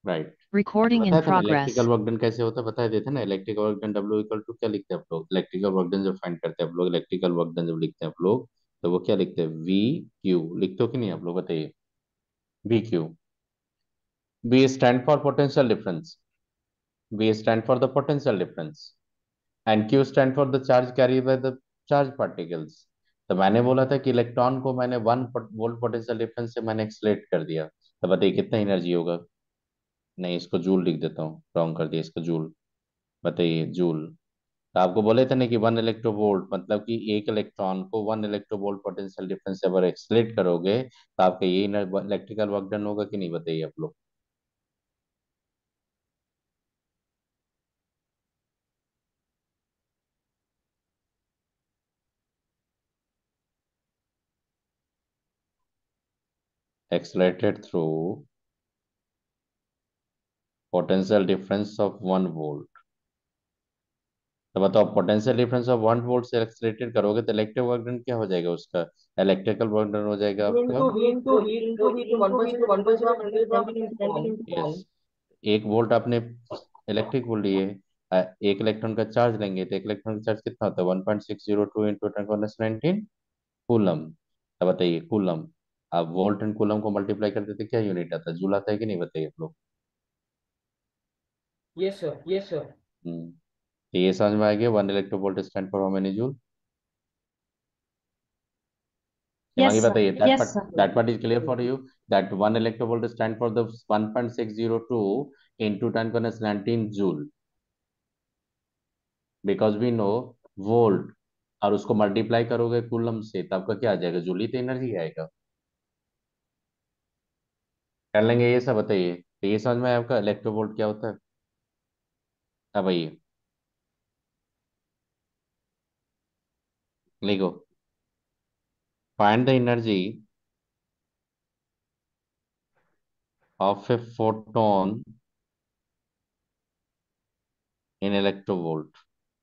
Right. Recording in बताया था ना इलेक्ट्रिकल progress. वर्क डन कैसे होता है, बताया देते ना। Electrical work done W equal to क्या लिखते हैं आप लोग, इलेक्ट्रिकल वर्क डन जब फाइंड करते हैं आप लोग, इलेक्ट्रिकल वर्क डन जब लिखते हैं आप लोग, तो वो क्या लिखते हैं, वी क्यू लिखते हो कि नहीं आप लोग, बताइए। V Q. B stand for potential difference, B stand for the potential difference, and Q stand for the charge carry by the charge particles. तो मैंने बोला था कि इलेक्ट्रॉन को मैंने 1 वोल्ट पोटेंशियल डिफरेंस से मैंने एक्सलेट कर दिया, तो बताइए कितना एनर्जी होगा। नहीं, इसको जूल लिख देता हूँ, रॉन्ग कर दिया इसको, जूल। बताइए जूल। तो आपको बोले थे ना कि 1 इलेक्ट्रोवोल्ट मतलब कि एक इलेक्ट्रॉन को 1 इलेक्ट्रोवोल्ट पोटेंशियल डिफरेंस से अगर एक्सलेट करोगे तो आपका ये इलेक्ट्रिकल वर्क डन होगा कि नहीं, बताइए आप लोग। Accelerated through potential difference of 1 volt. तो बताओ, पोटेंशियल डिफरेंस ऑफ 1 वोल्ट से एक्सलेटेड करोगे तो इलेक्ट्रिक वर्क डन क्या हो जाएगा उसका, इलेक्ट्रिकल वर्क डन हो जाएगा आपका। यस। 1 वोल्ट आपने इलेक्ट्रिक बोल लिए, एक इलेक्ट्रॉन का चार्ज लेंगे तो एक इलेक्ट्रॉन का चार्ज कितना होता है, 1.602 इंटू 10 19 कूलम। अब बताइए कूलम, आप वोल्ट एंड कूलम को मल्टीप्लाई करते थे क्या यूनिट आता है, जूल आता है कि नहीं, बताइए आप लोग। Yes, sir. Yes, sir. तो ये समझ में आ गया, 1 electro volt stand for how many joule. Himangi Yes, sir. बताइए, Yes, sir. That part is clear for you, that 1 electro volt stand for the 1.602 into 10 19 joule, because we know volt, और उसको multiply करोगे कूलम से तो आपका क्या आ जाएगा, joule ही तो एनर्जी आएगा। कर लेंगे ये सब, बताइए। तो ये समझ में आया आपका इलेक्ट्रोवोल्ट क्या होता है। अब आइए लिखो, find the energy of a photon in electrovolt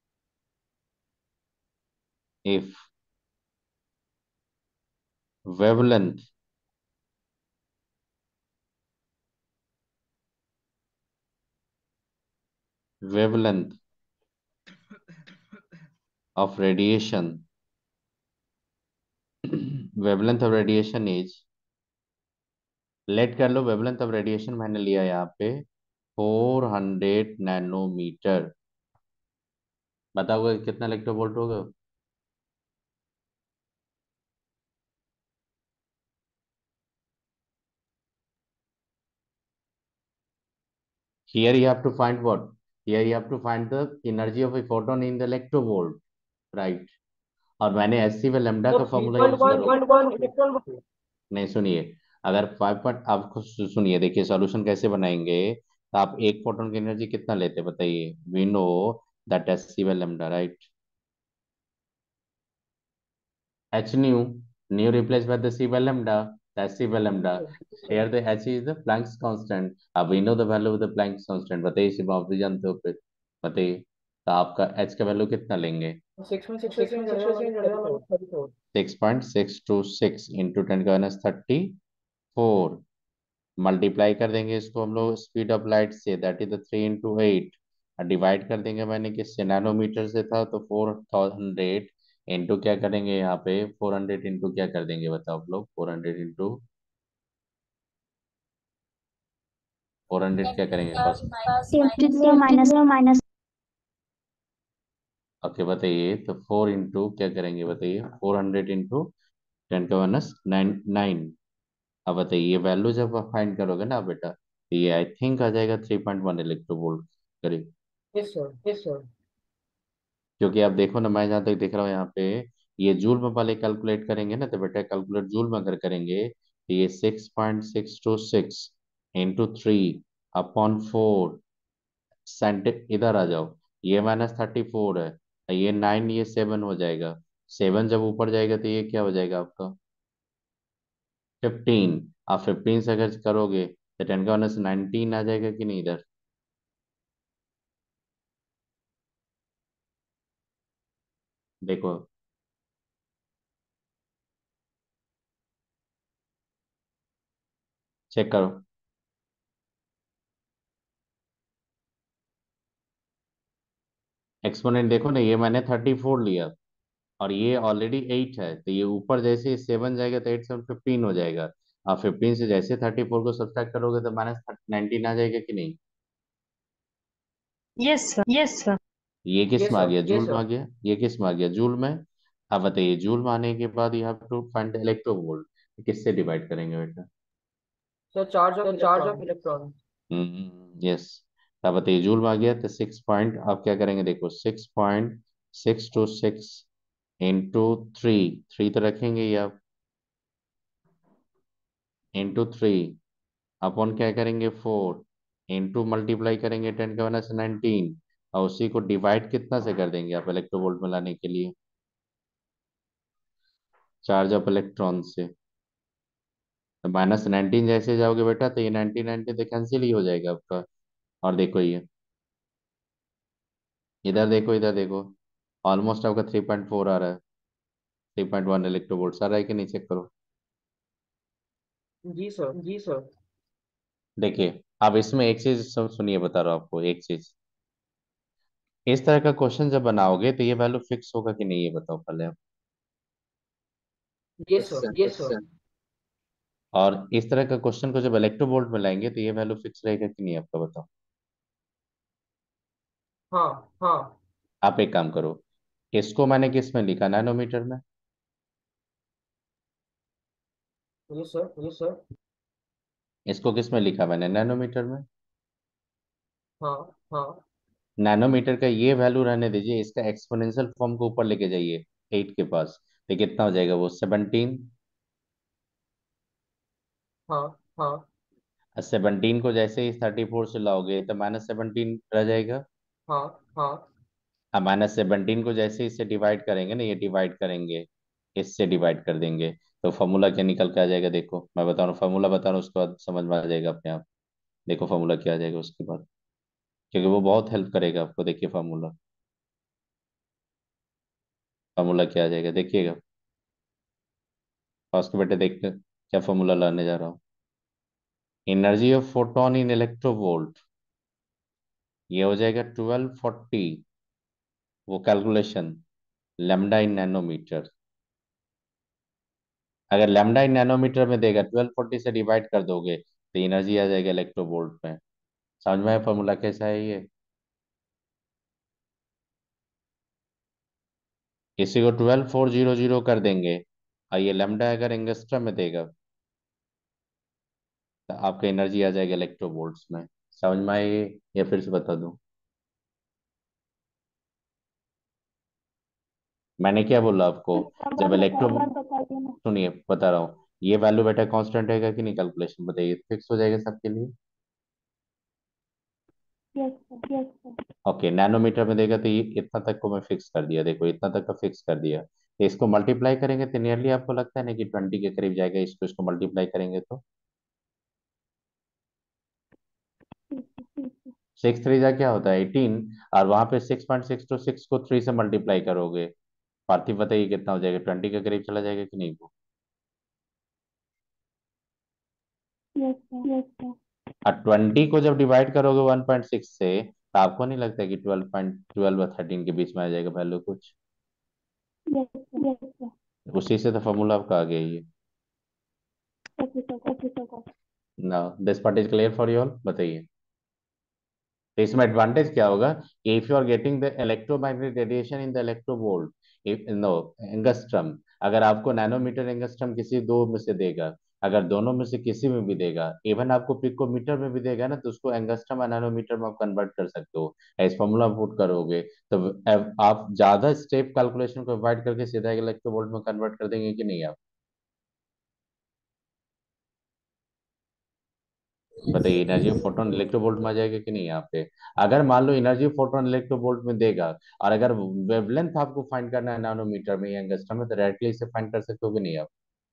if wavelength wavelength of radiation wavelength of radiation is, let कर लो, वेवलेंथ ऑफ रेडिएशन मैंने लिया यहाँ पे 400 नैनोमीटर। बताओगे कितना इलेक्ट्रोवोल्ट होगा। Here you have to find what? Here you have to find the energy of a photon in the electrovolt, right? और मैंने एस सी व लेमडा का So फॉर्मूला यूज करो। 3.1 electron volt. नहीं सुनिए, अगर 5 पॉइंट आपको सुनिए, देखिए सॉल्यूशन कैसे बनाएंगे। तो आप एक फोटोन की एनर्जी कितना लेते, बताइए। We know that S C व lambda, right. H nu replaced by the C by lambda, that's C by lambda. Here the H is the Planck's constant. अब we know the value of the Planck's constant, बताइए शिव, आप भी जानते हो फिर, बताइए। तो आपका H का वैल्यू कितना लेंगे, 6.6 में चढ़ेगा मतलब 34. 6.626 इंटू 10 का 34, मल्टीप्लाई कर देंगे इसको हम लोग स्पीड ऑफ लाइट से, that is the 3 into 8, divide कर देंगे, मैंने किससे, नैनोमीटर से था तो 400 इंटू क्या करेंगे यहाँ पे, 400 इंटू क्या कर देंगे बताओ आप लोग, 400 इंटू 400 क्या करेंगे first. 10 to the minus. Okay बताइए, तो 4 इंटू क्या करेंगे बताइए, 400 इंटू 10 का 9। अब बताइए ये वैल्यू जब आप फाइंड करोगे ना बेटा, तो ये आई थिंक आ जाएगा 3.1 इलेक्ट्रोवोल्ट करीब। Yes, sir. Yes, sir. क्योंकि आप देखो ना, मैं जहाँ तक देख रहा हूँ यहाँ पे, ये जूल में वाले कैलकुलेट करेंगे ना, तो बेटा कैलकुलेट जूल में अगर करेंगे तो ये 6.626 इंटू 3 अपॉन 4 सेंट, इधर आ जाओ, ये -34 है, ये 9, ये 7 हो जाएगा, 7 जब ऊपर जाएगा तो ये क्या हो जाएगा आपका 15। आप 15 से अगर करोगे तो 10 का 19 आ जाएगा कि नहीं इधर, देखो। चेक करो। एक्सपोनेंट देखो ना, ये मैंने 34 लिया और ये ऑलरेडी 8 है, तो ये ऊपर जैसे 7 जाएगा तो 8 7 15 हो जाएगा। आप 15 से जैसे 34 को सब्ट्रैक्ट करोगे तो माइनस 19 आ जाएगा कि नहीं? Yes, sir. Yes, sir. ये किस Yes, में आ sir. गया? Yes, जूल में आ sir. गया। ये किस में आ गया? जूल में। अब बताइए, जूल में आने के बाद you have to find electrovolt, किससे डिवाइड करेंगे बेटा? So charge of electron. Yes. अब बताइए, जूल में आ गया तो 6 पॉइंट, आप क्या करेंगे देखो, 6.626 इंटू 3, 3 तो रखेंगे ही आप, इंटू 3 अपन क्या करेंगे 4, इंटू मल्टीप्लाई करेंगे 10⁻⁹ और उसी को डिवाइड कितना से कर देंगे आप इलेक्ट्रोवोल्ट में लाने के लिए? चार्ज ऑफ इलेक्ट्रॉन से। तो -19 जैसे जाओगे बेटा तो ये 19 तो कैंसिल ही हो जाएगा आपका। और देखो ये, इधर देखो, इधर देखो, ऑलमोस्ट आपका 3.4 आ रहा है, 3.1 इलेक्ट्रोवोल्ट आ रहा है कि नहीं, चेक करो। जी सर, जी सर। देखिए, अब इसमें एक चीज सुनिए, बता रहा हूँ आपको एक चीज। इस तरह का क्वेश्चन जब बनाओगे तो ये वैल्यू फिक्स होगा कि नहीं, ये बताओ पहले आप। Yes Yes, sir, sir. Yes sir. और इस तरह का क्वेश्चन को जब इलेक्ट्रोवोल्ट में लाएंगे तो ये वैल्यू फिक्स रहेगा कि नहीं, आपका बताओ। हाँ, हाँ। आप एक काम करो, इसको मैंने किस में लिखा, नैनोमीटर में। Yes sir, yes sir. इसको किस में लिखा मैंने, नैनोमीटर में। हाँ, हाँ, नैनोमीटर का ये वैल्यू रहने दीजिए, इसका एक्सपोनेंशियल फॉर्म को ऊपर लेके जाइए 8 के पास, तो कितना हो जाएगा वो, 17। हाँ, हाँ, 17 को जैसे ही 34 से लाओगे तो -17 रह जाएगा। हाँ, हाँ, अब -17 को जैसे इससे डिवाइड करेंगे ना, ये डिवाइड करेंगे, इससे डिवाइड कर देंगे, तो फॉर्मूला क्या निकल के आ जाएगा, देखो मैं बता रहा हूँ, फॉर्मूला बता रहा हूँ, उसके बाद समझ में आ जाएगा अपने आप। देखो फॉर्मूला क्या आ जाएगा उसके बाद, क्योंकि वो बहुत हेल्प करेगा आपको। देखिए फॉर्मूला, फॉर्मूला क्या आ जाएगा देखिएगा। फर्स्ट बेटे देखते क्या फॉर्मूला लाने जा रहा हूँ। Energy of photon in electrovolt, ये हो जाएगा 1240, वो कैलकुलेशन, लेमडा इन नैनोमीटर। अगर लैम्डा इन नैनोमीटर में देगा, 1240 से डिवाइड कर दोगे तो एनर्जी आ जाएगा इलेक्ट्रोवोल्ट में। समझ में आया फॉर्मूला कैसा है ये? इसी को 12400 कर देंगे और ये लैम्डा अगर एंगस्ट्रम में देगा तो आपका एनर्जी आ जाएगा इलेक्ट्रोवोल्ट्स में। समझ में आए ये, या फिर से बता दूं? मैंने क्या बोला आपको, जब इलेक्ट्रो, सुनिए बता रहा हूँ, ये वैल्यू बेटा कांस्टेंट रहेगा कि नहीं, कैलकुलेशन बताइए, फिक्स हो जाएगा सबके लिए। Yes, sir. Yes, sir. Okay, nanometre में देगा तो ये इतना तक को मैं फिक्स कर दिया, देखो इतना तक का फिक्स कर दिया, तो इसको मल्टीप्लाई करेंगे तो नियरली आपको लगता है ना कि 20 के करीब जाएगा, इसको इसको मल्टीप्लाई करेंगे तो सिक्स थ्री जा क्या होता है 18, और वहां पे 6.626 को 3 से मल्टीप्लाई करोगे, पार्थिव बताइए कितना हो जाएगा, 20 के करीब चला जाएगा कि नहीं वो। Yes, sir. Yes, sir. और 20 को जब डिवाइड करोगे 1.6 से, तो आपको नहीं लगता कि 12.12 और 13 के बीच में आ जाएगा वैल्यू कुछ? Yes, sir. Yes, sir. उसी से तो फॉर्मूला आपका आ गया ये। Okay, sir. Okay, sir. ना, this part is clear for you all, बताइए। तो इसमें एडवांटेज क्या होगा, if you are getting the electromagnetic radiation in the electrovolt, if no angstrom, अगर आपको नैनोमीटर एंगस्ट्रम किसी दो में से देगा, अगर दोनों में से किसी में भी देगा, इवन आपको पिकोमीटर में भी देगा ना, तो उसको एंगस्ट्रम और नैनोमीटर में आप कन्वर्ट कर सकते हो। इस फॉर्मूला पुट करोगे तो आप ज्यादा स्टेप कैलकुलेशन को अवॉइड करके सीधा इलेक्ट्रोवोल्ट में कन्वर्ट कर देंगे कि नहीं आप? बताइए, एनर्जी ऑफ फोटोन इलेक्ट्रोवोल्ट में आ जाएगा कि नहीं यहाँ पे? अगर मान लो एनर्जी ऑफ फोटोन इलेक्ट्रोवोल्ट में देगा, और अगर वेवलेंथ आपको फाइंड करना है नैनोमीटर में या एंगस्ट्रम में, तो डायरेक्टली इसे फाइंड कर सकते हो कि नहीं आप?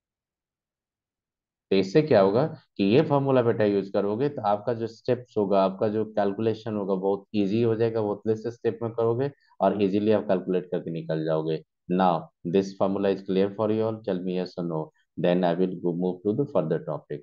तो इससे क्या होगा कि ये फॉर्मूला बेटा यूज करोगे तो आपका जो स्टेप्स होगा, आपका जो कैलकुलेशन होगा बहुत इजी हो जाएगा, बहुत लेस स्टेप में करोगे और इजीली आप कैलकुलेट करके निकल जाओगे। Now this formula is clear for you all, tell me yes और no, then I will move to the further topic.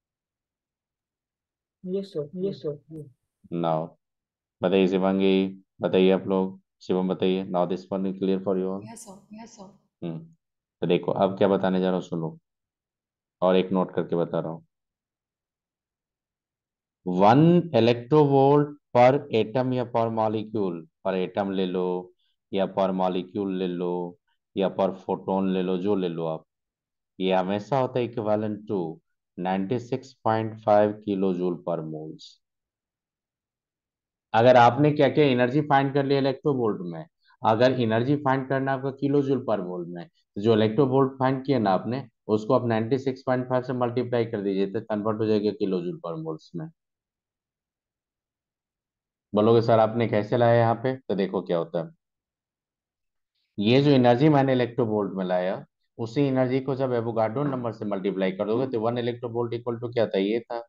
Yes sir, yes sir. Now बताइए शिवांगी, बताइए आप लोग, शिवम बताइए, now this one is clear for you all. Yes, sir. Yes, sir. Hmm. तो देखो अब क्या बताने जा रहा हूँ, सुनो, और एक नोट करके बता रहा हूँ। 1 इलेक्ट्रोवोल्ट पर एटम या पर मॉलिक्यूल, पर एटम ले लो या पर मॉलिक्यूल ले लो या पर फोटोन ले लो, जो ले लो आप, ये हमेशा होता है equivalent to 96.5 kilo joule per moles. अगर आपने क्या क्या एनर्जी फाइंड कर लिया इलेक्ट्रो वोल्ट में, अगर एनर्जी फाइंड करना है आपका किलो जूल पर वोल्ट में, तो जो इलेक्ट्रो वोल्ट फाइंड किया ना आपने, उसको आप 96.5 से मल्टीप्लाई कर दीजिए तो कन्वर्ट हो जाएगा किलो जूल पर मोल्स में। बोलोगे सर आपने कैसे लाया यहाँ पे, तो देखो क्या होता है। ये जो एनर्जी मैंने इलेक्ट्रो वोल्ट में लाया, उसी एनर्जी को जब एवोगाड्रो नंबर से मल्टीप्लाई कर दोगे तो 1 इलेक्ट्रो वोल्ट इक्वल टू क्या था, ये था,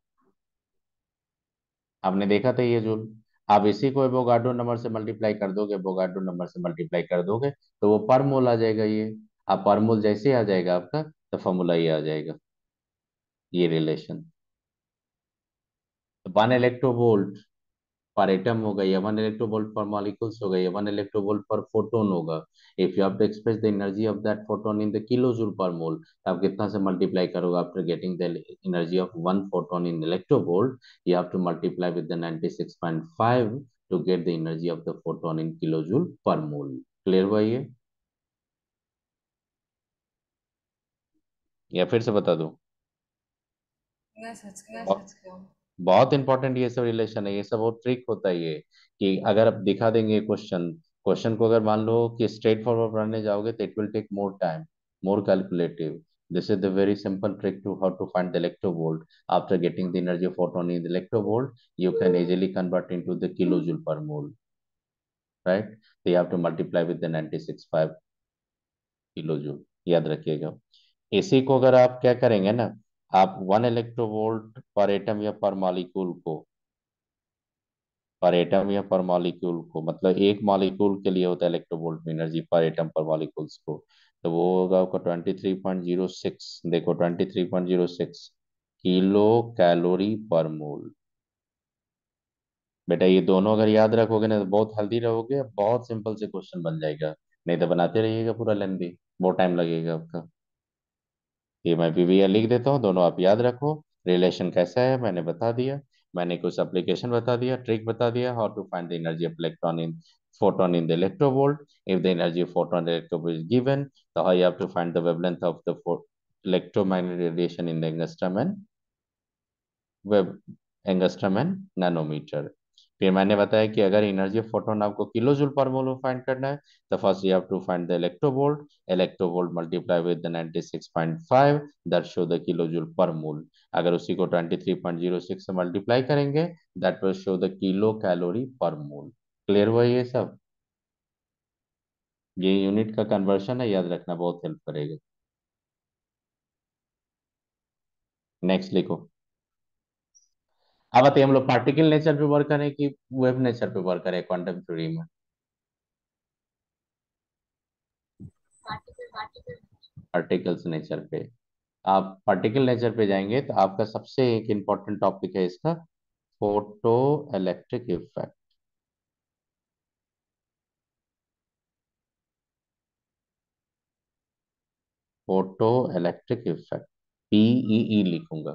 आपने देखा था ये जूल। आप इसी को एवोगाड्रो नंबर से मल्टीप्लाई कर दोगे, एवोगाड्रो नंबर से मल्टीप्लाई कर दोगे तो वो पर मोल आ जाएगा ये। आप पर मोल जैसे ही आ जाएगा आपका, तो फॉर्मूला ये आ जाएगा, ये relation. 1 electro volt per atom हो गई, या 1 इलेक्ट्रो वोल्ट पर मॉलिक्यूल्स हो गई, या 1 इलेक्ट्रो वोल्ट पर फोटोन होगा। If you have to express the energy of that photon in the kilo joule per mole, आप कितना से मल्टीप्लाई करोगे after getting the energy of one photon in electro volt, you have to multiply with the 96.5 to get the energy of the photon in kilo joule per mole. Clear हुआ ये, या फिर से बता दूं? Yes, it's clear. बहुत बहुत important ये सब रिलेशन है, ये सब बहुत ट्रिक होता है ये, कि अगर आप दिखा देंगे क्वेश्चन, क्वेश्चन को अगर मान लो कि स्ट्रेट फॉरवर्ड पढ़ने जाओगे तो it will take more time, more calculative. This is the very simple trick to how to find the electrovolt after getting the energy of photon in the electrovolt, you can easily convert into the kilo joule per mole, right. तो you have to multiply with the 96.5 kilo joule, याद रखिएगा। इसी को अगर आप क्या करेंगे ना, आप 1 इलेक्ट्रोवोल्ट पर एटम या पर मॉलिक्यूल को, पर एटम या पर मॉलिक्यूल को, मतलब एक मॉलिक्यूल के लिए होता है इलेक्ट्रोवोल्ट में एनर्जी पर एटम पर मॉलिक्यूल्स को, तो वो होगा आपका 23.06, देखो 23.06 किलो कैलोरी पर मोल। बेटा ये दोनों अगर याद रखोगे ना तो बहुत हेल्दी रहोगे, बहुत सिंपल से क्वेश्चन बन जाएगा। नहीं तो बनाते रहिएगा पूरा लेंदी, बहुत टाइम लगेगा आपका। ये मैं पीवीआर लिख देता हूँ, दोनों आप याद रखो। रिलेशन कैसा है मैंने बता दिया, मैंने कुछ एप्लीकेशन बता दिया, ट्रिक बता दिया, how to find the energy of electron in photon in the electrovolt, if the energy of photon electrovolt is given, so how you have to find the wavelength of the electromagnetic radiation in the angstrom and wave angstrom and nanometre. फिर मैंने बताया कि अगर energy of photon आपको kilo joule per mole में find करना है, तो first you have to find the electrovolt, electrovolt multiply with the 96.5 that show the kilo joule per mole. अगर उसी को 23.06 से मल्टीप्लाई करेंगे, that will show the kilo calorie per mole. Clear हुआ ये सब? ये यूनिट का कन्वर्शन है, याद रखना, बहुत हेल्प करेगा। नेक्स्ट लिखो। अब बताइए हम लोग पार्टिकल नेचर पे वर्क करें कि वेव नेचर पे वर्क करें क्वांटम थ्योरी में? पार्टिकल्स नेचर पे। आप पार्टिकल नेचर पे जाएंगे तो आपका सबसे एक इम्पॉर्टेंट टॉपिक है इसका, photo electric effect. Photo electric effect, PEE लिखूंगा।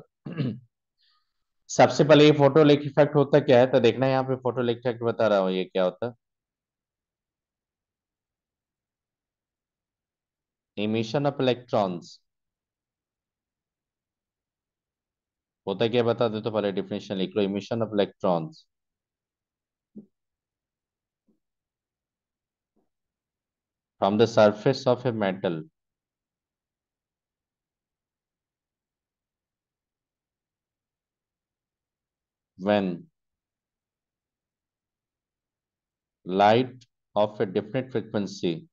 सबसे पहले ये फोटो इलेक्ट्रिक इफेक्ट होता क्या है, तो देखना यहाँ पे फोटो इलेक्ट्रिक इफेक्ट बता रहा हूँ ये क्या होता है। इमिशन ऑफ इलेक्ट्रॉन्स होता क्या, बता दे तो पहले डिफिनेशन लिख लो। Emission of electrons from the surface of a metal when light of a definite frequency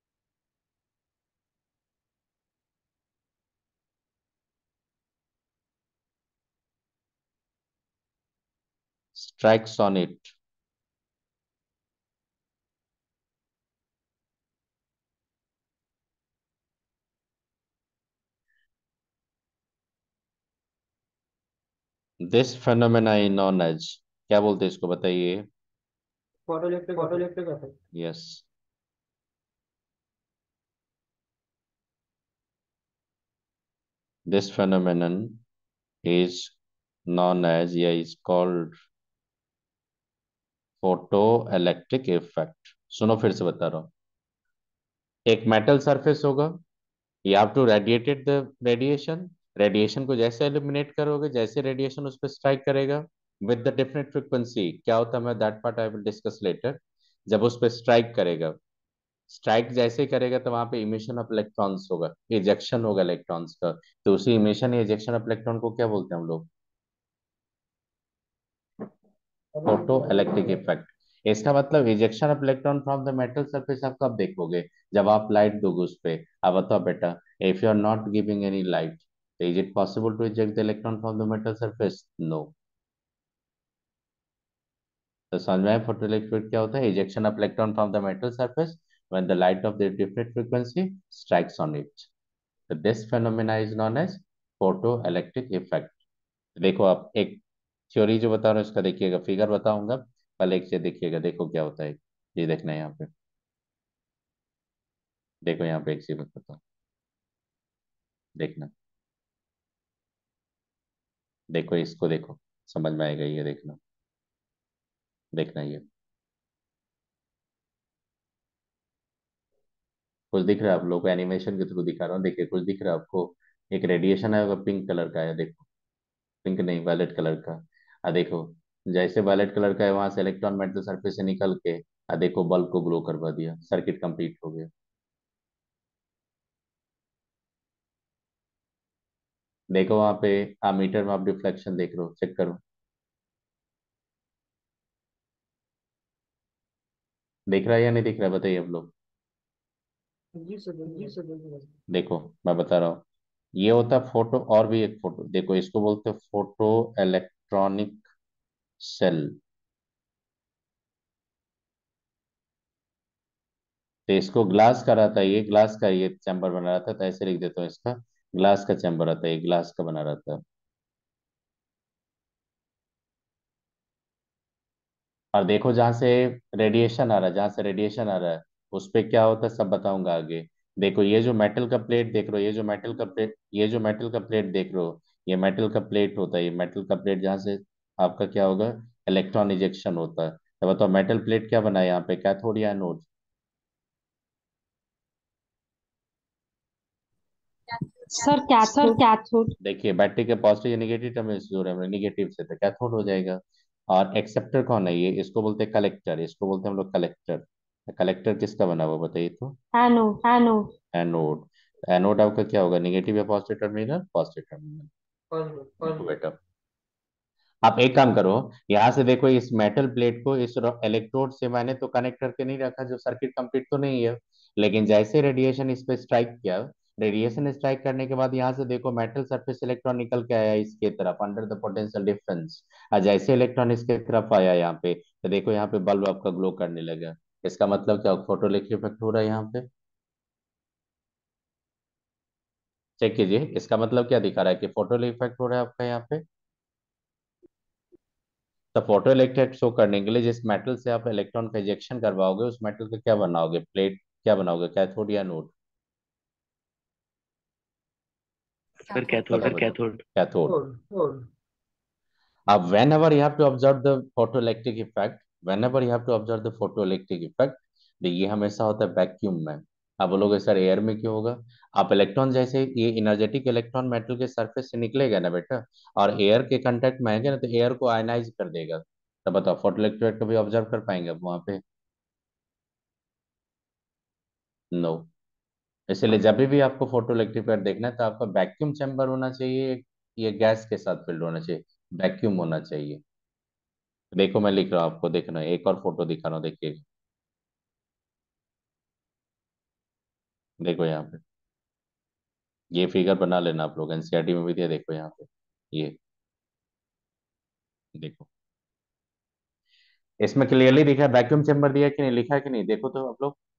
strikes on it, this phenomena is known as, क्या बोलते हैं इसको बताइए? Photoelectric effect. Yes. This phenomenon is known as या is called photo electric effect. सुनो फिर से बता रहा हूँ। एक मेटल सरफेस होगा, you have to radiated the radiation। Radiation को जैसे एलिमिनेट करोगे, जैसे रेडिएशन उस पर स्ट्राइक करेगा विद द डिफरेंट फ्रीक्वेंसी, क्या होता है मैं that part I will discuss later. जब उस पर स्ट्राइक करेगा, स्ट्राइक जैसे ही करेगा तो वहां पे इमिशन ऑफ इलेक्ट्रॉन्स होगा, इजेक्शन होगा इलेक्ट्रॉन्स का। तो उसी इमिशन या इजेक्शन ऑफ इलेक्ट्रॉन को क्या बोलते हैं हम लोग? Photo electric effect. इसका मतलब ejection of electron from the metal surface आप कब देखोगे? जब आप लाइट दोगे उस पे। अब बताओ बेटा, if you are not giving any light, is it possible to eject the electron from the metal surface? No. तो समझ में फोटो इलेक्ट्रिक क्या होता है? Ejection of electron from the metal surface when the light of their different frequency strikes on it. So this phenomena is known as photoelectric effect। देखो आप एक theory जो बता रहा हूँ इसका देखिएगा, फिगर बताऊंगा, पहले एक चीज देखिएगा, देखो क्या होता है। ये देखना है यहाँ पे, देखो यहाँ पे एक चीज बताता हूँ, देखना, देखो इसको देखो, समझ में आएगा ये, देखना, देखना ये कुछ दिख रहा है आप लोग को? एनिमेशन के थ्रू दिखा रहा हूँ, देखिए कुछ दिख रहा है आपको? एक रेडिएशन आएगा पिंक कलर का है, देखो, पिंक नहीं वायलेट कलर का। देखो, जैसे वायलेट कलर का है वहां से इलेक्ट्रॉन मेटल सरफेस से निकल के देखो बल्ब को ग्लो करवा दिया, सर्किट कंप्लीट हो गया। देखो वहां पे मीटर में आप डिफ्लेक्शन देख रहे हो, चेक करो, दिख रहा है या नहीं दिख रहा है बताइए आप लोग? जी सर बिल्कुल। देखो मैं बता रहा हूँ, ये होता है फोटो, और भी एक फोटो, देखो इसको बोलते हैं फोटो इलेक्ट्रॉनिक सेल। तो इसको ग्लास का रहता है, ये ग्लास का ये चैम्बर बना रहता है, तो ऐसे लिख देता हूँ इसका, ग्लास का चैम्बर रहता है, ये ग्लास का बना रहता है। और देखो जहां से रेडिएशन आ रहा है, जहां से रेडिएशन आ रहा है उस पे क्या होता है सब बताऊंगा आगे। देखो ये जो मेटल का प्लेट देख रहे हो, ये जो मेटल का प्लेट, ये जो मेटल का प्लेट देख रहे हो, ये मेटल का प्लेट होता है, ये मेटल का प्लेट जहाँ से आपका क्या होगा, इलेक्ट्रॉन इजेक्शन होता है। तो बताओ मेटल प्लेट क्या बना है यहाँ पे, कैथोड या एनोड? Sir cathode. देखिए बैटरी के पॉजिटिव या नेगेटिव टर्म में जोड़ है, नेगेटिव से तो कैथोड हो जाएगा। और एक्सेप्टर कौन है? ये इसको बोलते हैं कलेक्टर, इसको बोलते हैं हम लोग कलेक्टर। कलेक्टर किसका बना हुआ बताइए तो? एनोड। एनोड। एनोड आपका क्या होगा, नेगेटिव या पॉजिटिव टर्मिनल? Positive terminal. और देखो बेटा, आप एक काम करो, यहाँ से देखो इस मेटल प्लेट को इस इलेक्ट्रोड से मैंने तो कनेक्ट करके नहीं रखा, जो सर्किट कंप्लीट तो नहीं है। लेकिन जैसे रेडिएशन इस पे स्ट्राइक किया, रेडिएशन स्ट्राइक करने के बाद यहाँ से देखो मेटल सरफेस इलेक्ट्रॉन निकल के आया इसके तरफ अंडर द पोटेंशियल डिफरेंस। और जैसे इलेक्ट्रॉन इसके तरफ आया यहाँ पे, तो देखो यहाँ पे बल्ब आपका ग्लो करने लगा। इसका मतलब क्या, फोटोइलेक्ट्रिक इफेक्ट हो रहा है यहाँ पे। चेक कीजिए, इसका मतलब क्या दिखा रहा है कि फोटोइलेक्ट्रिक इफेक्ट हो रहा है आपका यहाँ पे। तो फोटो इलेक्ट्रिक शो करने के लिए जिस मेटल से आप इलेक्ट्रॉन का इजेक्शन करवाओगे उस मेटल का क्या बनाओगे, प्लेट क्या बनाओगे, कैथोड या एनोड? क्या थोड़ा बताओ बताओ, कैथोड। अब whenever you have to observe the photoelectric effect, whenever you have to observe the photoelectric effect, ये हमेशा होता है वैक्यूम में। आप बोलोगे सर एयर में क्यों होगा? आप इलेक्ट्रॉन जैसे ये इनर्जेटिक इलेक्ट्रॉन मेटल के सरफेस से निकलेगा ना बेटा, और एयर के कांटेक्ट में आएंगे ना, तो एयर को आयनाइज कर देगा। तो बताओ फोटोइलेक्ट्रिक को भी ऑब्जर्व कर पाएंगे आप वहां पे? नो। इसलिए जब भी आपको फोटो इलेक्ट्रिक देखना है तो आपका वैक्यूम चैम्बर होना चाहिए, ये गैस के साथ फिल्ड होना चाहिए, वैक्यूम होना चाहिए। देखो मैं लिख रहा हूँ आपको, देखना एक और फोटो दिखा रहा हूँ, देखिए, देखो यहाँ पे ये फिगर बना लेना आप लोग, एनसीईआरटी में भी दिया, देखो यहाँ पे ये, देखो इसमें क्लियरली दिखा है वैक्यूम चैम्बर दिया है कि नहीं, लिखा है कि नहीं, देखो तो आप लोग।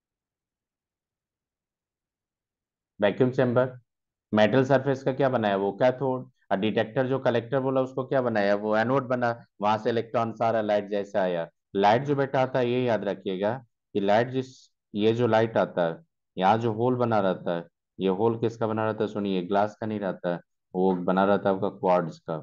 वैक्यूम चैम्बर, मेटल सरफेस का क्या बनाया, वो कैथोड। और डिटेक्टर जो कलेक्टर बोला उसको क्या बनाया, वो एनोड बना। वहां से इलेक्ट्रॉन सारा लाइट जैसे आया, लाइट जो बेटा आता है ये याद रखिएगा कि लाइट जिस ये जो लाइट आता है, यहाँ जो होल बना रहता है, ये होल किसका बना रहता है? सुनिए, ग्लास का नहीं रहता है, वो बना रहता है आपका क्वार्ट्ज का।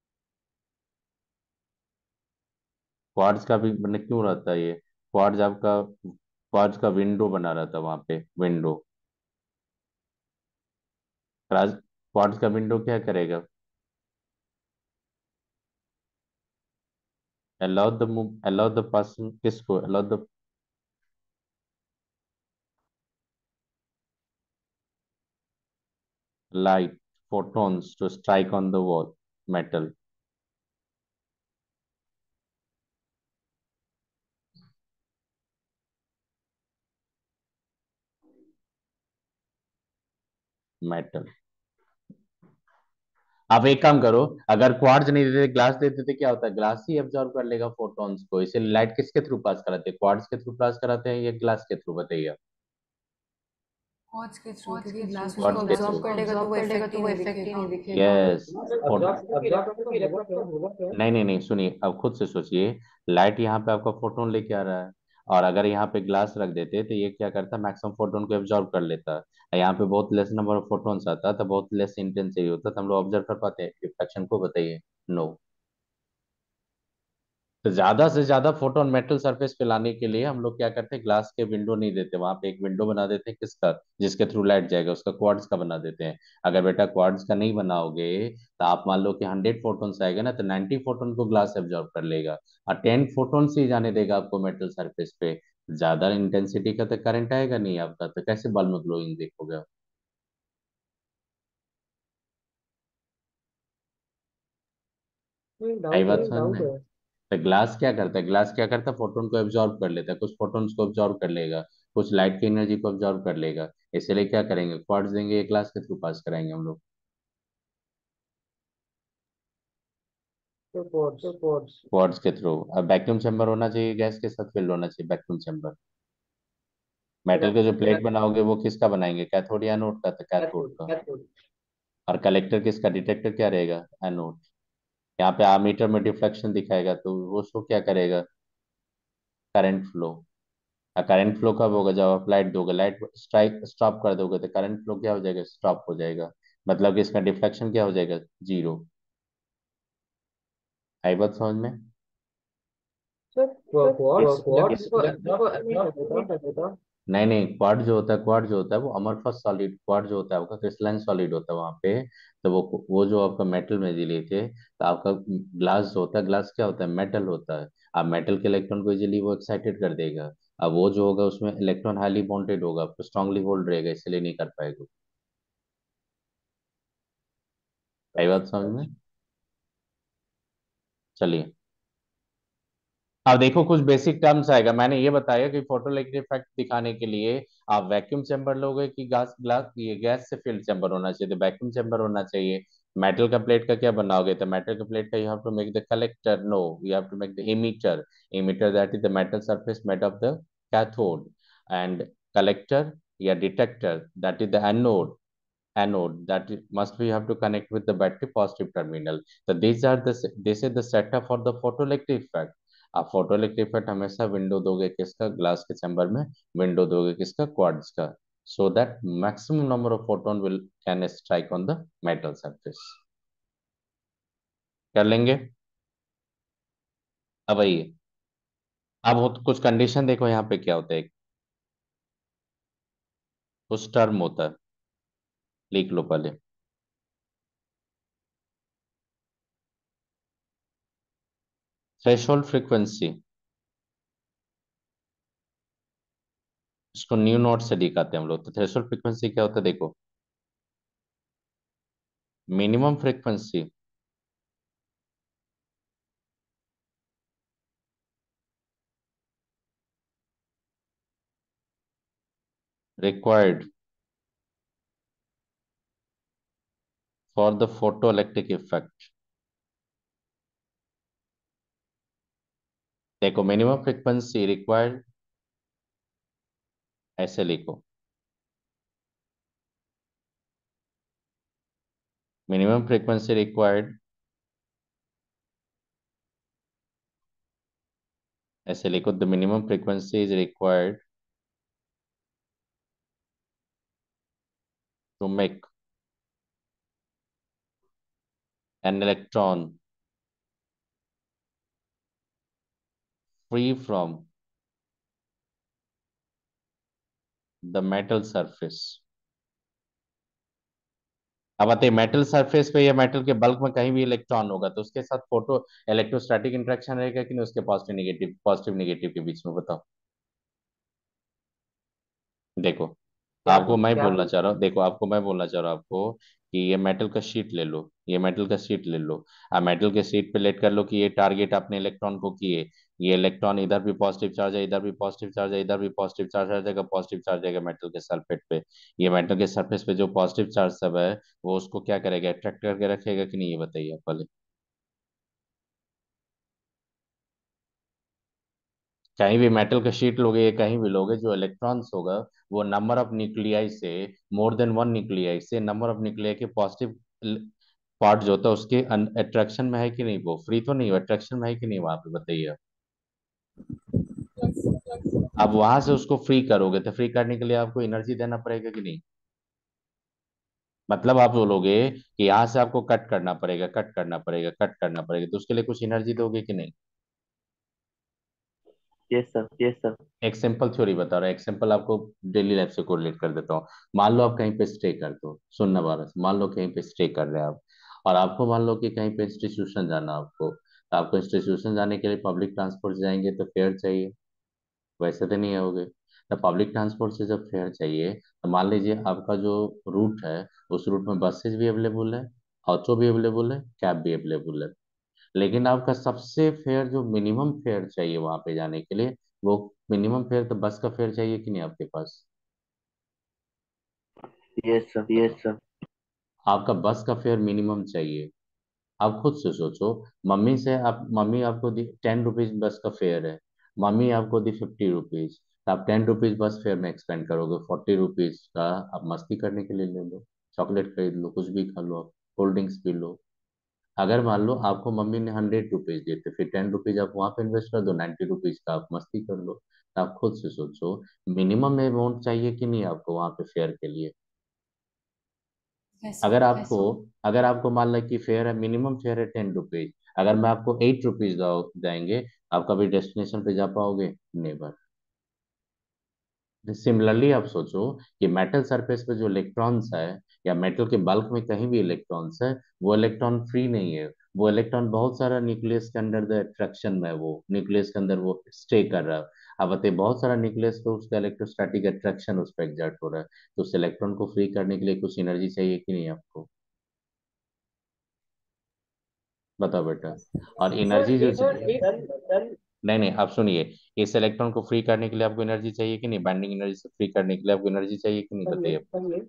क्वार्ट्ज का भी बने क्यों रहता है ये? क्वार्ट्ज का विंडो बना रहता है वहां पे, विंडो। क्वार्ट्ज का विंडो क्या करेगा? अलाउ द पर्सन, किसको allow the light photons to strike on the wall metal. Metal. आप एक काम करो, अगर क्वार्ट्ज नहीं देते, ग्लास देते तो क्या होता है? ग्लास ही एब्जॉर्ब कर लेगा फोटॉन्स को। इसे लाइट किसके थ्रू पास कराते हैं? क्वार्ट्ज के थ्रू पास कराते हैं या ग्लास के थ्रू? बताइए। कॉज के थ्रू, क्योंकि ग्लास उसको क्वार्ट्ज के अब्जॉर्ब थ्रू। कर लेगा तो वो इफेक्ट ही नहीं दिखेगा। यस। एब्जॉर्ब करके इलेक्ट्रॉन को होगा क्या, होगा क्या? नहीं नहीं नहीं, सुनिए, अब खुद से सोचिए। लाइट यहाँ पे आपका फोटोन लेके आ रहा है, और अगर यहाँ पे ग्लास रख देते तो ये क्या करता? मैक्सिमम फोटोन को एब्जॉर्ब कर लेता। यहाँ पे बहुत लेस नंबर ऑफ फोटोन्स आता तो बहुत लेस इंटेंसिटी होता, तो हम लोग ऑब्जर्व कर पाते हैं रिफ्लेक्शन को? बताइए। नो। तो ज्यादा से ज्यादा फोटोन मेटल सरफेस पे लाने के लिए हम लोग क्या करते हैं? ग्लास के विंडो नहीं देते, वहां पे एक विंडो बना देते हैं। किसका? जिसके थ्रू लाइट जाएगा, उसका क्वार्ट्ज का बना देते हैं। अगर बेटा क्वार्ट्ज का नहीं बनाओगे तो आप मान लो कि 100 फोटोन्स आएगा ना, तो 90 फोटोन को ग्लास एब्जॉर्ब कर लेगा, और 10 फोटोन से ही जाने देगा आपको मेटल सरफेस पे। ज्यादा इंटेंसिटी का तो करंट आएगा नहीं आपका, तो कैसे बल्ब में ग्लोइंग देखोगे आप? आई डाउट बात है, समझ डाउट में? है। तो ग्लास क्या करता है? ग्लास क्या करता है? फोटोन को एब्जॉर्ब कर लेता है, कुछ फोटोन्स को एब्जॉर्ब कर लेगा, कुछ लाइट की एनर्जी को एब्जॉर्ब कर लेगा। इसलिए क्या करेंगे? क्वार्ट्ज देंगे, ये ग्लास के थ्रू पास कराएंगे हम लोग। तो कोड्स, तो कोड्स। क्वार्ट्ज के थ्रू। अब वैक्यूम चैम्बर होना चाहिए, गैस के साथ फिल होना चाहिए वैक्यूम चैम्बर। मेटल के जो प्लेट बनाओगे वो किसका बनाएंगे? कैथोड या एनोड का? तो कैथोड कैथोड, का। कैथोड। और कलेक्टर किसका? डिटेक्टर क्या रहेगा? एनोड। यहाँ पे आमीटर में डिफ्लेक्शन दिखाएगा तो वो शो क्या करेगा? Current flow. करंट फ्लो कब होगा? जब आप लाइट दोगे, लाइट स्ट्राइक स्टॉप कर दोगे तो करंट फ्लो क्या हो जाएगा? स्टॉप हो जाएगा। मतलब कि इसका डिफ्लेक्शन क्या हो जाएगा? जीरो। आई बात समझ में? सर इस क्वार्ट्ज इस को एब्जॉर्ब नहीं कर देता। नहीं नहीं, क्वार्ट जो होता है, क्वार्ट जो होता है वो अमरफस सॉलिड, क्वार्ट जो होता है आपका क्रिस्टलाइन सॉलिड होता है वहां पे। तो वो जो आपका मेटल में दिए थे, तो आपका ग्लास जो होता है, ग्लास क्या होता है? मेटल होता है। अब मेटल के इलेक्ट्रॉन को इजीली वो एक्साइटेड कर देगा। अब वो जो होगा उसमें इलेक्ट्रॉन हाईली बॉन्डेड होगा, तो स्ट्रांगली होल्ड रहेगा, इसलिए नहीं कर पाएगा। सही बात समझ में? चलिए, अब देखो कुछ बेसिक टर्म्स आएगा। मैंने ये बताया कि फोटोइलेक्ट्रिक इफेक्ट दिखाने के लिए आप वैक्यूम चैम्बर लोगे कि गैस ग्लास, ये गैस से फिल्ड चैम्बर होना चाहिए? तो वैक्यूम चैम्बर होना चाहिए। मेटल का प्लेट का क्या बनाओगे? तो मेटल का प्लेट का you have to make the collector, no, you have to make the emitter. Emitter that is the metal surface made of the cathode, and collector या detector that is the anode that must we have to connect with the battery positive terminal. So this is the setup for the photoelectric effect. आप photoelectric effect हमेशा window दोगे किसका? Glass के chamber में। Window दोगे किसका? Quartz का। So that maximum number of photon will can strike on the metal surface. कर लेंगे। अब आइए, अब कुछ कंडीशन देखो यहाँ पे क्या होता है। कुछ टर्म होता है, लिख लो पहले। थ्रेशोल्ड फ्रीक्वेंसी, इसको न्यू नोट से दिखाते हैं हम लोग। तो थ्रेशोल्ड फ्रीक्वेंसी क्या होता है? देखो, minimum frequency required for the photoelectric effect। देखो, मिनिमम फ्रीक्वेंसी रिक्वायर्ड, ऐसे लिखो, मिनिमम फ्रीक्वेंसी रिक्वायर्ड ऐसे लिखो, the minimum frequency is required to make an electron free from the metal surface. अब बताइए, मेटल सरफेस पे या मेटल के बल्क में कहीं भी इलेक्ट्रॉन होगा तो उसके साथ फोटो इलेक्ट्रोस्टैटिक इंटरेक्शन रहेगा कि नहीं, उसके पॉजिटिव नेगेटिव के बीच में, बताओ। देखो, क्या आपको मैं क्या बोलना चाह रहा हूँ, देखो आपको मैं बोलना चाह रहा हूँ आपको कि ये मेटल का शीट ले लो, ये मेटल का शीट ले लो। आप मेटल के शीट पे लेट कर लो कि ये टारगेट आपने इलेक्ट्रॉन को किए। ये इलेक्ट्रॉन इधर भी पॉजिटिव चार्ज है, इधर भी पॉजिटिव चार्ज है, इधर भी पॉजिटिव चार्ज आ जाएगा, पॉजिटिव चार्ज आएगा मेटल के सल्फेट पे। ये मेटल के सरफेस पे जो पॉजिटिव चार्ज सब है वो उसको क्या करेगा, अट्रैक्ट करके रखेगा कि नहीं, ये बताइए आप पहले। कहीं भी मेटल का शीट लोगे या कहीं भी लोगे, जो इलेक्ट्रॉन्स होगा वो नंबर ऑफ न्यूक्लियाई से, मोर देन वन न्यूक्लियाई से, नंबर ऑफ न्यूक्लियाई के पॉजिटिव पार्ट जो होता है उसके अट्रैक्शन में है कि नहीं, वो फ्री तो नहीं, अट्रैक्शन में है कि नहीं वहां पे, बताइए आप। अब वहां से उसको फ्री करोगे तो फ्री करने के लिए आपको एनर्जी देना पड़ेगा कि नहीं। मतलब आप बोलोगे कि यहाँ से आपको कट करना पड़ेगा, कट करना पड़ेगा, कट करना पड़ेगा, तो उसके लिए कुछ एनर्जी दोगे कि नहीं। Yes sir, yes sir. एक सिंपल थ्योरी बता रहा हूँ, एक सिंपल आपको डेली लाइफ से कोरिलेट कर देता हूँ। मान लो आप कहीं पे स्टे करते हो, सुनना बारह से, मान लो कहीं पे स्टे कर रहे हैं आप, और आपको मान लो कि कहीं पे इंस्टीट्यूशन जाना आपको, तो आपको इंस्टीट्यूशन जाने के लिए पब्लिक ट्रांसपोर्ट से जाएंगे तो फेयर चाहिए, वैसे तो नहीं आओगे। तो पब्लिक ट्रांसपोर्ट से जब फेयर चाहिए तो मान लीजिए आपका जो रूट है उस रूट में बसेज भी अवेलेबल है, ऑटो भी अवेलेबल है, कैब भी अवेलेबल है। लेकिन आपका सबसे फेयर जो मिनिमम फेयर चाहिए वहां पे जाने के लिए, वो मिनिमम फेयर तो बस का फेयर चाहिए कि नहीं आपके पास। Yes sir, yes sir. आपका बस का फेयर मिनिमम चाहिए। आप खुद से सोचो, मम्मी से आप, मम्मी आपको दी 10 रुपीज बस का फेयर है, मम्मी आपको दी 50 रुपीज, तो आप 10 रुपीज बस फेयर में एक्सपेंड करोगे, 40 रुपीज का आप मस्ती करने के लिए ले लो, चॉकलेट खरीद लो, कुछ भी खा लो आप, कोल्ड ड्रिंक्स पी लो। अगर मान लो आपको मम्मी ने 100 रुपीज दिए थे, फिर 10 रुपीज आप वहां पे इन्वेस्ट कर दो, 90 रुपीज का आप मस्ती कर लो, तो आप खुद से सोचो, मिनिमम अमाउंट चाहिए कि नहीं आपको वहां पे फेयर के लिए। Yes, sir. अगर आपको अगर आपको मान लो कि फेयर है, मिनिमम फेयर है 10 रुपीज, अगर मैं आपको 8 रुपीज जाएंगे, आप कभी डेस्टिनेशन पे जा पाओगे, नेवर। सिमिलरली आप सोचो कि मेटल सरफेस पे जो इलेक्ट्रॉन्स है, या मेटल के बल्क में कहीं भी इलेक्ट्रॉन्स है, वो इलेक्ट्रॉन फ्री नहीं है। वो इलेक्ट्रॉन बहुत सारा न्यूक्लियस के अंडर द अट्रैक्शन में है, वो न्यूक्लियस के अंदर वो स्टे कर रहा है। अब बताइए, बहुत सारा न्यूक्लियस पे उसका इलेक्ट्रोस्टैटिक अट्रैक्शन उस पर एग्जर्ट हो रहा है, तो उस इलेक्ट्रॉन को फ्री करने के लिए कुछ एनर्जी चाहिए कि नहीं आपको, बताओ बेटा। और सर एनर्जी जो एक चाहिए, एक सर नहीं नहीं आप सुनिए, इस इलेक्ट्रॉन को फ्री करने के लिए आपको एनर्जी चाहिए कि नहीं, बाइंडिंग एनर्जी से फ्री करने के लिए आपको एनर्जी चाहिए कि नहीं, चाहिए बताइए। चाहिए।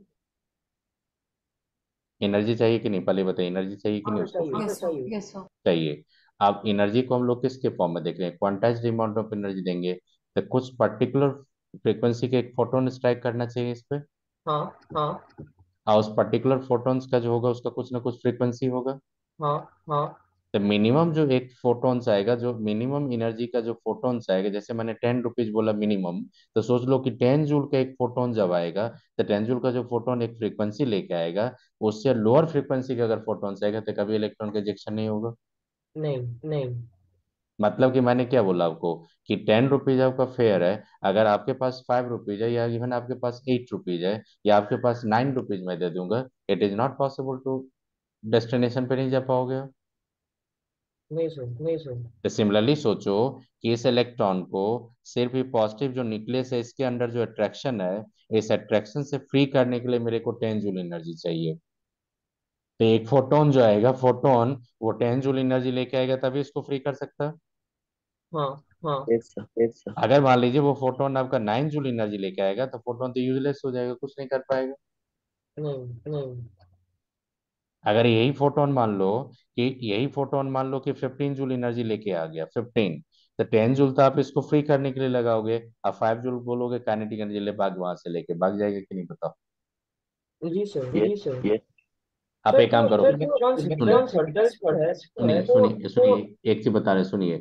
एनर्जी चाहिए कि नहीं, पहले बताइए, एनर्जी चाहिए कि हाँ नहीं सर उसको चाहिए, फ्री, हाँ सर Yes, sir. चाहिए। Yes, sir. चाहिए। अब एनर्जी को हम लोग किसके फॉर्म में देख रहे हैं, क्वांटाइज्ड अमाउंट ऑफ एनर्जी देंगे, तो कुछ पर्टिकुलर फ्रीक्वेंसी के एक फोटोन स्ट्राइक करना चाहिए इस पे, हाँ हाँ और उस पर्टिकुलर फोटोन्स का जो होगा उसका कुछ ना कुछ फ्रीक्वेंसी होगा। हाँ हाँ तो मिनिमम जो एक फोटोन्स आएगा, जो मिनिमम एनर्जी का जो फोटोन्स आएगा, जैसे मैंने 10 रुपीज बोला मिनिमम, तो सोच लो कि 10 जूल का एक फोटोन जब आएगा, तो 10 जूल का जो फोटोन एक फ्रीक्वेंसी लेके आएगा, उससे लोअर फ्रीक्वेंसी का अगर फोटोन्स आएगा तो कभी इलेक्ट्रॉन का इजेक्शन नहीं होगा। नहीं नहीं। मतलब कि मैंने क्या बोला आपको, कि 10 रुपीज आपका फेयर है, अगर आपके पास 5 रुपीज है, या इवन आपके पास 8 रुपीज है, या आपके पास 9 रुपीज मैं दे दूंगा, it is not possible to, destination पे नहीं जा पाओगे। नहीं सर, नहीं सर। तो सिमिलरली सोचो कि इस इलेक्ट्रॉन को सिर्फ ये पॉजिटिव जो न्यूक्लियस है इसके अंदर जो अट्रैक्शन है, इस अट्रैक्शन से फ्री करने के लिए मेरे को 10 जूल एनर्जी चाहिए। तो एक फोटोन जो आएगा, फोटोन वो 10 जूल एनर्जी लेके आएगा तभी इसको फ्री कर सकता है। हाँ हाँ। Yes sir, yes sir. अगर मान लीजिए वो फोटोन आपका 9 जूल एनर्जी लेके आएगा, तो फोटोन तो यूजलेस हो जाएगा, कुछ नहीं कर पाएगा। नहीं नहीं। अगर यही फोटोन मान लो कि 15 जूल एनर्जी लेके आ गया, 15, तो 10 जूल तो आप इसको फ्री करने के लिए लगाओगे, आप 5 जूल बोलोगे काइनेटिक एनर्जी ले भाग, वहां से लेके भाग जाएगा कि नहीं, बताओ। जी सर, यस, जी सर। यस। आप सर एक तो काम करो, सर तो वंस सुनिए वंस हर्डल्स पर है सुनिए तो सुनिए सुनिए, एक चीज बता रहे, सुनिए।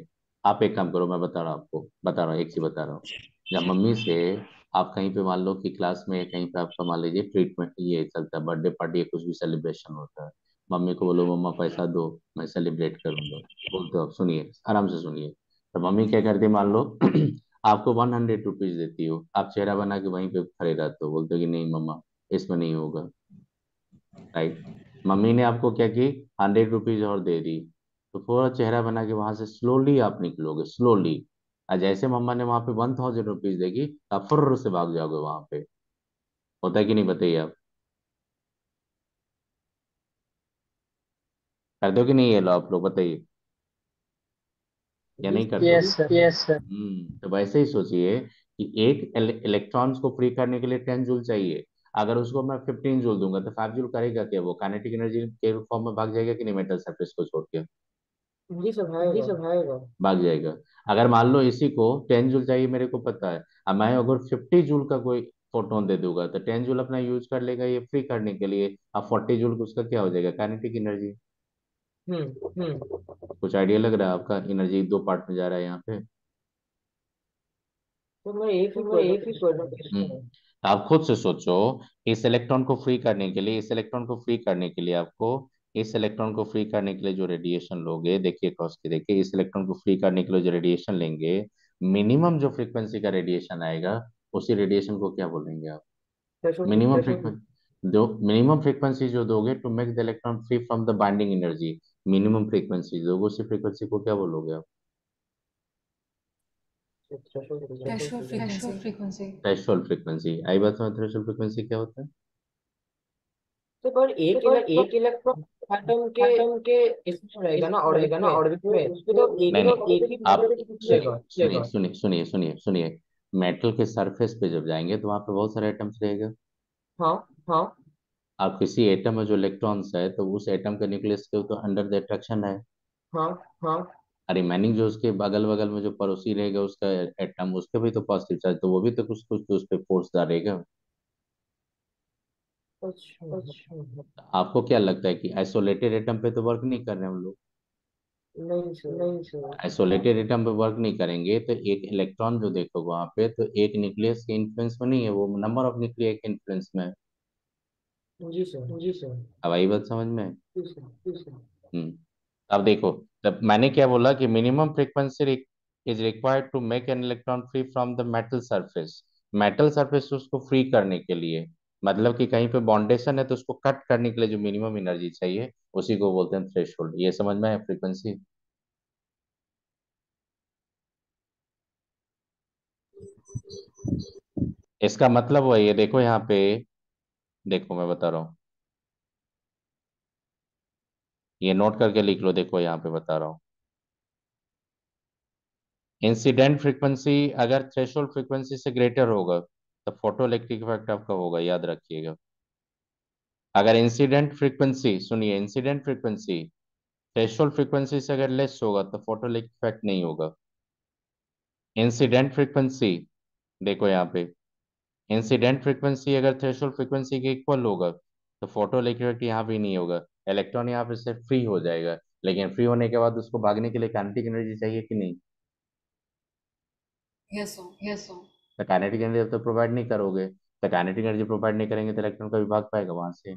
आप एक काम करो, मैं बता रहा हूँ आपको, बता रहा हूँ, एक चीज बता रहा हूँ। जब मम्मी से आप कहीं पे मान लो कि क्लास में कहीं पे आपका मान लीजिए ट्रीटमेंट ये चलता है, बर्थडे पार्टी या कुछ भी सेलिब्रेशन होता है, मम्मी को बोलो मम्मा पैसा दो, मैं सेलिब्रेट करूंगा, बोलते हो आप, सुनिए आराम से सुनिए। तो मम्मी क्या करती है, मान लो आपको 100 रुपीज देती हो, आप चेहरा बना के वहीं पे खड़े रहते हो, बोलते हो कि नहीं मम्मा इसमें नहीं होगा, राइट। मम्मी ने आपको क्या की, 100 रुपीज और दे दी, तो थोड़ा चेहरा बना के वहां से स्लोली आप निकलोगे, स्लोली। और जैसे मम्मा ने वहां पे 1000 रुपीज देगी, तो आप फुर्र से भाग जाओगे वहां पे। होता है कि नहीं, बताइए आप, कर दो कि नहीं, ये लो आप लोग बताइए, या जी नहीं सर, करते हो? जी सर। Yes sir. तो वैसे ही सोचिए कि एक इलेक्ट्रॉन्स को फ्री करने के लिए 10 जूल चाहिए। अगर उसको मैं 15 जूल दूंगा तो 5 जूल करेगा क्या, वो काइनेटिक एनर्जी के फॉर्म में भाग जाएगा कि नहीं, मेटल सरफेस को छोड़ के? जी सर, जी भागेगा। सब आएगा, भाग जाएगा। अगर मान लो इसी को 10 जूल चाहिए, मेरे को पता है, अब मैं अगर 50 जूल का कोई फोटोन दे दूंगा तो 10 जूल अपना यूज कर लेगा ये फ्री करने के लिए, अब 40 जूल उसका क्या हो जाएगा, काइनेटिक एनर्जी। हम्म। कुछ आइडिया लग रहा है आपका, एनर्जी दो पार्ट में जा रहा है यहाँ पे। तो मैं एक ही तो मैं क्वेश्चन एक ही पूछता क्वेश्चन हूँ। पूछता हूँ। तो आप खुद से सोचो, इस इलेक्ट्रॉन को फ्री करने के लिए, इस इलेक्ट्रॉन को फ्री करने के लिए आपको, इस इलेक्ट्रॉन को फ्री करने के लिए जो रेडिएशन लोगे, देखिए क्रॉस के, देखिए इस इलेक्ट्रॉन को फ्री करने के लिए जो रेडिएशन लेंगे, मिनिमम जो फ्रीक्वेंसी का रेडिएशन आएगा, उसी रेडिएशन को क्या बोलेंगे आप? Threshold minimum frequency. फ्रीक्वेंसी, जो मिनिमम फ्रीक्वेंसी जो दोगे to make the electron free from the binding energy, minimum frequency दोगे, उसी फ्रीक्वेंसी को क्या बोलोगे आप? Threshold threshold frequency. Frequency. Frequency. Threshold frequency. आई बात समझ, थ्रेशोल्ड फ्रीक्वेंसी क्या होता है? तो पर तो एक पर इलेक्ट्रॉन एक इलेक्ट्रॉन एटम के एटम के इसमें रहेगा ना, इसमें ऑर्बिट रहेगा ना, में, ऑर्बिट तो में, उसपे तो तो एक नहीं ही नहीं एक ही आप मिलेगा। सुनिए सुनिए सुनिए सुनिए सुनिए, मेटल के सरफेस पे जब जाएंगे तो वहां पे बहुत सारे एटम्स रहेगा। हाँ। हाँ, आप किसी एटम में जो इलेक्ट्रॉन्स है तो उस एटम के न्यूक्लियस के तो अंडर द अट्रैक्शन है। हाँ। हाँ, और रिमेनिंग जो उसके बगल बगल में जो पड़ोसी रहेगा उसका एटम, उसके भी तो पॉजिटिव चार्ज, तो वो भी तो कुछ कुछ तो उस पर फोर्स डालेगा। अच्छा। अच्छा, आपको क्या लगता है कि आइसोलेटेड एटम पे तो वर्क नहीं कर रहे हम लोग? नहीं सर। नहीं सर, आइसोलेटेड एटम पे वर्क नहीं करेंगे तो एक इलेक्ट्रॉन जो देखो वहां पे, तो एक न्यूक्लियस के इन्फ्लुएंस में नहीं है, वो नंबर ऑफ न्यूक्लियर के इन्फ्लुएंस में है। जी सर। जी सर, अब आई बात समझ में? जी सर। जी सर। अब देखो, तब मैंने क्या बोला कि minimum frequency is required to make an electron free from the metal surface. Metal surface उसको फ्री करने के लिए, मतलब कि कहीं पे बाउंडेशन है तो उसको कट करने के लिए जो मिनिमम एनर्जी चाहिए, उसी को बोलते हैं थ्रेशोल्ड। ये समझ में है फ्रीक्वेंसी? इसका मतलब वही है, देखो यहाँ पे, देखो मैं बता रहा हूँ, ये नोट करके लिख लो, देखो यहाँ पे बता रहा हूँ। इंसिडेंट फ्रीक्वेंसी अगर थ्रेशोल्ड फ्रीक्वेंसी से ग्रेटर होगा तो फोटो इलेक्ट्रिक इफेक्ट आपका होगा, याद रखिएगा। अगर इंसिडेंट फ्रीक्वेंसी, सुनिए, इंसिडेंट फ्रीक्वेंसी थ्रेशोल्ड फ्रीक्वेंसी से अगर लेस होगा तो फोटो इलेक्ट्रिक इफेक्ट नहीं होगा। इंसिडेंट फ्रीक्वेंसी, देखो यहाँ पे, इंसिडेंट फ्रीक्वेंसी अगर थ्रेशोल्ड फ्रीक्वेंसी के इक्वल होगा तो फोटो इलेक्ट्रिक इफेक्ट यहाँ भी नहीं होगा, इलेक्ट्रॉन यहाँ पे से फ्री हो जाएगा। लेकिन फ्री होने के बाद उसको भागने के लिए काइनेटिक एनर्जी चाहिए कि नहीं? Yes sir. Yes sir. तो काइनेटिक एनर्जी तो प्रोवाइड नहीं करोगे, तो काइनेटिक एनर्जी प्रोवाइड नहीं करेंगे तो इलेक्ट्रॉन का भाग पाएगा वहां से?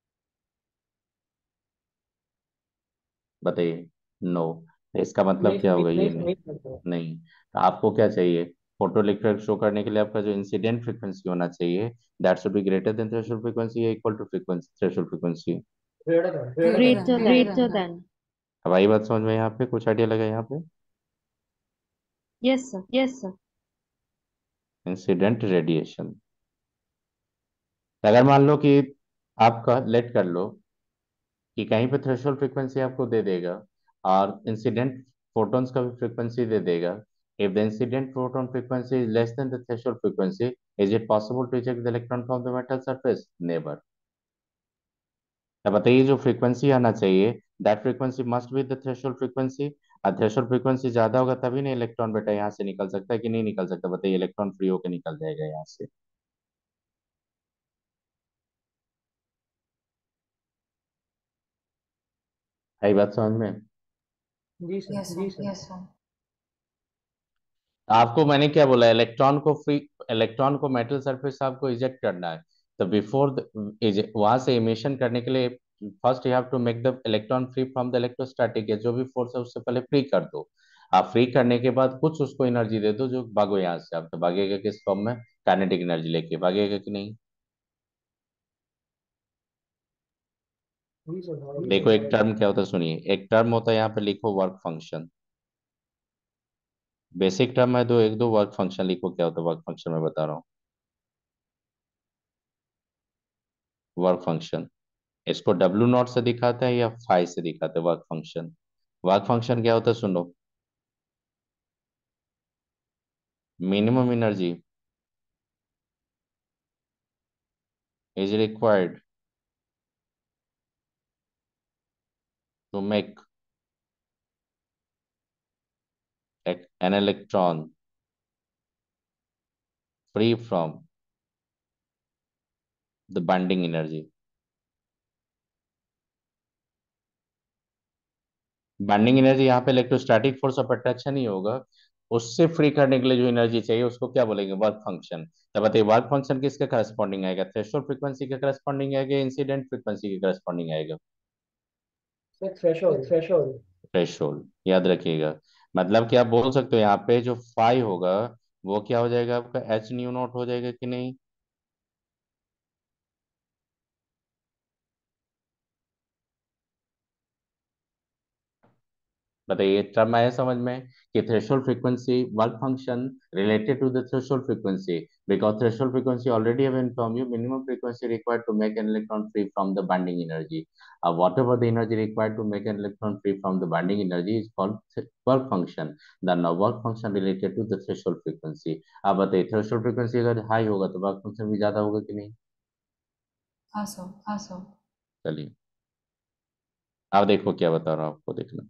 बताइए। नो। इसका मतलब नहीं क्या सर, होगा, ये नहीं नहीं? करता। नहीं, तो आपको क्या चाहिए, फोटो इलेक्ट्रिक शो करने के लिए आपका जो इंसिडेंट फ्रीक्वेंसी होना चाहिए, that should be greater than threshold frequency या equal to frequency, threshold frequency. Greater था। Greater than. Greater greater than. Than. Greater than. अब आई बात समझ में, यहाँ पे कुछ आइडिया लगा यहाँ पे? Yes, sir. Yes, sir. Incident radiation, अगर मान लो कि आपका, लेट कर लो कि कहीं पे थ्रेशोल्ड फ्रीक्वेंसी आपको दे देगा और इंसिडेंट फोटॉन्स का भी फ्रीक्वेंसी दे देगा, if the incident photon frequency is less than the threshold frequency, is it possible to eject the electron from the metal surface? Never. अब बताइए, जो फ्रीक्वेंसी आना चाहिए, that frequency must be the threshold frequency. और threshold frequency ज्यादा होगा तभी ना इलेक्ट्रॉन बेटा यहाँ से निकल सकता है कि नहीं निकल सकता, बताइए, इलेक्ट्रॉन फ्री होकर निकल जाएगा यहाँ से। आई बात समझ में? जी sir. Yes sir. Yes sir. आपको मैंने क्या बोला, इलेक्ट्रॉन को मेटल सरफेस आपको इजेक्ट करना है। तो बिफोर वहां से इमिशन करने के लिए first you have to make the electron free from the electrostatic, या जो भी फोर्स है उससे पहले फ्री कर दो। आप फ्री करने के बाद कुछ उसको एनर्जी दे दो जो भागो यहाँ से। आप तो भागेगा किस फॉर्म में, काइनेटिक एनर्जी लेके भागेगा कि नहीं। जी सर, हाँ जी देखो सर। एक टर्म क्या होता है, सुनिए, एक टर्म होता है यहाँ पे, लिखो वर्क फंक्शन। बेसिक टर्म है दो, एक दो वर्क फंक्शन लिखो, क्या होता है वर्क फंक्शन, मैं बता रहा हूँ। वर्क फंक्शन इसको डब्ल्यू नॉट से दिखाते हैं या फाइ से दिखाते हैं वर्क फंक्शन। वर्क फंक्शन क्या होता है सुनो, minimum energy is required to make an electron free from the binding energy. Binding energy यहाँ पे इलेक्ट्रोस्टैटिक फोर्स ऑफ अट्रैक्शन ही होगा। उससे फ्री करने के लिए जो एनर्जी चाहिए उसको क्या बोलेंगे, वर्क फंक्शन। तब बताइए वर्क फंक्शन किसके करस्पॉन्डिंग आएगा, थ्रेशोल्ड फ्रीक्वेंसी के करस्पॉन्डिंग आएगा, इंसिडेंट फ्रीक्वेंसी के करस्पॉन्डिंग आएगा। Sir threshold threshold. थ्रेशोल्ड, याद रखिएगा। मतलब कि आप बोल सकते हो यहाँ पे जो फाई होगा वो क्या हो जाएगा आपका, एच न्यू नॉट हो जाएगा कि नहीं। बताइए टर्म आया समझ में, कि threshold frequency work function related to the threshold frequency, because threshold frequency already have inform you minimum frequency required to make an electron free from the binding energy. Whatever the energy required to make an electron free from the binding energy is called work function. The work function related to the threshold frequency. आप बताइए threshold frequency अगर high होगा तो work function भी ज्यादा होगा कि नहीं। हाँ सर। हाँ सर। चलिए अब देखो क्या बता रहा हूँ आपको, देखना।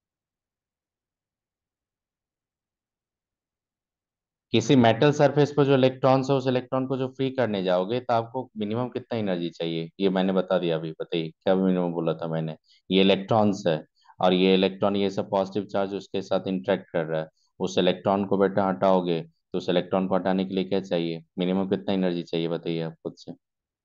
किसी मेटल सरफेस पर जो इलेक्ट्रॉन्स है उस इलेक्ट्रॉन को जो फ्री करने जाओगे तो आपको मिनिमम कितना एनर्जी चाहिए, ये मैंने बता दिया अभी। बताइए क्या मिनिमम बोला था मैंने। ये इलेक्ट्रॉन्स है, और ये इलेक्ट्रॉन ये सब पॉजिटिव चार्ज उसके साथ इंटरेक्ट कर रहा है। उस इलेक्ट्रॉन को बेटा हटाओगे तो उस इलेक्ट्रॉन को हटाने के लिए क्या चाहिए, मिनिमम कितना एनर्जी चाहिए, बताइए आप खुद से।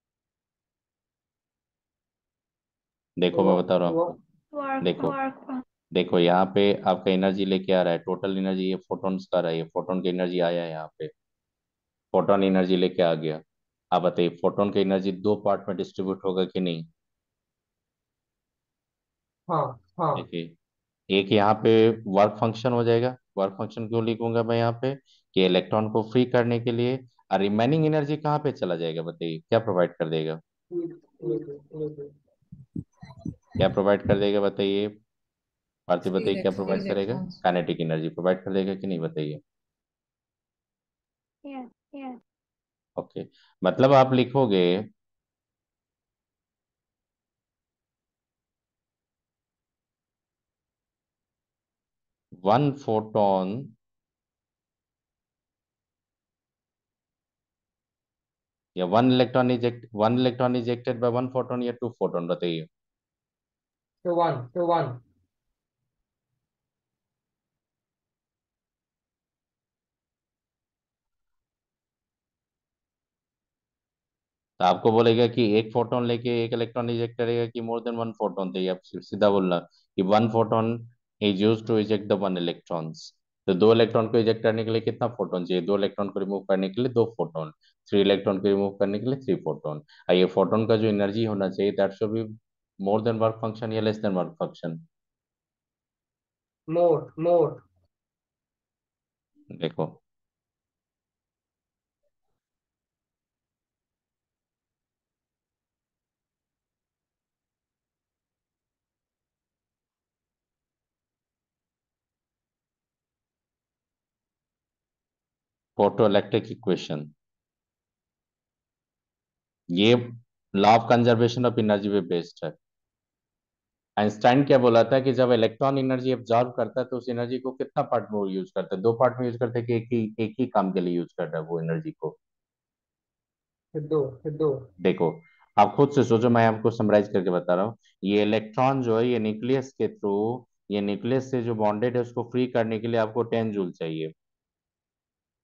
देखो मैं बता रहा हूँ आपको। वर्क देखो, वर्क देखो यहाँ पे आपका एनर्जी लेके आ रहा है, टोटल एनर्जी ये फोटॉन्स का रहा है, ये फोटोन की एनर्जी आया है यहाँ पे, फोटोन एनर्जी लेके आ गया। आप बताइए फोटोन की एनर्जी दो पार्ट में डिस्ट्रीब्यूट होगा कि नहीं। हाँ हाँ। देखिए एक यहाँ पे वर्क फंक्शन हो जाएगा। वर्क फंक्शन क्यों लिखूंगा मैं यहाँ पे, कि इलेक्ट्रॉन को फ्री करने के लिए। और रिमेनिंग एनर्जी कहाँ पे चला जाएगा, बताइए क्या प्रोवाइड कर देगा, क्या प्रोवाइड कर देगा बताइए। पार्थिव फ्री बताइए क्या फ्री प्रोवाइड करेगा, इलेक्ट्रॉन्स। काइनेटिक एनर्जी प्रोवाइड कर देगा कि नहीं, बताइए। यस यस ओके, मतलब आप लिखोगे वन फोटोन या one electron ejected by one photon या टू फोटोन, बताइए। तो वन तो वन। तो आपको बोलेगा कि एक फोटोन लेके एक इलेक्ट्रॉन इजेक्ट करेगा कि मोर देन वन फोटोन, तो ये आप सीधा बोलना कि one photon is use to eject the one electrons. तो दो इलेक्ट्रॉन को इजेक्ट करने के लिए कितना फोटोन चाहिए, दो इलेक्ट्रॉन को रिमूव करने के लिए दो फोटोन। थ्री इलेक्ट्रॉन को रिमूव करने के लिए थ्री फोटोन। और ये फोटोन का जो एनर्जी होना चाहिए that should be more than work function या less than work function. More more. देखो फोटो इलेक्ट्रिक इक्वेशन, ये law of conservation of energy पे बेस्ड है। आइंस्टाइन क्या बोला था कि जब इलेक्ट्रॉन एनर्जी एब्जॉर्ब करता है तो उस एनर्जी को कितना पार्ट में वो यूज करता है, दो पार्ट में यूज करता है कि एक ही काम के लिए यूज कर रहा है वो एनर्जी को। फिर दो। देखो आप खुद से सोचो, मैं आपको समराइज करके बता रहा हूँ। ये इलेक्ट्रॉन जो है ये न्यूक्लियस के थ्रू, ये न्यूक्लियस से जो बॉन्डेड है उसको फ्री करने के लिए आपको 10 जूल चाहिए।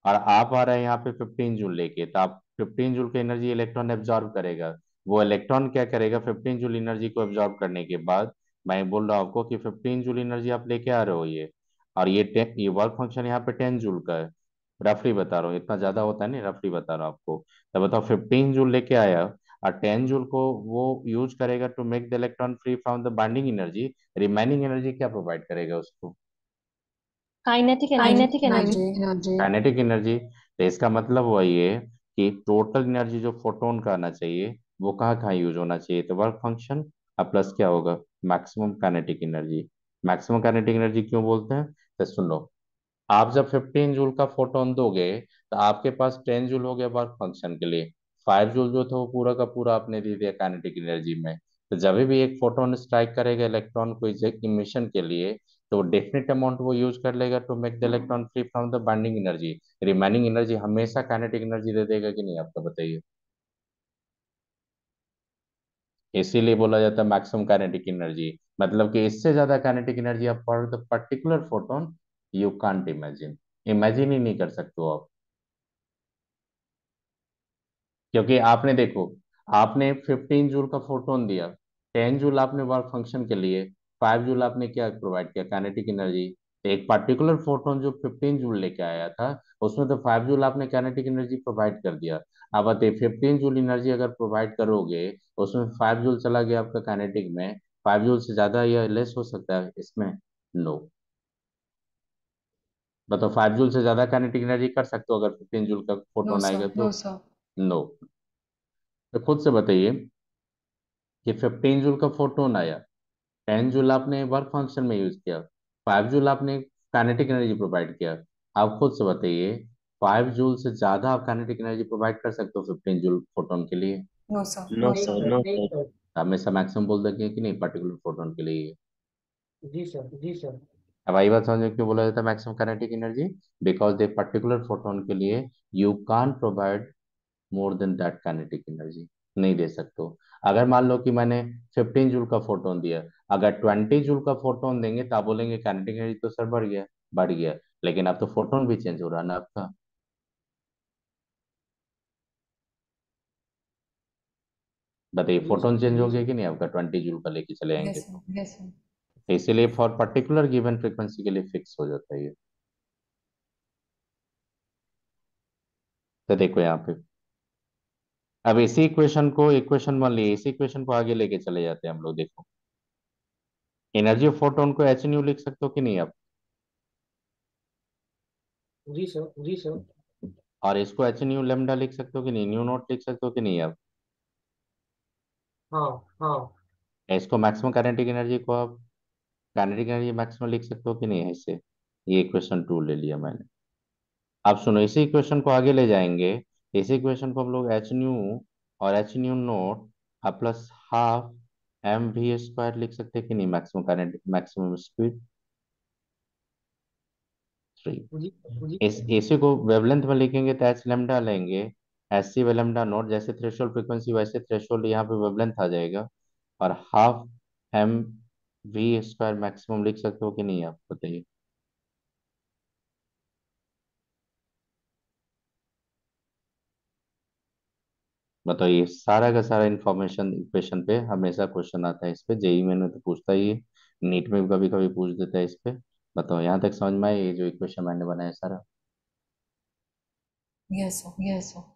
और आप आ रहे हैं यहाँ पे 15 जूल लेके, तो आप 15 जूल की एनर्जी इलेक्ट्रॉन एब्जॉर्ब करेगा। वो इलेक्ट्रॉन क्या करेगा, 15 जूल एनर्जी को एब्जॉर्ब करने के बाद, मैं बोल रहा हूँ आपको कि 15 जूल एनर्जी आप लेके आ रहे हो ये, और ये वर्क फंक्शन यहाँ पे 10 जूल का है। रफली बता रहा हूँ, इतना ज्यादा होता है नहीं, रफली बता रहा हूँ आपको। तो बताओ 15 जूल लेके आया, और 10 जूल को वो यूज करेगा to make the electron free from the binding energy. Remaining energy क्या प्रोवाइड करेगा उसको? Kinetic energy. Kinetic energy. Kinetic energy. तो इसका मतलब वही है कि टोटल एनर्जी जो फोटोन का आना चाहिए वो कहाँ कहाँ यूज होना चाहिए, तो वर्क फंक्शन और प्लस क्या होगा, maximum kinetic energy. Maximum kinetic energy क्यों बोलते हैं, तो सुनो, आप जब 15 जूल का फोटोन दोगे तो आपके पास 10 जूल हो गया वर्क फंक्शन के लिए, 5 जूल जो था वो पूरा का पूरा आपने दे दिया काइनेटिक एनर्जी में। तो जब भी एक फोटोन स्ट्राइक करेगा इलेक्ट्रॉन को इमिशन के लिए, तो डेफिनेट अमाउंट वो यूज कर लेगा to make the electron free from the binding energy. Remaining energy हमेशा काइनेटिक एनर्जी दे देगा कि नहीं, आपका बताइए। इसीलिए बोला जाता है मैक्सिमम काइनेटिक एनर्जी, मतलब कि इससे ज्यादा काइनेटिक एनर्जी आप for the particular photon you can't imagine, imagine ही नहीं कर सकते हो आप। क्योंकि आपने देखो, आपने 15 जूल का फोटोन दिया, 10 जूल आपने वर्क फंक्शन के लिए, 5 जूल आपने क्या प्रोवाइड किया, काइनेटिक एनर्जी। तो एक पर्टिकुलर फोटोन जो 15 जूल लेके आया था, उसमें तो 5 जूल आपने काइनेटिक एनर्जी प्रोवाइड कर दिया। अब बताइए 15 जूल एनर्जी अगर प्रोवाइड करोगे, उसमें 5 जूल चला गया आपका काइनेटिक में, 5 जूल से ज्यादा या लेस हो सकता है इसमें? नो। बताओ 5 जूल से ज्यादा काइनेटिक एनर्जी कर सकते हो अगर 15 जूल का नो फोटोन आएगा सर, तो? No sir. नो। तो खुद से बताइए कि 15 जूल का फोटोन आया, 10 जूल आपने वर्क फंक्शन में यूज किया, 5 जूल आपने काइनेटिक एनर्जी प्रोवाइड किया। आप खुद से बताइए, 5 जूल से ज्यादा आप काइनेटिक एनर्जी प्रोवाइड कर सकते हो 15 जूल फोटोन के लिए? नो सर, नो नो नहीं सर, सर। सर, नो नहीं सर। सर। हमेशा मैक्सिमम बोल देंगे कि नहीं पर्टिकुलर फोटोन के लिए? जी सर, जी सर। अब आई बात समझ में क्यों बोला जाता है maximum kinetic energy? Because the particular photon के लिए you can provide more than that kinetic energy, नहीं दे सकते हो। अगर मान लो कि मैंने 15 जूल का फोटोन दिया, अगर 20 जूल का फोटोन देंगे तो आप बोलेंगे काइनेटिक एनर्जी तो सर बढ़ गया, बढ़ गया। लेकिन अब तो फोटोन भी चेंज हो रहा है ना आपका। बताइए जी फोटोन सर, चेंज हो जी गया सर। कि नहीं आपका 20 जूल का लेके चले आएंगे यस तो? Sir, yes sir. तो इसीलिए फॉर पर्टिकुलर गिवन फ्रीक्वेंसी के लिए फिक्स हो जाता है ये। तो देखो यहाँ पे, अब इसी इक्वेशन को, इक्वेशन मान ली, इसी इक्वेशन को आगे लेके चले जाते हैं हम लोग। देखो एनर्जी ऑफ फोटोन को एच न्यू लिख सकते हो कि नहीं आप? जी सर, जी सर। और इसको एच न्यू लेमडा लिख सकते हो कि नहीं, न्यू नोट लिख सकते हो कि नहीं आप? हाँ, हाँ। इसको मैक्सिमम काइनेटिक एनर्जी को आप काइनेटिक एनर्जी मैक्सिमम लिख सकते हो कि नहीं ऐसे? ये इक्वेशन 2 ले लिया मैंने। अब सुनो, इसी इक्वेशन को आगे ले जाएंगे। इसी इक्वेशन को हम लोग एच न्यू और h nu naught plus half m v square लिख सकते हैं कि नहीं, मैक्सिमम काइनेटिक मैक्सिमम स्पीड 3। जी सर, जी इस सर। इसी को वेवलेंथ में लिखेंगे तो एच लेमडा लेंगे, एच सी व लेमडा नोट, जैसे थ्रेशोल्ड फ्रीक्वेंसी वैसे थ्रेशोल्ड यहाँ पे वेवलेंथ आ जाएगा। और half m v square maximum लिख सकते हो कि नहीं आप बताइए? बताओ, ये सारा का सारा इन्फॉर्मेशन इक्वेशन पे हमेशा क्वेश्चन आता है, इस पे जेई में तो पूछता ही है, नीट में भी कभी कभी पूछ देता है इस पे। बताओ यहाँ तक समझ में आया ये जो इक्वेशन मैंने बनाया सारा? Yes sir, yes sir.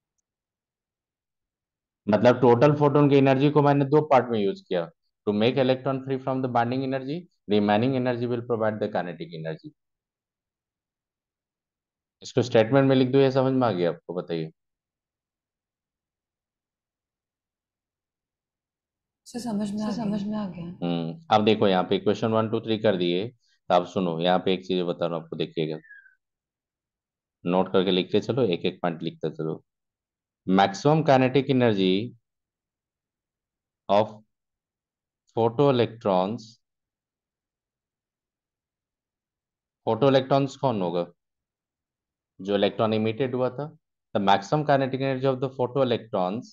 मतलब टोटल फोटोन की एनर्जी को मैंने दो पार्ट में यूज किया, to make electron free from the binding energy, remaining energy will provide the kinetic energy. इसको स्टेटमेंट में लिख दो, ये समझ में आ गया आपको, बताइए। सर समझ में आ गया। समझ में आ गया। अब देखो यहाँ पे क्वेश्चन 1 2 3 कर दिए, तो अब सुनो यहाँ पे एक चीज बता रहा हूँ आपको, देखिएगा, नोट करके लिखते चलो, एक एक पॉइंट लिखते चलो। Maximum kinetic energy of photo electrons, photo electrons कौन होगा, जो इलेक्ट्रॉन इमिटेड हुआ था। The maximum kinetic energy of the photo electrons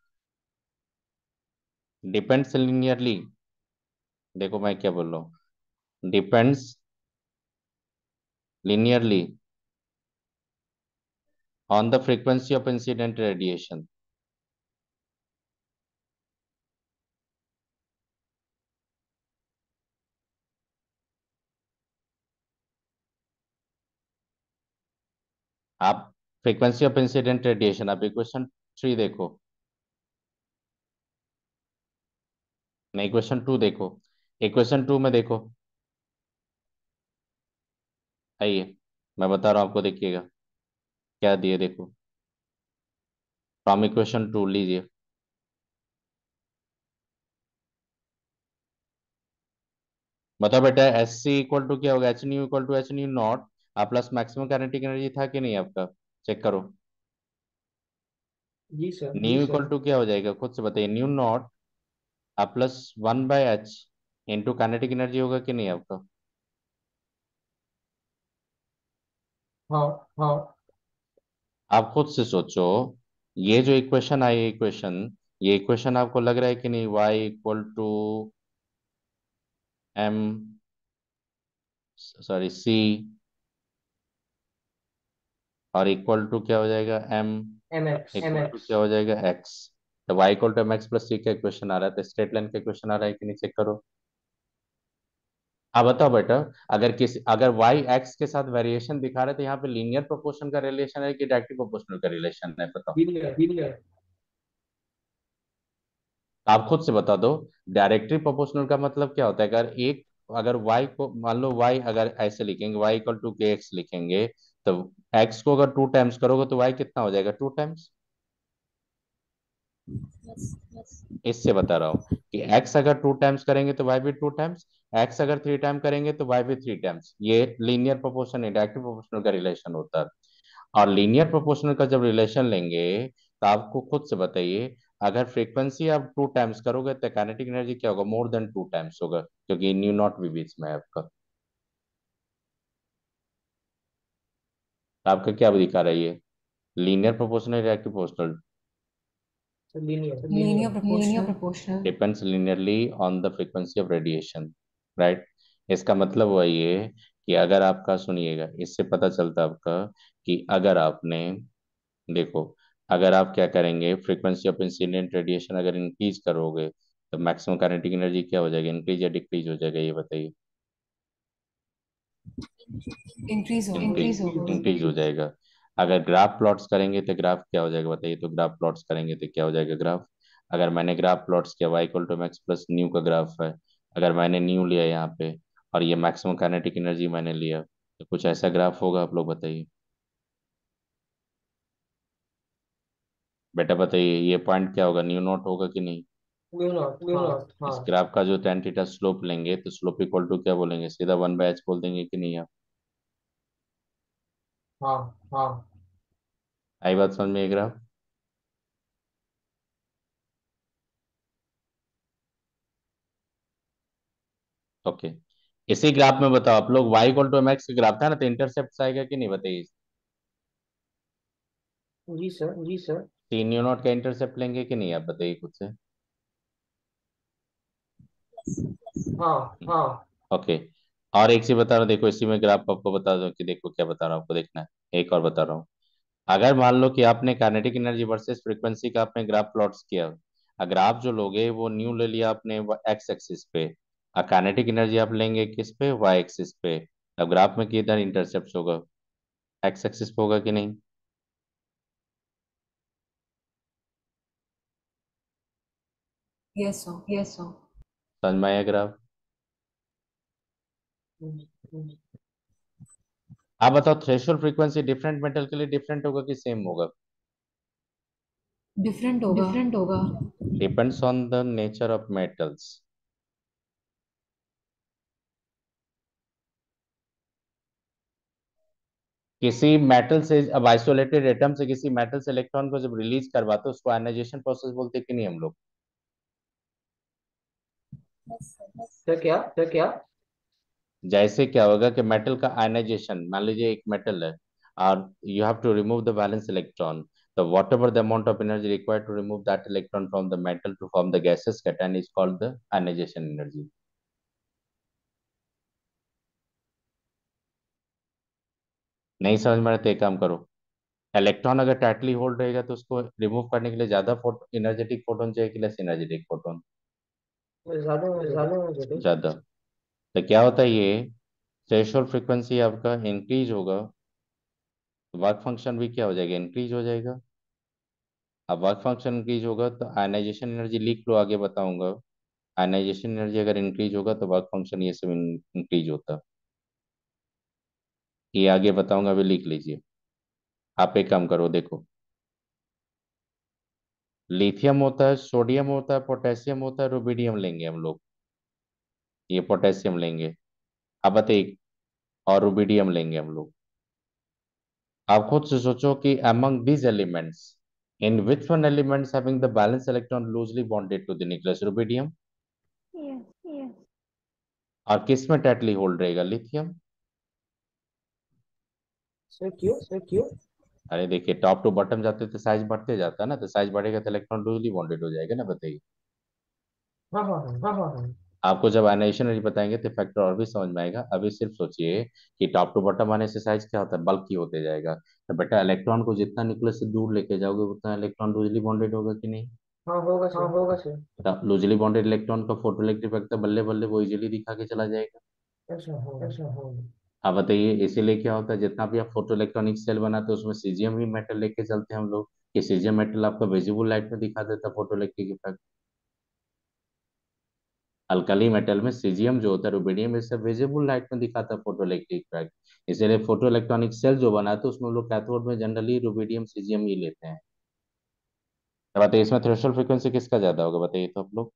depends linearly, देखो मैं क्या बोल रहा हूँ, depends linearly on the frequency of incident radiation. आप फ्रीक्वेंसी ऑफ इंसिडेंट रेडिएशन, आप इक्वेशन 3 देखो, नहीं इक्वेशन 2 देखो, इक्वेशन 2 में देखो, आइए मैं बता रहा हूं आपको, देखिएगा क्या दिए, देखो फ्रॉम इक्वेशन 2 लीजिए। बताओ बेटा, एस सी इक्वल टू क्या होगा, h nu equal to h nu naught, आप प्लस मैक्सिमम काइनेटिक एनर्जी था कि नहीं आपका, चेक करो। जी सर, जी न्यू इक्वल सर। टू क्या हो जाएगा, खुद से बताइए, न्यू नॉट आप plus 1/h into kinetic energy होगा कि नहीं आपका। हाँ, हाँ। आप खुद से सोचो, ये जो इक्वेशन आई इक्वेशन, ये इक्वेशन आपको लग रहा है कि नहीं, y equal to m, sorry c, और इक्वल टू क्या हो जाएगा एम, MX। इक्वल टू क्या हो जाएगा एक्स। तो y equal to m x plus c का इक्वेशन आ रहा है, तो स्ट्रेट लाइन का इक्वेशन आ रहा है कि नहीं, चेक करो। आप बताओ बेटा, अगर y x के साथ वेरिएशन दिखा रहे तो यहाँ पे लीनियर प्रोपोर्शन का रिलेशन है कि डायरेक्टली प्रोपोर्शनल का रिलेशन है, बताओ। Linear, linear. आप खुद से बता दो, डायरेक्टली प्रोपोर्शनल का मतलब क्या होता है, अगर y को मान लो, y अगर ऐसे लिखेंगे, y equal to k x लिखेंगे, तो x को अगर 2 टाइम्स करोगे तो y कितना हो जाएगा, 2 टाइम्स। इससे बता रहा हूँ कि x अगर 2 टाइम्स करेंगे तो y भी 2 टाइम्स, x अगर 3 टाइम करेंगे तो y भी 3 टाइम्स, ये लीनियर प्रोपोर्शन है, डायरेक्टली प्रोपोर्शनल का रिलेशन होता है। और लीनियर प्रोपोर्शनल का जब रिलेशन लेंगे तो आपको खुद से बताइए, अगर फ्रीक्वेंसी आप 2 टाइम्स करोगे तो काइनेटिक एनर्जी क्या होगा, मोर देन 2 टाइम्स होगा, क्योंकि न्यू नॉट भी बीच में है आपका। तो आपका क्या दिखा रहा है ये, लीनियर प्रोपोर्शनल या proportional, linear, linear linear proportional. Proportional. Depends linearly on the frequency of radiation, right. इसका मतलब हुआ ये कि अगर आपका, सुनिएगा, इससे पता चलता है आपका कि अगर आपने, देखो, अगर आप क्या करेंगे, फ्रीक्वेंसी ऑफ इंसिडेंट रेडिएशन अगर इंक्रीज करोगे तो मैक्सिमम काइनेटिक एनर्जी क्या हो जाएगी, इंक्रीज या डिक्रीज हो जाएगा, ये बताइए। इंक्रीज होगा। इंक्रीज, इंक्रीज होगा। इंक्रीज हो जाएगा। अगर ग्राफ प्लॉट्स करेंगे तो ग्राफ क्या हो जाएगा बताइए, तो ग्राफ प्लॉट्स करेंगे तो क्या हो जाएगा ग्राफ। अगर मैंने ग्राफ प्लॉट्स किया, y equal to max plus nu का ग्राफ है, अगर मैंने न्यू लिया यहाँ पे और ये मैक्सिमम काइनेटिक एनर्जी मैंने लिया, तो कुछ ऐसा ग्राफ होगा, आप लोग बताइए। बेटा बताइए, ये पॉइंट क्या होगा, न्यू नॉट होगा कि नहीं। न्यू नॉट, हाँ, हाँ। इस हाँ, ग्राफ का जो tan थीटा स्लोप लेंगे तो स्लोप इक्वल टू क्या बोलेंगे, सीधा 1/h बोल देंगे कि नहीं आप। हाँ। हाँ। आई बात समझ में, ये ग्राफ, ओके। इसी ग्राफ में बताओ आप लोग, y इक्वल टू mx का ग्राफ था ना, तो इंटरसेप्ट आएगा कि नहीं बताइए। जी सर, जी सर। तीन न्यू नॉट का इंटरसेप्ट लेंगे कि नहीं, आप बताइए खुद से। हाँ, हाँ। ओके, और एक चीज बता रहा हूँ, देखो इसी में ग्राफ आपको बता दो कि देखो क्या बता रहा हूँ, आपको देखना है, एक और बता रहा हूँ। अगर मान लो कि आपने काइनेटिक एनर्जी वर्सेस फ्रीक्वेंसी का आपने ग्राफ प्लॉट्स किया, अगर आप जो लोगे वो न्यू ले लिया आपने एक्स एक्सिस पे, और काइनेटिक एनर्जी आप लेंगे किस पे, वाई एक्सिस पे, अब ग्राफ में किधर इंटरसेप्ट होगा, एक्स एक्सिस पे होगा कि नहीं। Yes sir. Yes sir. समझ में आया ग्राफ। आप बताओ, थ्रेशोल्ड फ्रीक्वेंसी डिफरेंट मेटल के लिए डिफरेंट होगा कि सेम होगा, डिफरेंट होगा। डिफरेंट होगा। Depends on the nature of metals. किसी मेटल से, अब आइसोलेटेड एटम से किसी मेटल से इलेक्ट्रॉन को जब रिलीज करवाते हैं उसको आयनाइजेशन प्रोसेस बोलते हैं कि नहीं हम लोग। सर क्या, सर क्या? जैसे क्या होगा कि मेटल का आयनाइजेशन, मान लीजिए एक मेटल है और you have to remove the valence electron, तो whatever the amount of energy required to remove that electron from the metal to form the gases cation is called the ionization energy. नहीं समझ में आया तो एक काम करो, electron अगर टाइटली होल्ड रहेगा तो उसको रिमूव करने के लिए ज्यादा एनर्जेटिक फोटोन चाहिए कि लेस एनर्जेटिक फोटोन? ज्यादा हो जाएगा। ज्यादा। तो क्या होता है ये, थ्रेशोल्ड फ्रीक्वेंसी आपका इंक्रीज होगा तो वर्क फंक्शन भी क्या हो जाएगा, इंक्रीज हो जाएगा। अब वर्क फंक्शन इंक्रीज होगा तो आयनाइजेशन एनर्जी लिख लो, आगे बताऊंगा। आयनाइजेशन एनर्जी अगर इंक्रीज होगा तो वर्क फंक्शन ये सब इंक्रीज होता, ये आगे बताऊंगा, अभी लिख लीजिए। आप एक काम करो, देखो, लिथियम होता है, सोडियम होता है, पोटेशियम होता है, रुबिडियम लेंगे हम लोग। ये पोटेशियम लेंगे। अब बताइए, और रुबिडियम लेंगे हम लोग। आप खुद से सोचो कि among these elements, in which one elements having the valence electron loosely bonded to the nucleus, rubidium? Yes, yes. और किस में टाइटली होल्ड रहेगा, लिथियम? सर क्यों? अरे देखिए, टॉप टू बॉटम जाते तो साइज बढ़ते जाता है ना, तो साइज बढ़ेगा तो इलेक्ट्रॉन लूजली बॉन्डेड हो जाएगा ना, बताइए। हाँ हाँ हाँ हाँ हाँ हाँ। आपको जब आयनाइजेशन एनर्जी बताएंगे तो फैक्टर और भी समझ में आएगा। अभी सिर्फ सोचिए कि टॉप टू बॉटम आने से साइज क्या होता है, बल्की होते जाएगा। तो बेटा इलेक्ट्रॉन को जितना न्यूक्लियस से दूर लेके जाओगे उतना इलेक्ट्रॉन लूजली बॉन्डेड होगा कि नहीं? हाँ होगा सर। लूजली बॉन्डेड इलेक्ट्रॉन का फोटोइलेक्ट्रिक इफेक्ट बल्ले बल्ले वो इजीली दिखा के चला जाएगा। ऐसा हो। अब बताइए, इसीलिए क्या होता है, जितना भी आप फोटो इलेक्ट्रॉनिक सेल बनाते हैं उसमें सीजियम ही मेटल लेके चलते हैं हम लोग, कि सीजियम मेटल आपका विजिबल लाइट में दिखा देता है photo electric effect. Alkali metal में सीजियम जो होता है, रुबिडियम, इससे विजिबल लाइट में दिखाता है फोटो इलेक्ट्रिक इफेक्ट। इसीलिए फोटो इलेक्ट्रॉनिक सेल जो बनाते हैं उसमें हम लोग कैथोड में जनरली रुबिडियम सीजियम ही लेते हैं। तो बताइए, इसमें थ्रेशोल्ड फ्रीक्वेंसी किसका ज्यादा होगा, बताइए तो आप लोग।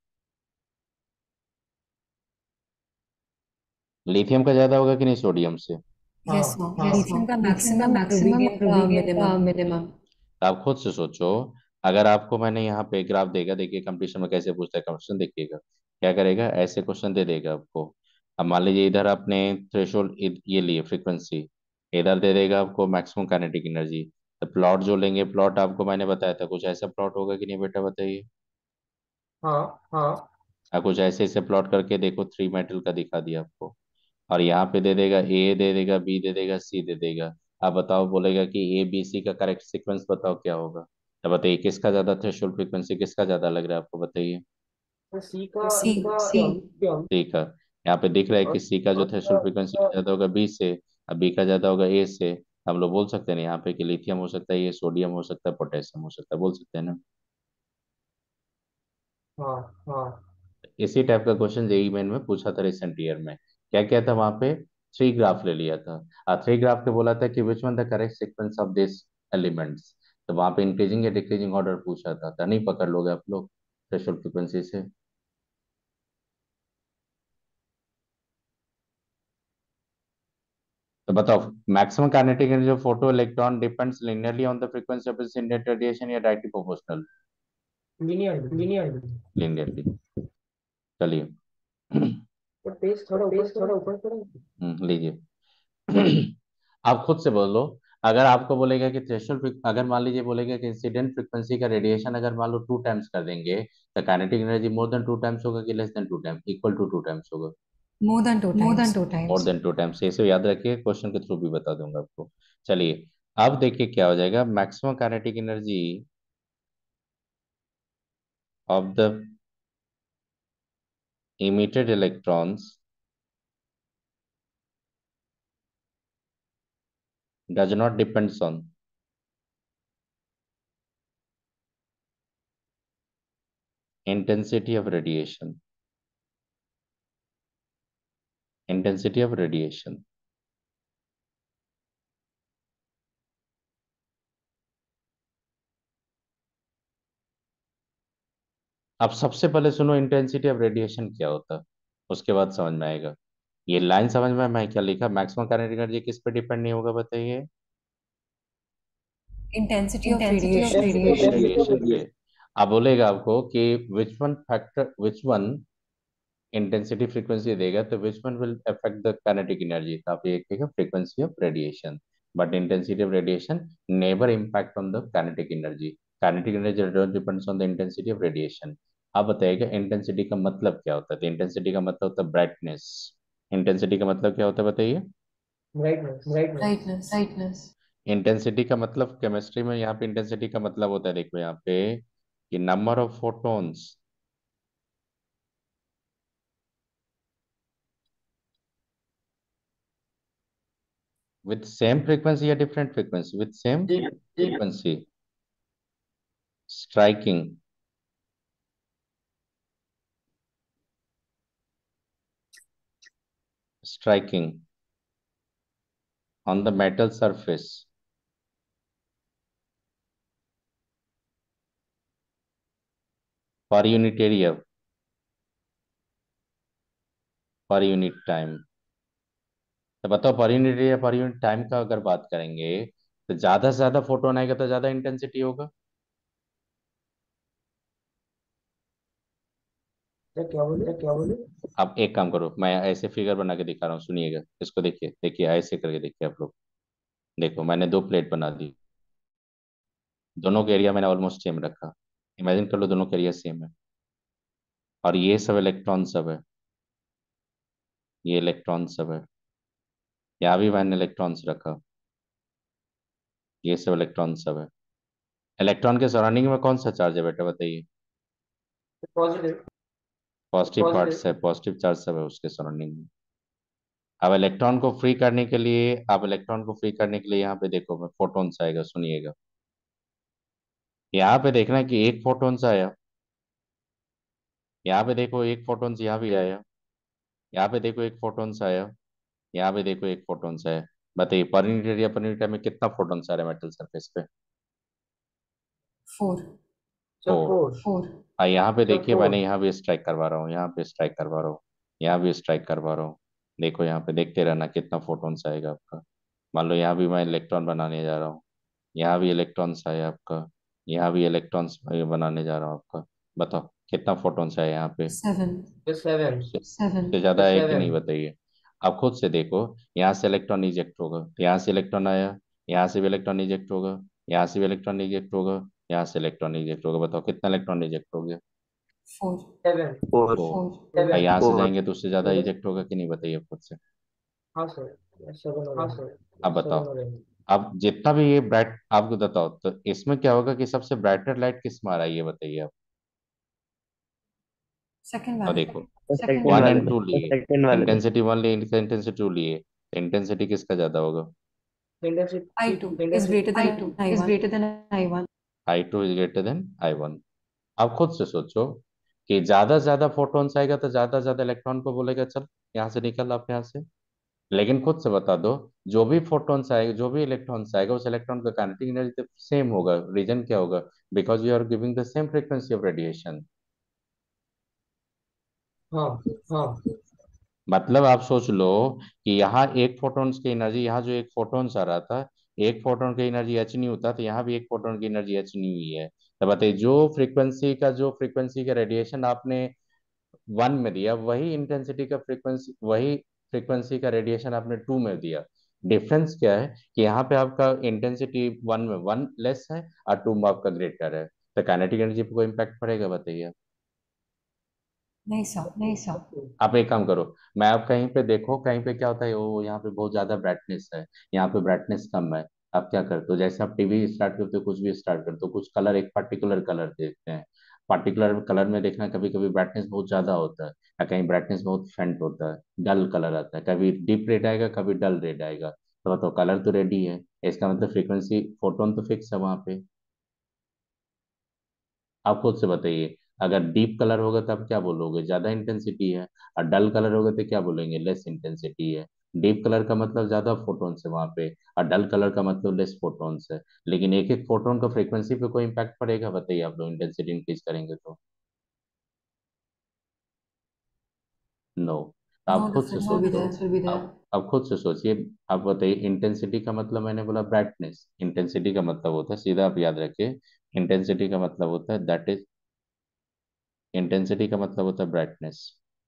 लिथियम का ज्यादा होगा कि नहीं, सोडियम से? यस हाँ सर, हाँ लिथियम का Lithium का मैक्सिमम, maximum, रुबिडियम का rubidium मिनिमम। minimum. तो आप खुद से सोचो, अगर आपको मैंने यहाँ पे ग्राफ देगा, देखिए कंपटीशन में कैसे पूछता है क्वेश्चन, देखिएगा क्या करेगा, ऐसे क्वेश्चन दे देगा आपको। अब मान लीजिए इधर आपने थ्रेशोल्ड ये लिए फ्रीक्वेंसी, इधर दे देगा आपको मैक्सिमम काइनेटिक एनर्जी। तो प्लॉट जो लेंगे, प्लॉट आपको मैंने बताया था, कुछ ऐसा प्लॉट होगा कि नहीं बेटा, बताइए। हाँ हाँ। कुछ ऐसे ऐसे प्लॉट करके देखो, थ्री मेटल का दिखा दिया आपको। और यहाँ पे दे देगा, ए दे देगा, बी दे देगा, सी दे देगा। अब बताओ, बोलेगा कि ए बी सी का करेक्ट सीक्वेंस बताओ क्या होगा। तो बताइए किसका ज्यादा थ्रेशोल्ड फ्रीक्वेंसी किसका ज्यादा लग रहा है आपको, बताइए। तो सी। सी। सी का। यहाँ पे दिख रहा है कि सी का जो थ्रेशोल्ड फ्रीक्वेंसी ज्यादा होगा बी से, और बी का ज्यादा होगा ए से। हम लोग बोल सकते हैं ना यहाँ पे कि लिथियम हो सकता है, ये सोडियम हो सकता है, पोटेशियम हो सकता है, बोल सकते हैं ना। हाँ हाँ। इसी टाइप का क्वेश्चन जेई मेन में पूछा था रिसेंट ईयर में। क्या क्या था वहां पे, थ्री ग्राफ ले लिया था। और थ्री ग्राफ के बोला था कि which one the correct sequence of this elements. तो वहां पे इंक्रीजिंग या डिक्रीजिंग ऑर्डर पूछा था, तो नहीं पकड़ लोगे आप लोग थ्रेशोल्ड फ्रीक्वेंसी से? तो बताओ, maximum kinetic energy of photo electron depends linearly on the frequency of its incident radiation या डायरेक्टली प्रोपोर्शनल? लीनियर। लिनियरली। चलिए। तो पेज थोड़ा ऊपर करो। लीजिए। आप खुद से बोलो, अगर आपको बोलेगा कि थ्रेशोल्ड, अगर मान लीजिए बोलेगा कि इंसिडेंट फ्रीक्वेंसी का रेडिएशन अगर मान लो 2 टाइम्स कर देंगे, तो kinetic energy more than 2 times होगा कि less than 2 times, equal to 2 times होगा? More than two More than times. two more times. Than 2 times, इसे याद रखिए, क्वेश्चन के थ्रू भी बता दूंगा आपको। चलिए, अब देखिए क्या हो जाएगा, maximum kinetic energy of the emitted electrons does not depends on intensity of radiation, intensity of radiation. अब सबसे पहले सुनो, इंटेंसिटी ऑफ रेडिएशन क्या होता है, उसके बाद समझ में आएगा। ये लाइन समझ में मैं क्या लिखा, मैक्सिमम काइनेटिक एनर्जी किस पे डिपेंड नहीं होगा, बताइए। Intensity of Intensity of radiation. radiation. Radiation पे। अब बोलेगा आपको कि विच वन इंटेंसिटी फ्रीक्वेंसी देगा, तो which one will affect the kinetic energy, तो आप ये लिखेगा frequency of radiation. But intensity of radiation never impact on the kinetic energy. Kinetic energy depends on the intensity of radiation. अब बताइएगा intensity का मतलब क्या होता है, तो इंटेंसिटी का मतलब होता है ब्राइटनेस। इंटेंसिटी का मतलब क्या होता है, बताइए। ब्राइटनेस। ब्राइटनेस। Brightness. इंटेंसिटी का मतलब केमिस्ट्री में यहाँ पे इंटेंसिटी का मतलब होता है, देखो यहाँ पे कि number of photons with same frequency या different frequency, with same जी जी frequency striking striking on the metal surface per unit area per unit time। तो बताओ पर यूनिट एरिया पर यूनिट टाइम का अगर बात करेंगे तो ज्यादा से ज्यादा फोटोन आएगा तो ज्यादा इंटेंसिटी होगा। क्या बोले। अब एक काम करो, मैं ऐसे फिगर बना के दिखा रहा हूँ, सुनिएगा इसको, देखिए देखिए ऐसे करके देखिए आप लोग। देखो मैंने दो प्लेट बना दी, दोनों का एरिया मैंने ऑलमोस्ट सेम रखा। इमेजिन कर लो दोनों का एरिया सेम है, और ये सब इलेक्ट्रॉन सब है, ये इलेक्ट्रॉन सब है, यहाँ भी मैंने इलेक्ट्रॉन्स रखा, ये सब इलेक्ट्रॉन सब है। इलेक्ट्रॉन के सराउंडिंग में कौन सा चार्ज है बेटा बताइए? पॉजिटिव। पॉजिटिव पार्ट्स है, पॉजिटिव चार्ज सब है उसके सराउंडिंग में। अब इलेक्ट्रॉन को फ्री करने के लिए, अब इलेक्ट्रॉन को फ्री करने के लिए यहाँ पे देखो मैं फोटॉन्स आएगा, सुनिएगा। यहाँ पे देखना कि एक फोटॉन्स आया, यहाँ पे देखो एक फोटॉन्स यहाँ भी आया, यहाँ पे देखो एक फोटॉन्स आया, यहाँ पे देखो एक फोटॉन्स आया। बताइए पर यूनिट एरिया पर यूनिट टाइम में कितना फोटॉन्स आ रहा है मेटल सरफेस पे? 4 सब फोर। फोर। 4 हाँ यहाँ पे सब देखिए फोर। मैंने यहाँ भी स्ट्राइक करवा रहा हूँ, यहाँ पे स्ट्राइक करवा रहा हूँ, यहाँ भी स्ट्राइक करवा रहा हूँ। देखो यहाँ पे देखते रहना कितना फोटॉन्स आएगा आपका। मान लो यहाँ भी मैं इलेक्ट्रॉन बनाने जा रहा हूँ, यहाँ भी इलेक्ट्रॉन्स आया आपका, यहाँ भी इलेक्ट्रॉन्स बनाने जा रहा हूँ आपका। बताओ कितना फोटॉन्स आया यहाँ पे? 7 सेवन। उससे ज्यादा है कि नहीं सेवन। बताइए? आप खुद से देखो, यहाँ से इलेक्ट्रॉन इजेक्ट होगा तो यहाँ से इलेक्ट्रॉन आया, यहाँ से भी इलेक्ट्रॉन इजेक्ट होगा, यहाँ से भी इलेक्ट्रॉन इजेक्ट होगा, यहाँ से इलेक्ट्रॉन इजेक्ट होगा। बताओ कितना इलेक्ट्रॉन इजेक्ट हो गया? 4 सेवन। फोर। तो 4 यहाँ से फोर। जाएंगे तो उससे ज्यादा इजेक्ट होगा कि नहीं बताइए खुद से? हाँ सर, सेवन हो अब गए। सेवन बताओ, हो गए। अब जितना भी ये ब्राइट आपको बताओ तो इसमें क्या होगा कि सबसे ब्राइटर लाइट किस में आ रहा है ये बताइए आप। सेकंड और वाले देखो तो सेकंड वन वाले एंड में, टू तो लिए, सेकंड वाले में। इंटेंसिटी वन लिए, इंटेंसिटी टू लिए, तो इंटेंसिटी किसका ज्यादा होगा? Intensity I2 is greater intensity than I2 is I1 greater than I1. I two is greater than I one. आप खुद से सोचो कि ज्यादा से ज्यादा फोटॉन्स आएगा तो ज्यादा से ज्यादा इलेक्ट्रॉन को बोलेगा चल यहाँ से निकल आप यहाँ से। लेकिन खुद से बता दो, जो भी फोटॉन्स आएगा, जो भी इलेक्ट्रॉन्स आएगा, उस इलेक्ट्रॉन का काइनेटिक एनर्जी तो सेम होगा। रीजन क्या होगा? Because you are giving the same frequency of radiation. हाँ। हाँ, मतलब आप सोच लो कि यहाँ एक फोटॉन्स की एनर्जी, यहाँ जो एक फोटॉन्स आ रहा था, एक फोटॉन की एनर्जी एच न्यू था, तो यहाँ भी एक फोटॉन की एनर्जी एच न्यू ही है। तो बताइए जो फ्रीक्वेंसी का रेडिएशन आपने वन में दिया, वही इंटेंसिटी का फ्रीक्वेंसी, वही फ्रीक्वेंसी का रेडिएशन आपने टू में दिया। डिफरेंस क्या है कि यहाँ पे आपका इंटेंसिटी वन में वन लेस है और टू में आपका ग्रेटर है। तो काइनेटिक एनर्जी पे कोई इम्पैक्ट पड़ेगा बताइए? नहीं सर। नहीं sir. आप एक काम करो, मैं आप कहीं पे देखो, कहीं पे क्या होता है, वो यहाँ पे बहुत ज्यादा ब्राइटनेस है, यहाँ पे ब्राइटनेस कम है। आप क्या करते हो, जैसे आप टीवी स्टार्ट करते हो, कुछ भी स्टार्ट करते हो, कुछ कलर, एक पर्टिकुलर कलर देखते हैं। पर्टिकुलर कलर में देखना, कभी कभी ब्राइटनेस बहुत ज्यादा होता है या कहीं ब्राइटनेस बहुत फेंट होता है, डल कलर आता है, कभी डीप रेड आएगा कभी डल रेड आएगा। तो बताओ कलर तो रेड ही है, इसका मतलब फ्रीक्वेंसी फोटोन तो फिक्स है वहां पे। आप खुद से बताइए, अगर डीप कलर होगा तो आप क्या बोलोगे, ज्यादा इंटेंसिटी है, और डल कलर होगा तो क्या बोलेंगे, लेस इंटेंसिटी है। डीप कलर का मतलब ज्यादा फोटॉन्स है वहां पे, और डल कलर का मतलब लेस फोटॉन्स है। लेकिन एक एक फोटोन का फ्रीक्वेंसी पे कोई इम्पैक्ट पड़ेगा बताइए आप लोग इंटेंसिटी इंक्रीज करेंगे तो? नो। नो आप खुद से डिफरेंस विल बी सोचो, देयर। आप खुद से सोचिए। आप बताइए इंटेंसिटी का मतलब, मैंने बोला ब्राइटनेस, इंटेंसिटी का मतलब होता है, सीधा आप याद रखिए, इंटेंसिटी का मतलब होता है दैट इज, इंटेंसिटी का मतलब होता है ब्राइटनेस।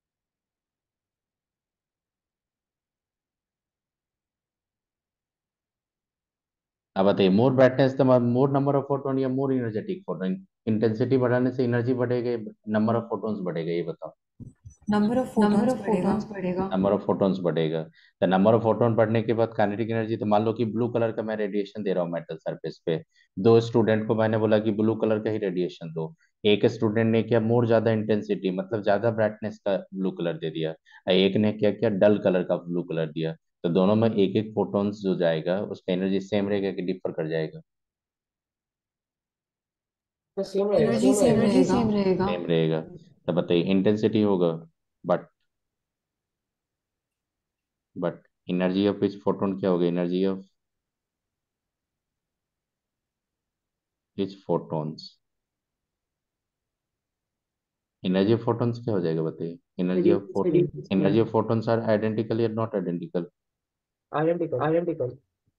अब बताइए more brightness the more number of photon या मोर एनर्जेटिक फोटोन? इंटेंसिटी बढ़ाने से एनर्जी बढ़ेगा, नंबर ऑफ फोटॉन्स बढ़ेगा, ये बताओ? नंबर ऑफ फोटॉन्स बढ़ेगा। नंबर ऑफ फोटॉन्स बढ़ेगा। तो नंबर ऑफ फोटोन बढ़ने के बाद काइनेटिक एनर्जी, तो मान लो कि ब्लू कलर का मैं रेडिएशन दे रहा हूँ मेटल सरफेस पे। दो स्टूडेंट को मैंने बोला कि ब्लू कलर का ही रेडिएशन दो। एक स्टूडेंट ने क्या, मोर ज्यादा इंटेंसिटी मतलब ज्यादा ब्राइटनेस का ब्लू कलर दे दिया, और एक ने क्या किया, डल कलर का ब्लू कलर दिया। तो दोनों में एक एक फोटॉन्स जो जाएगा उसका एनर्जी सेम रहेगा कि डिफर कर जाएगा? तो सेम रहेगा, एनर्जी सेम सेम रहेगा। रहेगा। सेम रहेगा। तो बताइए इंटेंसिटी होगा, but but energy of each photon क्या होगा, energy of each photons, energy of photons क्या हो जाएगा बताइए? Energy of photon, energy of photons are identical या not identical? Identical, identical.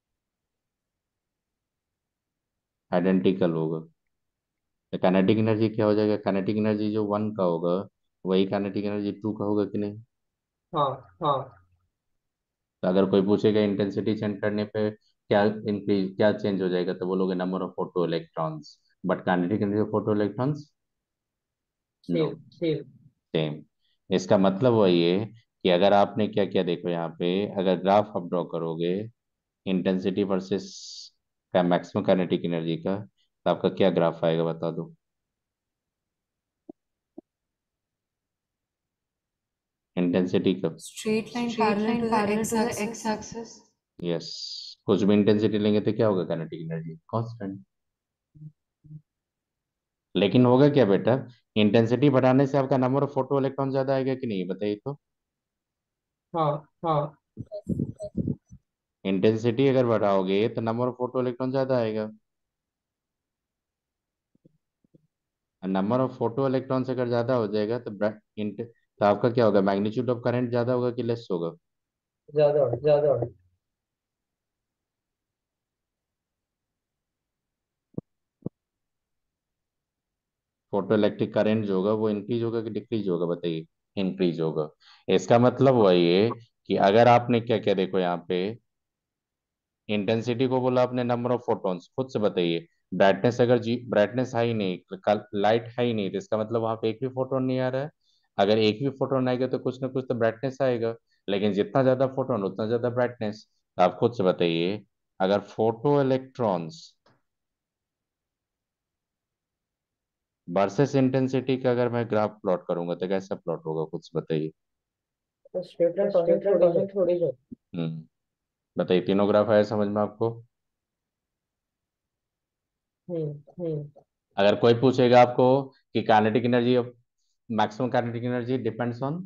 Identical होगा। तो काइनेटिक एनर्जी क्या हो जाएगा? काइनेटिक एनर्जी जो वन का होगा वही काइनेटिक एनर्जी टू का होगा कि नहीं? हाँ, हाँ। तो अगर कोई पूछेगा इंटेंसिटी चेंज करने पे क्या इंक्रीज, क्या चेंज हो जाएगा, तो बोलोगे number of photo electrons. But kinetic energy of photo electrons, no, same, same. Same. इसका मतलब वही है कि अगर आपने क्या क्या, देखो यहाँ पे अगर ग्राफ आप ड्रॉ करोगे इंटेंसिटी वर्सेस का मैक्सिमम काइनेटिक एनर्जी का, तो आपका क्या ग्राफ आएगा बता दो? इंटेंसिटी का, straight line parallel to the X axis. Yes, कुछ भी इंटेंसिटी लेंगे तो क्या होगा, काइनेटिक एनर्जी कांस्टेंट। लेकिन होगा क्या बेटा, इंटेंसिटी बढ़ाने से आपका नंबर ऑफ फोटो इलेक्ट्रॉन ज्यादा आएगा कि नहीं, बताइए तो? हाँ, हाँ। इंटेंसिटी अगर बढ़ाओगे तो नंबर ऑफ फोटो इलेक्ट्रॉन ज्यादा आएगा। नंबर ऑफ फोटो इलेक्ट्रॉन्स अगर ज्यादा हो जाएगा तो तो आपका क्या होगा, मैग्नीट्यूड ऑफ करंट ज्यादा होगा कि लेस होगा? ज्यादा, ज्यादा। फोटो इलेक्ट्रिक करंट जो होगा वो इंक्रीज होगा कि डिक्रीज होगा, बताइए? इंक्रीज होगा। इसका मतलब वही है कि अगर आपने क्या क्या, देखो यहाँ पे इंटेंसिटी को बोला आपने नंबर ऑफ फोटॉन्स, खुद से बताइए। ब्राइटनेस अगर जी, ब्राइटनेस है ही नहीं, लाइट है ही नहीं, तो इसका मतलब वहां पे एक भी फोटोन नहीं आ रहा है। अगर एक भी फोटोन आएगा तो कुछ ना कुछ तो ब्राइटनेस आएगा। लेकिन जितना ज्यादा फोटोन उतना ज्यादा ब्राइटनेस। तो आप खुद से बताइए, अगर फोटो इलेक्ट्रॉन्स वर्सेस इंटेंसिटी का अगर मैं ग्राफ प्लॉट करूंगा तो कैसा प्लॉट होगा, खुद से बताइए? तो स्ट्रेट लाइन परसेंट थोड़ी जो। हम्म, बताइए, तीनों ग्राफ आया समझ में आपको? हम्म, हम्म। अगर कोई पूछेगा आपको कि kinetic energy of, maximum kinetic energy depends on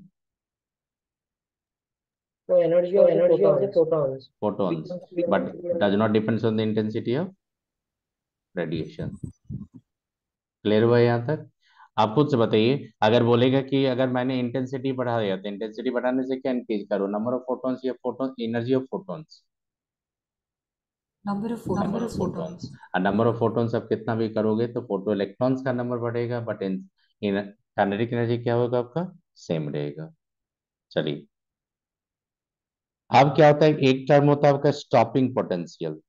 तो energy of the photons. photons, but does not depends on the intensity of radiation. Clear हुआ यहाँ तक? आप खुद से बताइए, अगर बोलेगा कि अगर मैंने इंटेंसिटी बढ़ा दिया तो इंटेंसिटी बढ़ाने से क्या इंक्रीज करो, नंबर ऑफ फोटॉन्स या photon, energy of photons? Number of number of photons. Photons. और नंबर ऑफ फोटॉन्स आप कितना भी करोगे तो फोटो इलेक्ट्रॉन्स का नंबर बढ़ेगा, बट इन काइनेटिक एनर्जी क्या होगा आपका, सेम रहेगा। चलिए, अब क्या होता है, एक टर्म होता है आपका स्टॉपिंग पोटेंशियल।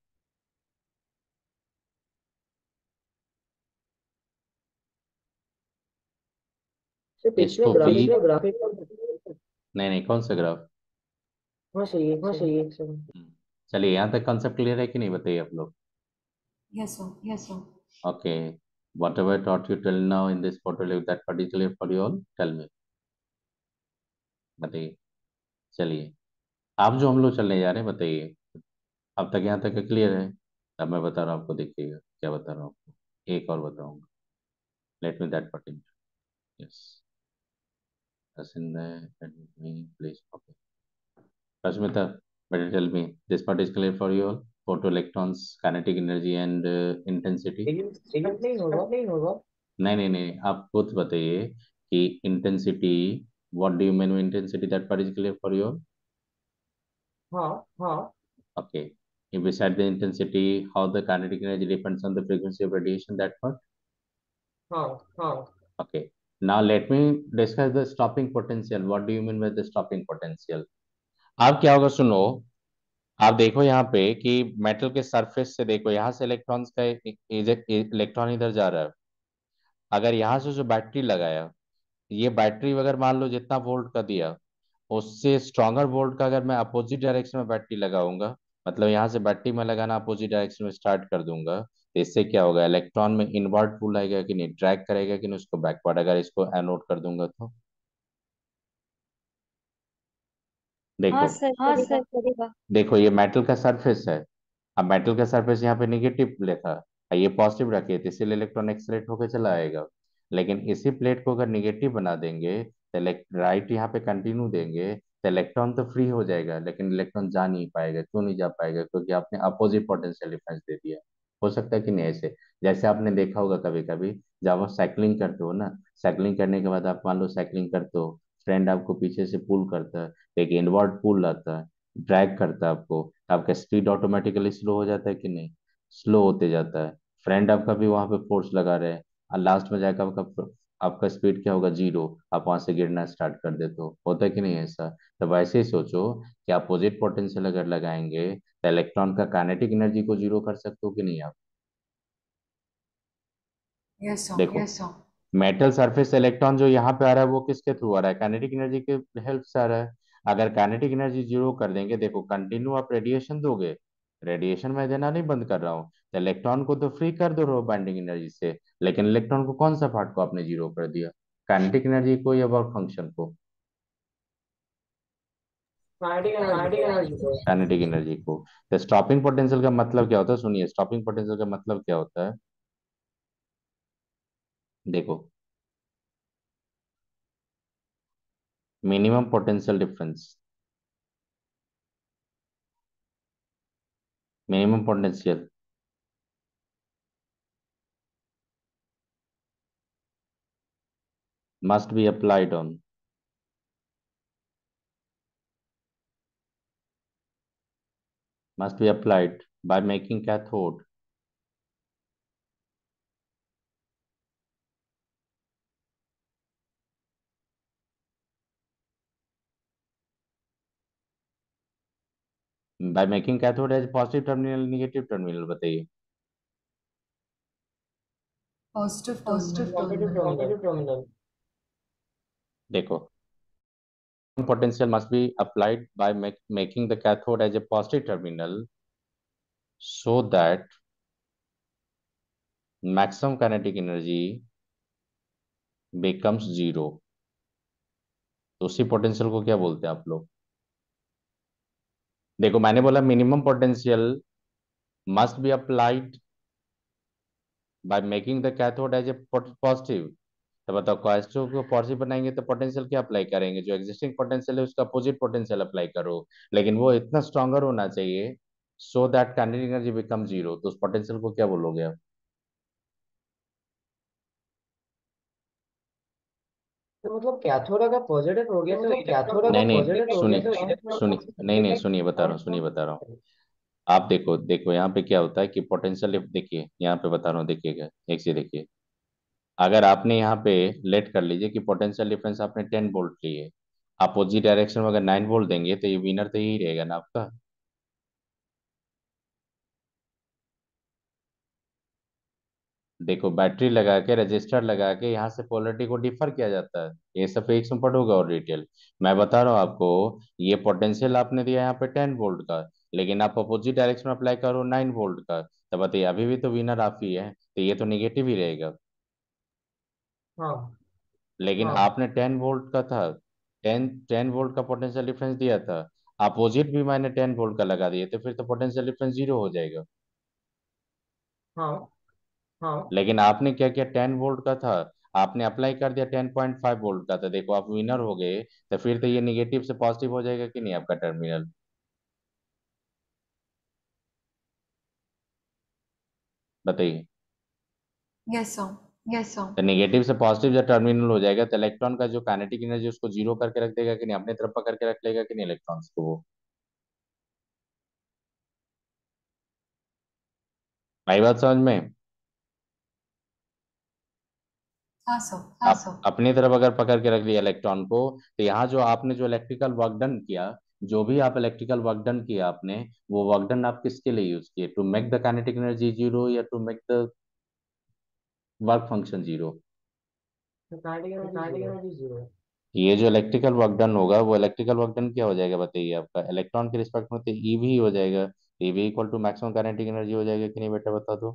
सिर्फ इसमें इसको वी, ग्राफिक, ग्राफिक। नहीं नहीं, कौन सा ग्राफ? हाँ, सही है, सही है, सही। चलिए, यहाँ तक कॉन्सेप्ट क्लियर है कि नहीं, बताइए आप लोग? Yes sir. Okay. Whatever I taught you till now in this photo, leave that particular for you all. Tell me. बताइए। चलिए, आप जो हम लोग चलने जा रहे हैं बताइए। अब तक यहाँ तक क्लियर है? अब मैं बता रहा हूँ आपको, देखिएगा क्या बता रहा हूँ आपको, एक और बताऊंगा। Let me that pertain, yes, in the let me please, okay. Rashmita, better tell me, this part is clear for you all? Photoelectrons, kinetic energy and intensity. लेकिन स्टूडेंट नहीं होगा, नहीं होगा। नहीं नहीं नहीं, आप खुद बताइए कि intensity, what do you mean intensity, that part is clear for you? हाँ, हाँ। Okay, if we set the intensity, how the kinetic energy depends on the frequency of radiation, that part? हाँ, हाँ। Okay, now let me discuss the stopping potential. What do you mean by the stopping potential? अब क्या होगा सुनो, आप देखो यहाँ पे कि मेटल के सरफेस से देखो, यहाँ से इलेक्ट्रॉन्स का इलेक्ट्रॉन इधर जा रहा है। अगर यहाँ से जो बैटरी लगाया ये बैटरी अगर मान लो जितना वोल्ट का दिया, उससे स्ट्रॉन्गर वोल्ट का अगर मैं अपोजिट डायरेक्शन में बैटरी लगाऊंगा, मतलब यहाँ से बैटरी में लगाना अपोजिट डायरेक्शन में स्टार्ट कर दूंगा, तो इससे क्या होगा, इलेक्ट्रॉन में इनवर्ट पुल आएगा कि नहीं, ड्रैग करेगा कि नहीं उसको बैकवर्ड, अगर इसको एनोड कर दूंगा तो। हाँ देखो, सर करेगा। देखो ये मेटल का सरफेस है। अब मेटल का सरफेस यहाँ पे निगेटिव लिखा और ये पॉजिटिव रखे, तो इसीलिए इलेक्ट्रॉन एक्सलेट होकर चला आएगा। लेकिन इसी प्लेट को अगर निगेटिव बना देंगे, तो राइट यहाँ पे कंटिन्यू देंगे, तो इलेक्ट्रॉन तो फ्री हो जाएगा, लेकिन इलेक्ट्रॉन जा नहीं पाएगा। क्यों नहीं जा पाएगा? क्योंकि आपने अपोजिट पोटेंशियल डिफरेंस दे दिया। हो सकता है कि नहीं ऐसे, जैसे आपने देखा होगा कभी कभी, जब आप साइकिलिंग करते हो ना, साइकिलिंग करने के बाद आप मान लो साइकिलिंग करते हो, फ्रेंड आपको पीछे से पुल करता है, एक इनवर्ट पुल आता है, ड्रैग करता है आपको, आपका स्पीड ऑटोमेटिकली स्लो हो जाता है कि नहीं, स्लो होते जाता है। फ्रेंड आपका भी वहां पे फोर्स लगा रहे हैं, और लास्ट में जाकर आपका आपका स्पीड क्या होगा, जीरो, आप वहां से गिरना स्टार्ट कर देते हो। होता है कि नहीं ऐसा? तो वैसे ही सोचो कि अपोजिट पोटेंशियल अगर लगाएंगे, तो इलेक्ट्रॉन का काइनेटिक एनर्जी को जीरो कर सकते हो कि नहीं आप? Yes, sir. देखो, Yes, sir. Metal surface electron जो यहाँ पे आ रहा है वो किसके थ्रू आ रहा है, काइनेटिक एनर्जी के हेल्प से आ रहा है। अगर काइनेटिक एनर्जी जीरो कर देंगे, देखो कंटिन्यू आप रेडिएशन दोगे, रेडिएशन मैं देना नहीं बंद कर रहा हूँ, तो इलेक्ट्रॉन को तो फ्री कर दो रहे बाइंडिंग एनर्जी से, लेकिन इलेक्ट्रॉन को कौन सा पार्ट को आपने जीरो कर दिया, काइनेटिक एनर्जी को या वर्क फंक्शन को? काइनेटिक एनर्जी को। तो स्टॉपिंग पोटेंशियल का मतलब क्या होता है, सुनिए, स्टॉपिंग पोटेंशियल का मतलब क्या होता है। देखो, minimum potential difference, minimum potential must be applied on, must be applied by making cathode, by making cathode as positive terminal, negative terminal, बताइए। Positive Positive terminal. terminal. देखो, potential must be applied by making the cathode as a positive terminal, so that maximum kinetic energy becomes zero। तो उसी potential को क्या बोलते हैं आप लोग? देखो, मैंने बोला minimum potential must be applied by making the cathode as a positive. तो बताओ, कैथोड को पॉजिटिव बनाएंगे तो पोटेंशियल क्या अप्लाई करेंगे, जो एग्जिस्टिंग पोटेंशियल है उसका अपोजिट पोटेंशियल अप्लाई करो, लेकिन वो इतना स्ट्रॉन्गर होना चाहिए so that kinetic energy become zero. तो उस पोटेंशियल को क्या बोलोगे आप? तो मतलब कैथोड अगर पॉजिटिव हो गया तो नहीं नहीं, सुनिए सुनिए, नहीं नहीं, सुनिए बता रहा हूँ, सुनिए बता रहा हूँ। आप देखो, देखो यहाँ पे क्या होता है कि पोटेंशियल, देखिए यहाँ पे बता रहा हूँ, देखिएगा एक से देखिए। अगर आपने यहाँ पे लेट कर लीजिए कि पोटेंशियल डिफरेंस आपने 10 वोल्ट लिए, अपोजिट डायरेक्शन में अगर 9 वोल्ट देंगे, तो ये विनर तो यही रहेगा ना आपका। देखो, बैटरी लगा के, रजिस्टर लगा के यहाँ से पोलरिटी को डिफर किया जाता है, ये सब एक में पढ़ोगे और डिटेल। मैं बता रहा हूँ आपको, ये पोटेंशियल आपने दिया यहाँ पे 10 वोल्ट का, लेकिन आप अपोजिट डायरेक्शन में अप्लाई करो 9 वोल्ट का, तो बताइए अभी भी तो विनर आप ही है, तो ये तो निगेटिव ही रहेगा। हाँ लेकिन आपने 10 वोल्ट का था, टेन वोल्ट का पोटेंशियल डिफरेंस दिया था, अपोजिट भी मैंने 10 वोल्ट का लगा दिए, तो फिर तो पोटेंशियल डिफरेंस जीरो हो जाएगा। हाँ हाँ लेकिन आपने क्या किया, 10 वोल्ट का था, आपने अप्लाई कर दिया 10.5 वोल्ट का, तो देखो आप विनर हो गए। तो फिर तो ये निगेटिव से पॉजिटिव हो जाएगा कि नहीं आपका टर्मिनल? बताइए। Yes, sir. Yes, sir. तो निगेटिव से पॉजिटिव जब टर्मिनल हो जाएगा, तो इलेक्ट्रॉन का जो काइनेटिक एनर्जी उसको जीरो करके रख देगा कि नहीं, अपने तरफ पकड़ के रख लेगा कि नहीं इलेक्ट्रॉन्स को वो? आई बात समझ में? हाँ सर. आप अपनी तरफ अगर पकड़ के रख लिया इलेक्ट्रॉन को, तो यहाँ जो आपने जो इलेक्ट्रिकल वर्क डन किया, जो भी आप इलेक्ट्रिकल वर्क डन किया आपने, वो वर्क डन आप किसके लिए यूज किए, to make the kinetic energy zero या to make the work function zero? तो काइनेटिक एनर्जी जीरो है। ये जो इलेक्ट्रिकल वर्क डन होगा वो इलेक्ट्रिकल वर्क डन क्या हो जाएगा बताइए, आपका इलेक्ट्रॉन के रिस्पेक्ट में तो ईवी हो जाएगा। EV equal to maximum kinetic energy हो जाएगा कि नहीं बेटा, बता दो।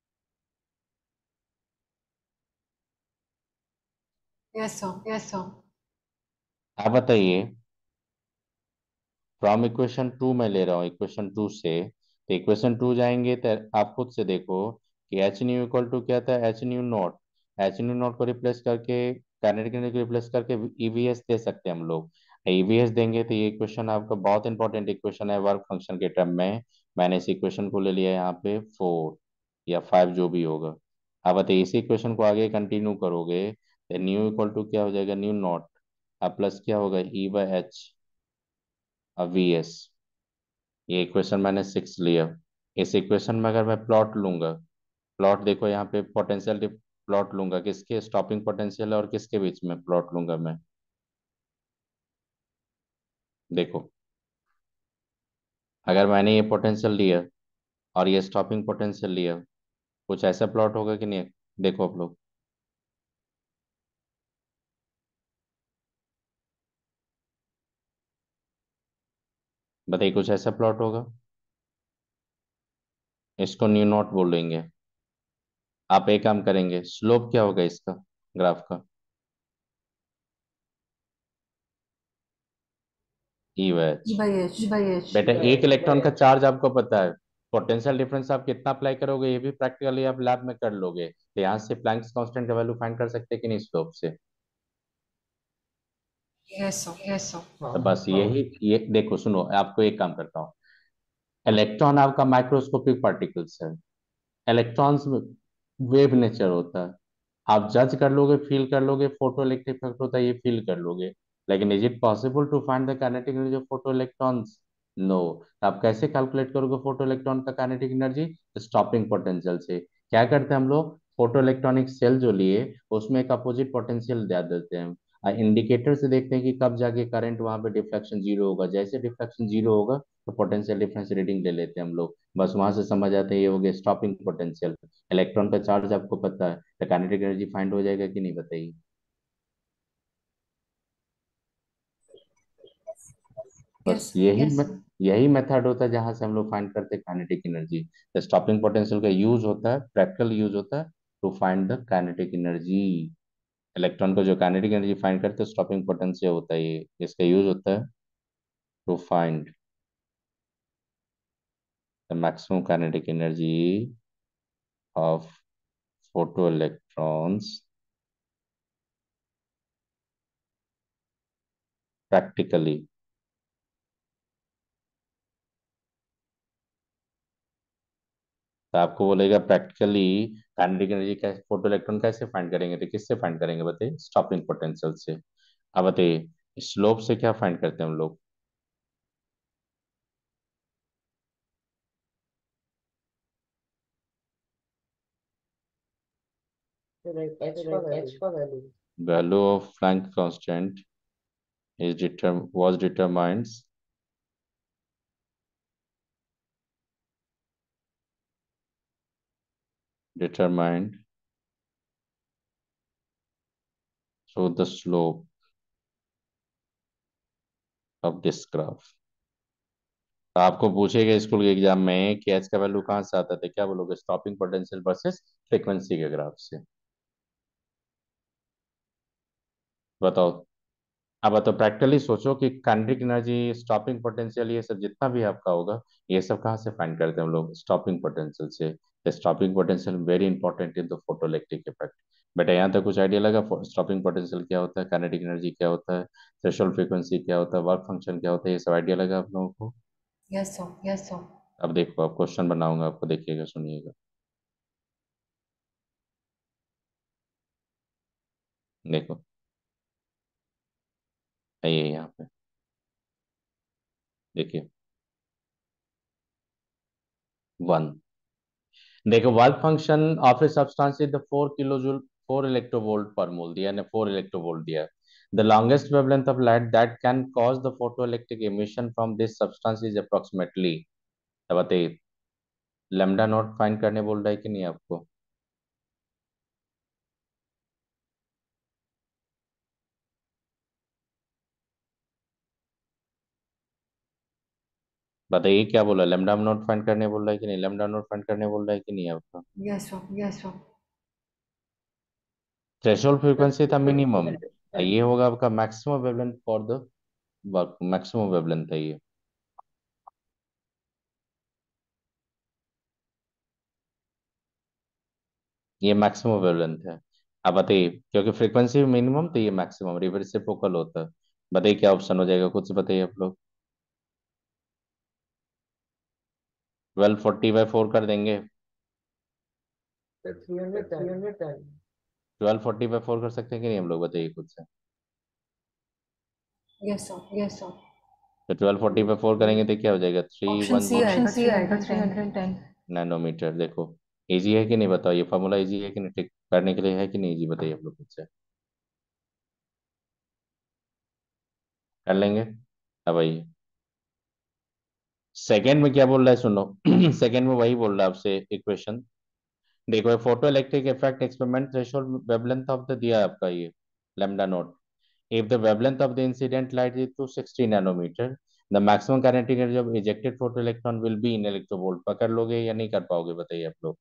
Yes, sir. Yes, sir. आप बताइए, फ्रॉम इक्वेशन टू मैं ले रहा हूँ, इक्वेशन टू से। तो इक्वेशन टू जाएंगे तो आप खुद से देखो कि एच न्यू इक्वल टू क्या था, H nu naught. H nu naught को रिप्लेस करके, काइनेटिक एनर्जी को रिप्लेस करके ईवीएस दे सकते हैं हम लोग। ईवीएस देंगे तो ये इक्वेशन आपका बहुत इंपॉर्टेंट इक्वेशन है वर्क फंक्शन के टर्म में। मैंने इस इक्वेशन को ले लिया यहाँ पे 4 या 5 जो भी होगा। अब बताइए इसी इक्वेशन को आगे कंटिन्यू करोगे तो न्यू इक्वल टू क्या हो जाएगा, न्यू नॉट। अब प्लस क्या होगा, ई बाय एच, अब वी एस। ये इक्वेशन मैंने 6 लिया। इस इक्वेशन में अगर मैं प्लॉट लूंगा, प्लॉट देखो यहाँ पे पोटेंशियल प्लॉट लूंगा, किसके स्टॉपिंग पोटेंशियल और किसके बीच में प्लॉट लूंगा मैं, देखो। अगर मैंने ये पोटेंशियल लिया और ये स्टॉपिंग पोटेंशियल लिया, कुछ ऐसा प्लॉट होगा कि नहीं, देखो आप लोग। बताइए कुछ ऐसा प्लॉट होगा, इसको न्यू नॉट बोलेंगे। आप एक काम करेंगे, स्लोप क्या होगा इसका, ग्राफ का, ई E वैच। by H. E by H. बेटा एक इलेक्ट्रॉन का चार्ज आपको पता है, पोटेंशियल डिफरेंस आप कितना अप्लाई करोगे ये भी प्रैक्टिकली आप लैब में कर लोगे, तो यहाँ से प्लैंक्स कांस्टेंट का वैल्यू फाइंड कर सकते हैं कि नहीं स्लोप से। Yes, sir. Yes, sir. तो हाँ बस यही, ये देखो सुनो, आपको एक काम करता हूँ। इलेक्ट्रॉन आपका माइक्रोस्कोपिक पार्टिकल्स है, इलेक्ट्रॉन्स वेव नेचर होता है। आप जज कर लोगे, फील कर लोगे, फोटो इलेक्ट्रिक इफेक्ट होता है ये फील कर लोगे, लेकिन is it possible to find the kinetic energy of photo electrons? No. आप कैसे कैलकुलेट करोगे फोटो इलेक्ट्रॉन का काइनेटिक एनर्जी, स्टॉपिंग पोटेंशियल से। क्या करते हैं हम लोग, फोटो इलेक्ट्रॉनिक सेल जो लिए उसमें एक अपोजिट पोटेंशियल दे देते हैं। इंडिकेटर से देखते हैं कि कब जाके करंट वहां पे डिफ्लेक्शन जीरो होगा, जैसे डिफ्लेक्शन जीरो होगा तो पोटेंशियल डिफरेंस रीडिंग ले लेते हैं हम लोग। बस वहां से समझ आते हैं ये हो गया स्टॉपिंग पोटेंशियल। इलेक्ट्रॉन का चार्ज आपको पता है तो काइनेटिक एनर्जी फाइंड हो जाएगा कि नहीं बताइए। बस Yes, sir. यही Yes, sir. यही मेथड होता है जहां से हम लोग फाइंड करते हैं काइनेटिक एनर्जी। तो स्टॉपिंग पोटेंशियल का यूज होता है, प्रैक्टिकल यूज होता है to find the kinetic energy. Electron को जो काइनेटिक एनर्जी फाइंड करते हैं स्टॉपिंग पोटेंशियल होता है, ये इसका यूज होता है to find the maximum kinetic energy of photo electrons practically. तो आपको बोलेगा प्रैक्टिकली काइनेटिक एनर्जी कैसे, फोटो इलेक्ट्रॉन कैसे फाइंड करेंगे, तो किससे फाइंड करेंगे बताइए, स्टॉपिंग पोटेंशियल से। अब बताइए स्लोप से क्या फाइंड करते हैं हम लोग, तो एच का value value of Planck constant is was determines determined through the slope of this graph। तो आपको पूछेगा स्कूल के एग्जाम में कि एच का वैल्यू कहाँ से आता था, क्या बोलोगे, स्टॉपिंग पोटेंशियल वर्सेस फ्रीक्वेंसी के ग्राफ से। बताओ। अब तो प्रैक्टिकली सोचो कि काइनेटिक एनर्जी, स्टॉपिंग पोटेंशियल, ये सब जितना भी आपका होगा ये सब कहाँ से फाइंड करते हैं हम लोग, स्टॉपिंग पोटेंशियल से। Stopping potential very important in the photoelectric effect. बेटा यहाँ तक कुछ आइडिया लगा, स्टॉपिंग पोटेंशियल क्या होता है, काइनेटिक एनर्जी क्या होता है, थ्रेशोल्ड फ्रीक्वेंसी क्या होता है, वर्क फंक्शन क्या होता है, ये सब आइडिया लगा आप लोगों को। Yes, sir. Yes, sir. अब देखो, अब क्वेश्चन बनाऊंगा आपको, देखिएगा सुनिएगा। देखो आइए यहाँ पे देखिए, 1। देखो work function of a substance is the 4 kilo joule 4 electrovolt per mole दिया है, 4 इलेक्ट्रोवोल्ट दिया है। The longest wavelength of light that can cause the photoelectric emission from this substance is approximately. तो बताइए लेमडा नॉट फाइंड करने बोल रहा है कि नहीं आपको। बताइए क्या बोला, लैम्डा नोट फाइंड करने बोल रहा है कि नहीं, लैम्डा नोट फाइंड करने बोल रहा है कि नहीं आपका। Yes, sir. Yes, sir. Threshold frequency था मिनिमम, ये होगा आपका maximum wavelength for the work, maximum wavelength है ये मैक्सिमम वेवलेंथ है। आप बताइए, क्योंकि फ्रीक्वेंसी मिनिमम तो ये मैक्सिमम रिसिप्रोकल होता है। बताइए क्या ऑप्शन हो जाएगा, खुद से बताइए आप लोग। 1240/4 कर देंगे, 300 टाइम 1240/4 कर सकते हैं कि नहीं हम लोग, बताइए खुद से। Yes, sir. Yes, sir. तो 1240/4 करेंगे तो क्या हो जाएगा, Option C 310 आएगा 310. नैनोमीटर। देखो इजी है कि नहीं बताओ, ये फॉर्मूला इजी है कि नहीं, टिक करने के लिए है कि नहीं इजी, बताइए आप लोग खुद से। कर लेंगे। अब आइए सेकंड में क्या बोल रहा है सुनो। सेकंड में वही बोल रहा है आपसे इक्वेशन। देखो photo electric effect experiment threshold wavelength of the दिया है आपका ये lambda naught. If the wavelength of the incident light is 260 nanometer, the maximum kinetic energy of ejected photoelectron will be in electrovolt। पकड़ लोगे या नहीं कर पाओगे, बताइए आप लोग।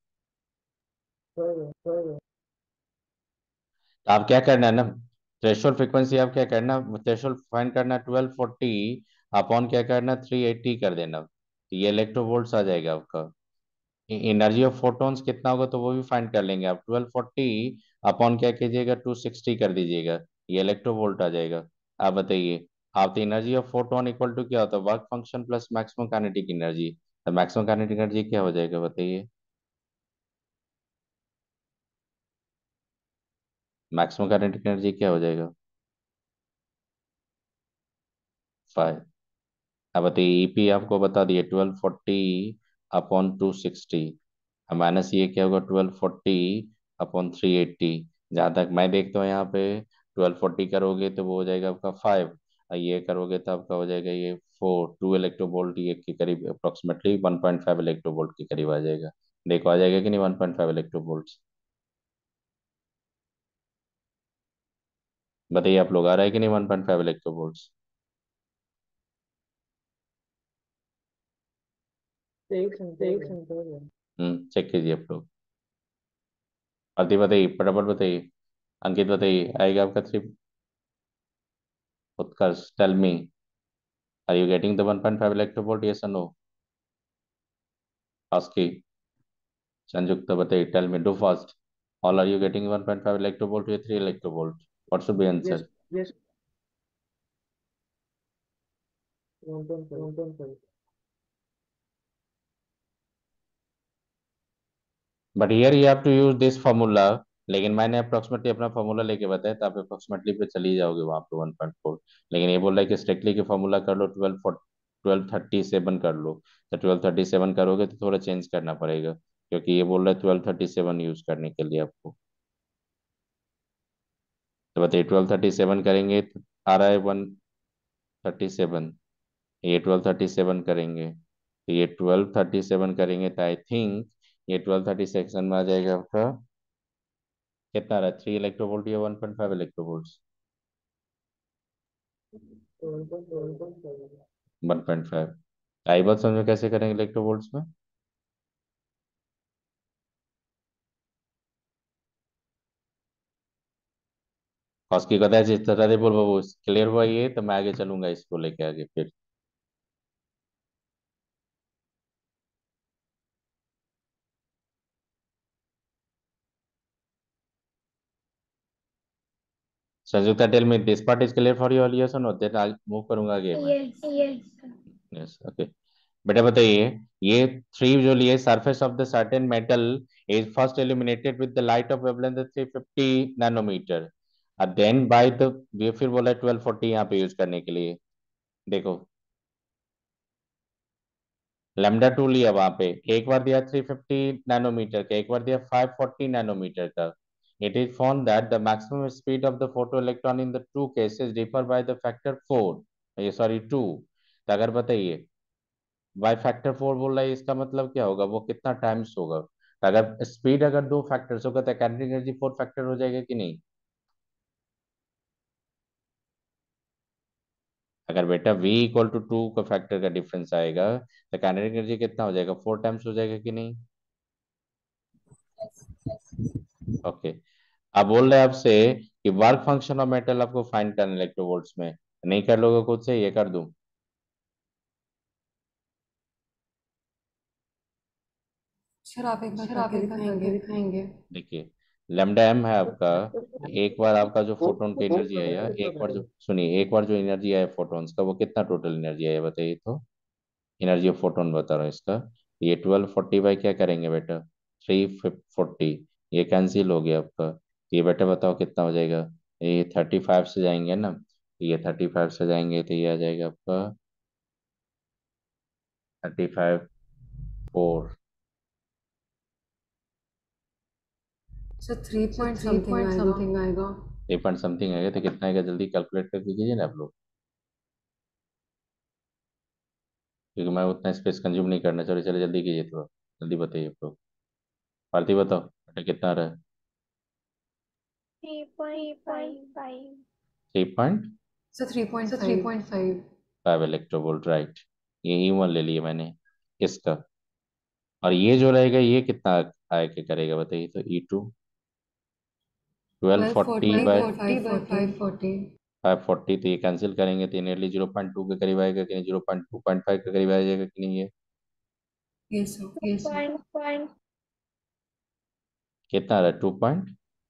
तो आप क्या करना है ना, थ्रेशोल्ड फ्रीक्वेंसी आप क्या करना, थ्रेशोल्ड फाइंड करना 1240 अपॉन क्या करना 380 कर देना, तो ये इलेक्ट्रोवोल्ट्स आ जाएगा आपका। एनर्जी ऑफ फोटॉन्स कितना होगा तो वो भी फाइंड कर लेंगे आप, 1240 अपॉन क्या कीजिएगा 260 कर दीजिएगा, ये इलेक्ट्रोवोल्ट आ जाएगा। आप बताइए, आप तो energy of photon equal to क्या होता है, work function plus maximum kinetic energy. तो मैक्सिमम काइनेटिक एनर्जी क्या हो जाएगा बताइए, मैक्सिमम काइनेटिक एनर्जी क्या हो जाएगा 5। अब बताइए ईपी आपको बता दिए 1240/260, माइनस ये क्या होगा 1240/380। जहाँ तक मैं देखता हूँ यहाँ पे 1240 करोगे तो वो हो जाएगा आपका 5, और ये करोगे तो आपका हो जाएगा ये 2 इलेक्ट्रोवोल्ट, ये के करीब अप्रोक्सीमेटली 1.5 इलेक्ट्रोवोल्ट के करीब आ जाएगा। देखो आ जाएगा कि नहीं 1.5 इलेक्ट्रोवोल्ट, बताइए आप लोग, आ रहा है कि नहीं 1.5 इलेक्ट्रोवोल्ट। एक सेंटर चेक कीजिए आप लोग। आरती बताइए फटाफट बताइए, अंकित बताइए आएगा आपका 3। Utkarsh tell me, are you getting the 1.5 electrovolt, yes और नो। आस्की संयुक्त बताइए, tell me do fast, all are you getting 1.5 electrovolt या 3 electrovolt, what should be yes answer. Yes 1.5 but here you have to use this formula, लेकिन मैंने approximately अपना formula लेके बताया तो आप अप्रोक्सीमेटली पे चली जाओगे वहां पे 1.4। लेकिन ये बोल रहा है कि स्ट्रिक्टली के फॉर्मूला कर लो 1237 कर लो, तो 1237 करोगे तो थोड़ा चेंज करना पड़ेगा, क्योंकि ये बोल रहा है 1237 यूज करने के लिए आपको। तो बताइए 1237 करेंगे तो आ रहा है 137, ये 1237 करेंगे तो ये 1237 करेंगे तो आई थिंक ये 1237 में आ जाएगा आपका कितना रहा, 3 इलेक्ट्रोवोल्ट या 1.5 इलेक्ट्रोवोल्ट। 1.5। आई बात समझो कैसे करेंगे इलेक्ट्रोवोल्ट्स में। उसकी कदा जिस तरह से बोल वो क्लियर हुआ ये, तो मैं आगे चलूंगा इसको लेके आगे फिर। Sanyukta tell me this part is clear for you all, yes और नो, देन मूव करूंगा आगे मैं। Yes okay. बेटा बताइए, ये थ्री जो लिए surface of the certain metal is first illuminated with the light of wavelength 350 nanometer, और देन बाय द, ये फिर बोला 1240 यहाँ पे यूज करने के लिए। देखो लैम्डा टू लिया वहां पे, एक बार दिया 350 नैनोमीटर का, एक बार दिया 540 नैनोमीटर का। It is found that the maximum speed of the photo electron in the two cases differ by the factor 4, ये सॉरी 2। तो अगर बताइए बाय फैक्टर 4 बोल रहा है, इसका मतलब क्या होगा, वो कितना टाइम्स होगा। तो अगर स्पीड अगर 2 फैक्टर्स होगा तो काइनेटिक एनर्जी 4 फैक्टर हो जाएगा कि नहीं। अगर बेटा V इक्वल टू 2 का फैक्टर का डिफरेंस आएगा तो काइनेटिक एनर्जी कितना हो जाएगा, 4 टाइम्स हो जाएगा कि नहीं। ओके, अब बोल रहे हैं आपसे कि वर्क फंक्शन ऑफ मेटल आपको फाइंड करना है इलेक्ट्रोवोल्ट्स में, नहीं कर लोगे खुद से, ये कर दूं। सर आप एक बार करके दिखाएंगे। देखिए लैम्डा एम है आपका, एक बार आपका जो फोटोन की एनर्जी है, या एक बार जो सुनिए, एक बार जो एनर्जी है फोटोन्स का, वो कितना टोटल एनर्जी है बताइए तो। एनर्जी ऑफ फोटोन बता रहा हूँ इसका। ये 1240 बाई क्या करेंगे बेटा, 340, ये कैंसिल हो गया आपका। ये बेटा बताओ कितना हो जाएगा, ये 35 से जाएंगे ना, ये 35 से जाएंगे तो ये आ जाएगा आपका 35 4। सर 3 पॉइंट समथिंग आएगा। 3 पॉइंट समथिंग आएगा तो कितना आएगा, जल्दी कैलकुलेट करके कीजिए ना आप लोग, क्योंकि मैं उतना स्पेस कंज्यूम नहीं करना चाह रहा। चलो जल्दी कीजिए थोड़ा, जल्दी बताइए आप लोग। भारती बताओ बेटा कितना आ रहा है। 3.5 सर 3.5 3.5 इलेक्ट्रोवोल्ट, राइट। ये E1 ले लिए मैंने इसका, और ये जो रहेगा ये कितना आगे करेगा बताइए तो, E2 1240 बाय 540 540, तो ये कैंसिल करेंगे तो नियरली 0.2 के करीब आएगा कि नहीं, 0.2.5 के करीब आ जाएगा कि नहीं ये। यस सर 2.5 कितना आ रहा है, 2 पॉइंट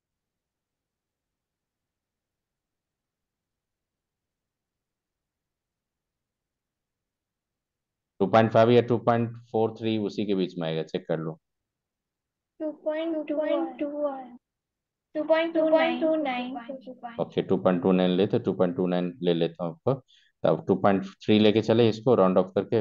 2.5 या 2.43 उसी के बीच में आएगा, चेक कर लो। 2.29 ओके 2.29 ले, तो 2.29 ले लेता हूँ आपको, तब 2.3 लेके चले इसको राउंड ऑफ करके।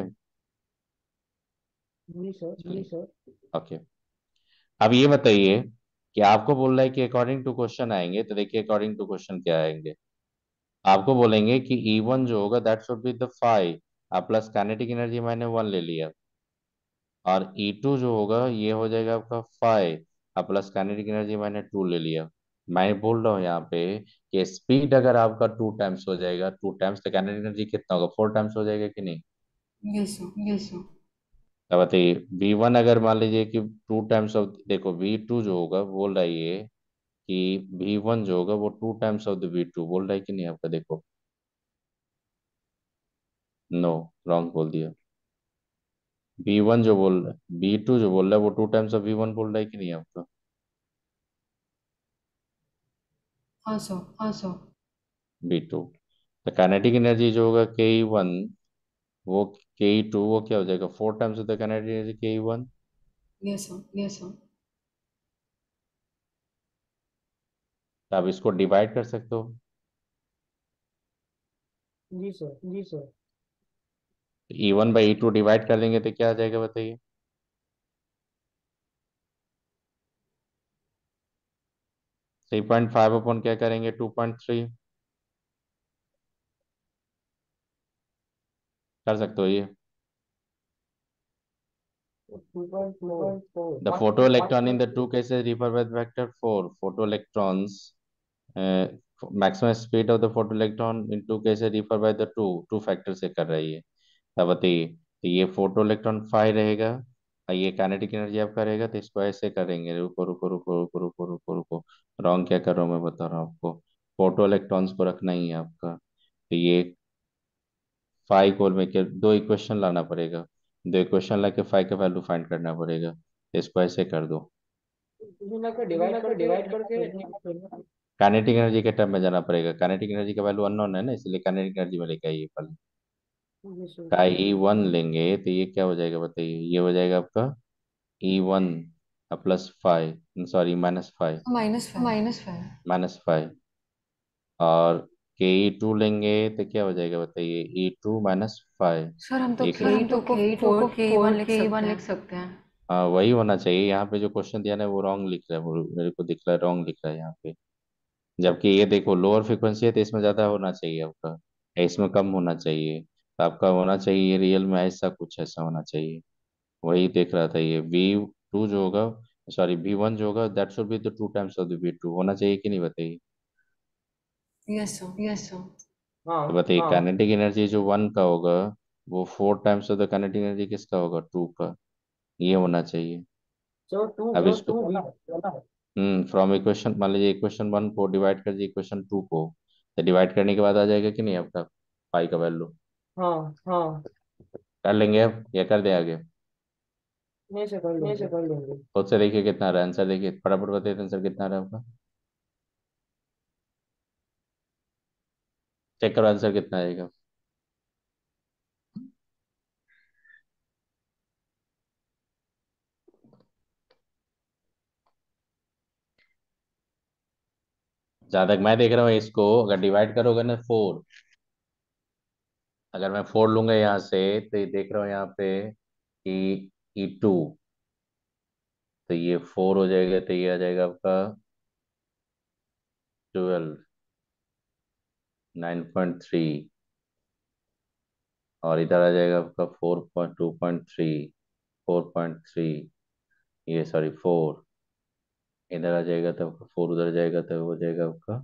जी सर। ओके, अब ये बताइए कि आपको बोल रहा है कि अकॉर्डिंग टू क्वेश्चन आएंगे, तो देखिए अकॉर्डिंग टू क्वेश्चन क्या आएंगे। आपको बोलेंगे कि E1 जो होगा दैट शुड बी द 5, आप प्लस काइनेटिक एनर्जी मैंने 1 ले लिया, और E2 जो होगा ये हो जाएगा आपका 5, आप प्लस काइनेटिक एनर्जी मैंने 2 ले लिया। मैं बोल रहा हूँ यहाँ पे कि स्पीड अगर आपका 2 टाइम्स हो जाएगा, 2 टाइम्स, तो काइनेटिक एनर्जी कितना होगा, 4 टाइम्स हो जाएगा कि नहीं। यस सर अब बताइए V1 अगर मान लीजिए कि 2 टाइम्स ऑफ, देखो V2 जो होगा बोल रहा है ये कि V1 जो होगा वो 2 टाइम्स ऑफ द V2 बोल रहा है कि नहीं आपका, देखो। नो, रॉन्ग बोल दिया। V1 जो बोल रहा है, V2 जो बोल रहा है वो 2 टाइम्स ऑफ V1 बोल रहा है कि नहीं आपका। हाँ सर V2, तो काइनेटिक एनर्जी जो होगा Ke1, वो Ke2 वो क्या हो जाएगा, 4 times of the kinetic energy Ke1। Yes sir तो आप इसको डिवाइड कर सकते हो। जी sir. E1 by E2 divide कर देंगे तो क्या आ जाएगा बताइए। 3.5 अपॉन क्या करेंगे, 2.3 कर सकते हो ये। 2.4 The photoelectron in the two cases refer with vector 4. Photoelectrons, maximum speed of the photoelectron in two cases refer by the two factor से कर रही है। अब बताइए, तो ये फोटोइलेक्ट्रॉन 5 रहेगा और ये काइनेटिक एनर्जी आपका रहेगा, तो इसको ऐसे करेंगे, रुको रुको रुको रुको रुको रुको रुको, रॉन्ग क्या कर रहा हूँ मैं बता रहा हूँ आपको। फोटो इलेक्ट्रॉन्स को रखना ही है आपका, तो ये 5 को में के दो इक्वेशन लाना पड़ेगा, दो इक्वेशन ला के 5 का वैल्यू फाइंड करना पड़ेगा, तो इसको ऐसे कर दो। डिवाइड करके काइनेटिक एनर्जी के टर्म में जाना पड़ेगा, काइनेटिक एनर्जी का वैल्यू अननोन है ना, इसलिए काइनेटिक एनर्जी में लेके आइए पहले। का E1 लेंगे तो ये क्या हो जाएगा बताइए, ये हो जाएगा आपका E1 प्लस 5, सॉरी -5, -5, और के E2 लेंगे तो क्या हो जाएगा बताइए, E2 -5। सर हम तो एक K2 को 4 K1 लिख सकते हैं हाँ वही होना चाहिए, यहाँ पे जो क्वेश्चन दिया ना वो रॉन्ग लिख रहा है, वो मेरे को दिख रहा है रॉन्ग लिख रहा है यहाँ पे। जबकि ये देखो लोअर फ्रिक्वेंसी है तो इसमें ज़्यादा होना चाहिए आपका, या इसमें कम होना चाहिए, तो आपका होना चाहिए रियल में ऐसा कुछ ऐसा होना चाहिए। वही देख रहा था, ये V2 जो होगा, सॉरी V1 जो होगा that should be the 2 times of the V2 होना चाहिए कि नहीं बताइए। यस सर हाँ तो बताइए हाँ। काइनेटिक एनर्जी जो 1 का होगा वो 4 times of the kinetic energy किसका होगा, 2 का। ये होना चाहिए। जो टू अब जो इसको टू भी। फ्रॉम इक्वेशन मान लीजिए इक्वेशन 1 को डिवाइड कर दीजिए इक्वेशन 2 को, तो डिवाइड करने के बाद आ जाएगा कि नहीं आपका पाई का वैल्यू। हाँ हाँ। कर लेंगे अब या कर दे आगे। नहीं से कर लेंगे। खुद से देखिए कितना आ रहा है आंसर, देखिए फटाफट बताइए आंसर कितना आ रहा है आपका। चेक करो आंसर कितना आएगा। जहां तक मैं देख रहा हूँ इसको अगर डिवाइड करोगे ना 4, अगर मैं 4 लूंगा यहाँ से तो ये देख रहा हूँ यहाँ पे E2, तो ये 4 हो जाएगा, तो ये आ जाएगा आपका 12, 9.3, और इधर आ जाएगा आपका 4.2.3, 4.3, ये सॉरी 4, इधर आ जाएगा तो आपका 4 उधर जाएगा तो हो जाएगा आपका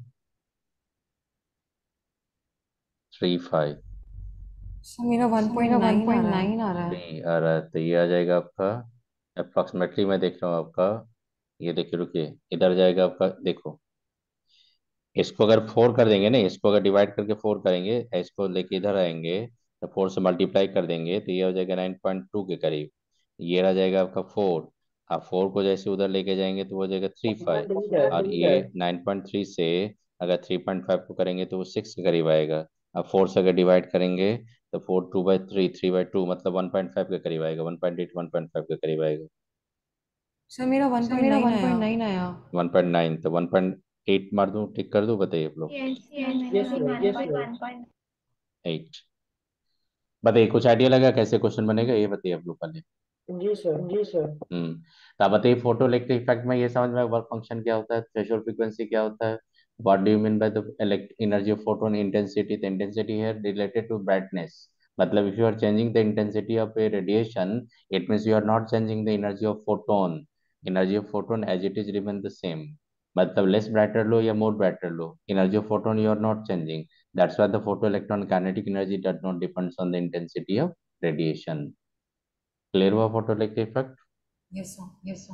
3.5, सर मेरा 1.9 आ रहा है। 3 आ रहा है, तो ये आ जाएगा आपका अप्रॉक्सीमेटली, मैं देख रहा हूँ आपका, ये देखिए रुकिए, इधर जाएगा आपका, देखो इसको अगर 4 कर देंगे ना, इसको अगर डिवाइड करके 4 करेंगे, इसको लेके इधर आएंगे तो 4 से मल्टीप्लाई कर देंगे तो ये हो जाएगा 9.2 के करीब। ये रह जाएगा आपका 4, आप 4 को जैसे उधर लेके जाएंगे तो वो हो जाएगा 3.5, और ये 9.3 से अगर 3.5 को करेंगे तो वो 6 के करीब आएगा। अब 4 से अगर डिवाइड करेंगे तो 4 2/3, 3/2 मतलब 1.5 के करीब आएगा, 1.8 1.5 के करीब आएगा। सर मेरा 1.9 आया। 1.9 तो 1.8 मार दूं, टिक कर दूं, बताइए आप लोग। यस यस यस मेरा भी सर यस सर। 1.1 8, बताइए कुछ आइडिया लगा कैसे क्वेश्चन बनेगा, ये बताइए आप लोग पहले। जी सर जी सर। तो आप बताइए फोटो इलेक्ट्रिक इफेक्ट में ये समझ में वर्क फंक्शन क्या होता है, थ्रेशोल्ड फ्रीक्वेंसी क्या होता है, what do you mean by the energy of photon, intensity, the intensity है रिलेटेड टू ब्राइटनेस, मतलब if you are changing the intensity of a radiation it means you are not changing the energy of photon, energy of photon as it is remain the same, मतलब less brighter लो या more brighter लो, energy of photon you are not changing, that's why the photo electron kinetic energy does not depends on the intensity of radiation. Clear हुआ photo electric effect. Yes sir.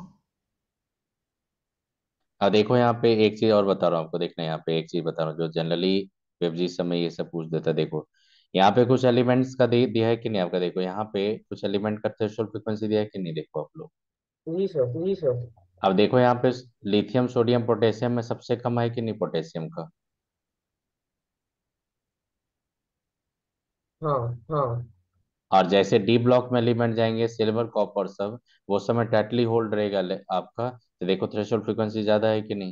अब देखो यहाँ पे एक चीज और बता रहा हूँ आपको, देखना यहाँ पे एक चीज बता रहा हूँ जो जनरली वेब समय ये सब पूछ देता है, देखो यहाँ पे कुछ एलिमेंट्स का दिया है कि नहीं आपका, देखो यहाँ पे कुछ एलिमेंट का थ्रेशोल्ड फ्रीक्वेंसी दिया है कि नहीं, देखो आप लोग। जी सर जी सर। अब देखो यहाँ पे लिथियम सोडियम पोटेशियम में सबसे कम है कि नहीं पोटेशियम का, हाँ हाँ। और जैसे डी ब्लॉक में एलिमेंट जाएंगे सिल्वर कॉपर सब, वो समय टाइटली होल्ड रहेगा आपका, तो देखो थ्रेशोल्ड फ्रीक्वेंसी ज्यादा है कि नहीं।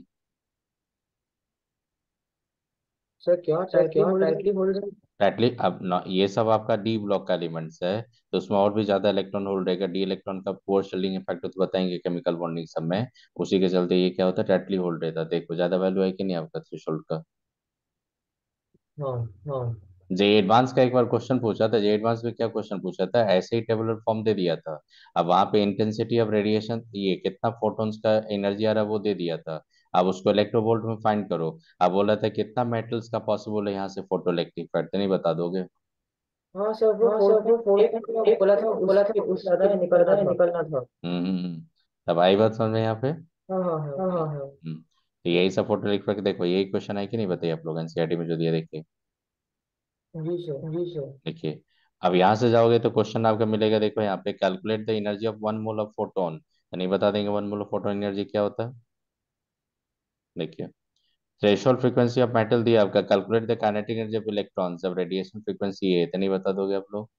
सर क्या टाइटली होल्ड। टाइटली अब ना ये सब आपका डी ब्लॉक का एलिमेंट्स है, तो उसमें और भी ज्यादा इलेक्ट्रॉन होल्ड रहेगा, डी इलेक्ट्रॉन का पोर शेलिंग इफेक्ट तो बताएंगे केमिकल बॉन्डिंग सब में, उसी के चलते ये क्या होता है टाइटली होल्ड रहता है, देखो ज्यादा वैल्यू है कि नहीं आपका थ्रेशोल्ड का। हाँ हाँ। जे एडवांस का एक बार क्वेश्चन पूछा था, जे एडवांस में क्या क्वेश्चन पूछा था, ऐसे ही टेबुलर फॉर्म दे दिया था, अब वहां पे इंटेंसिटी ऑफ रेडिएशन ये कितना फोटॉन्स का एनर्जी आ रहा है वो दे दिया था, अब उसको इलेक्ट्रोवोल्ट में फाइंड करो, अब बोला था कितना मेटल्स का पॉसिबल है यहाँ से फोटो इलेक्ट्रिक इफेक्ट, नहीं बता दोगे। हाँ सर वो फोर्थ में बोला था उससे ज्यादा निकलना था। तब आई बात समझ में यहाँ पे। हाँ हाँ हाँ हाँ हाँ। तो यही सब फोटो इलेक्ट्रिक देखो यही क्वेश्चन है कि नहीं, बताइए आप लोग एनसीईआरटी में जो दिया, देखिए जी सर जी सर। देखिए। अब यहाँ से जाओगे तो क्वेश्चन आपका मिलेगा, देखो यहाँ पे calculate the energy of 1 mole of photon, तो नहीं बता देंगे 1 मोल ऑफ फोटोन एनर्जी क्या होता है, देखिए थ्रेशोल्ड फ्रीक्वेंसी ऑफ मेटल दिया आपका, calculate the kinetic energy of electrons, अब रेडिएशन फ्रीक्वेंसी है तो नहीं बता दोगे आप लोग।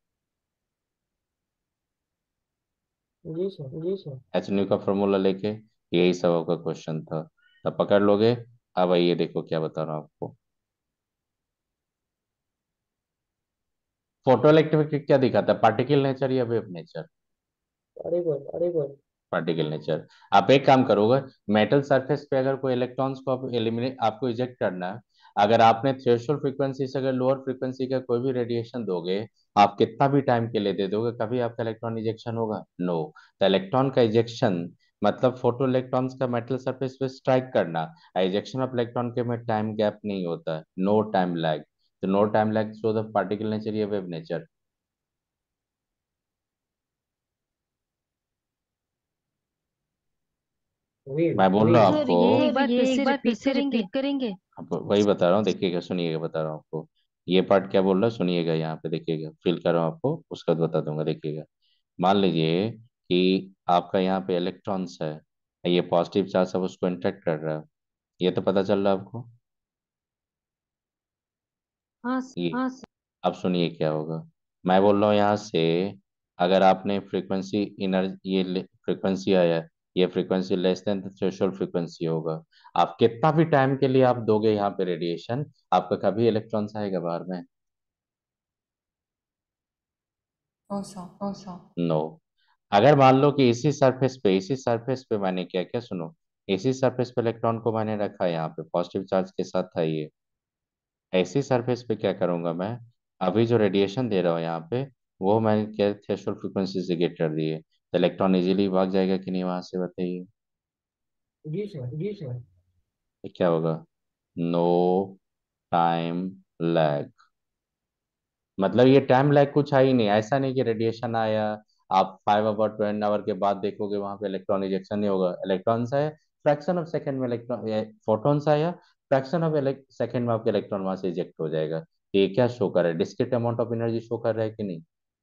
जी सर जी सर। एच न्यू का फॉर्मूला लेके, यही सब आपका क्वेश्चन था, तब पकड़ लोगे। अब आइए देखो क्या बता रहा हूँ आपको, फोटो इलेक्ट्रिक क्या दिखाता है, पार्टिकल नेचर या वेव नेचर, अरे गुड अरे गुड। Particle nature. आप एक काम करोगे, मेटल सरफेस पे अगर कोई इलेक्ट्रॉन्स को आप एलिमिनेट आपको इजेक्ट करना है, अगर आपने थ्रेशोल्ड फ्रीक्वेंसी से अगर लोअर फ्रीक्वेंसी का कोई भी रेडिएशन दोगे, आप कितना भी टाइम के लिए दे दोगे, कभी आपका इलेक्ट्रॉन इजेक्शन होगा, नो। तो इलेक्ट्रॉन का इजेक्शन मतलब फोटो इलेक्ट्रॉन्स का मेटल सरफेस पे स्ट्राइक करना, इजेक्शन ऑफ इलेक्ट्रॉन के में टाइम गैप नहीं होता है, नो टाइम लैग, तो no time lag show the particle nature या वेव नेचर? मैं बोल रहा हूँ सर आपको, ये एक बार फिर से रिपीट करेंगे। आपको वही बता रहा हूँ, देखिएगा, सुनिएगा, बता रहा हूँ आपको। ये पार्ट क्या बोल रहा है सुनिएगा, यहाँ पे देखिएगा, फील कर रहा हूँ आपको, उसका बाद बता दूंगा, देखिएगा। मान लीजिए कि आपका यहाँ पे इलेक्ट्रॉन्स है, ये पॉजिटिव चार्ज सब उसको इंटरेक्ट कर रहा है, ये तो पता चल रहा है आपको। हाँ ये हाँ सर। अब सुनिए क्या होगा। मैं बोल रहा हूँ यहाँ से, अगर आपने फ्रीक्वेंसी इनर्जी, ये फ्रीक्वेंसी आया, ये frequency less than threshold frequency होगा। आप कितना भी टाइम के लिए आप दोगे यहाँ पे रेडिएशन, आपका कभी इलेक्ट्रॉन्स आएगा बाहर में? No sir, no sir. No. अगर मान लो कि इसी सरफेस पे मैंने क्या क्या, सुनो, इसी सरफेस पे इलेक्ट्रॉन को मैंने रखा है यहाँ पे, पॉजिटिव चार्ज के साथ था ये। ऐसी सरफेस पे क्या करूंगा मैं, अभी जो रेडिएशन दे रहा हूँ यहाँ पे, वो मैंने क्या थ्रेशोल्ड फ्रीक्वेंसी से गेट कर दिए, तो इलेक्ट्रॉन इजीली भाग जाएगा कि नहीं वहां से, बताइए। जी सर, जी सर। ये क्या होगा? No time lag. मतलब ये टाइम लैग कुछ है ही नहीं, ऐसा नहीं कि रेडिएशन आया, आप 5 आवर 10 आवर के बाद देखोगे वहां पे इलेक्ट्रॉन इजेक्शन नहीं होगा, इलेक्ट्रॉन्स आए, फ्रैक्शन ऑफ सेकंड में इलेक्ट्रॉन, फोटॉन्स आया, फ्रैक्शन ऑफ सेकंड में आपका इलेक्ट्रॉन वहां से इजेक्ट हो जाएगा। तो ये क्या शो कर रहा है, discrete amount of energy show कर रहा है कि नहीं?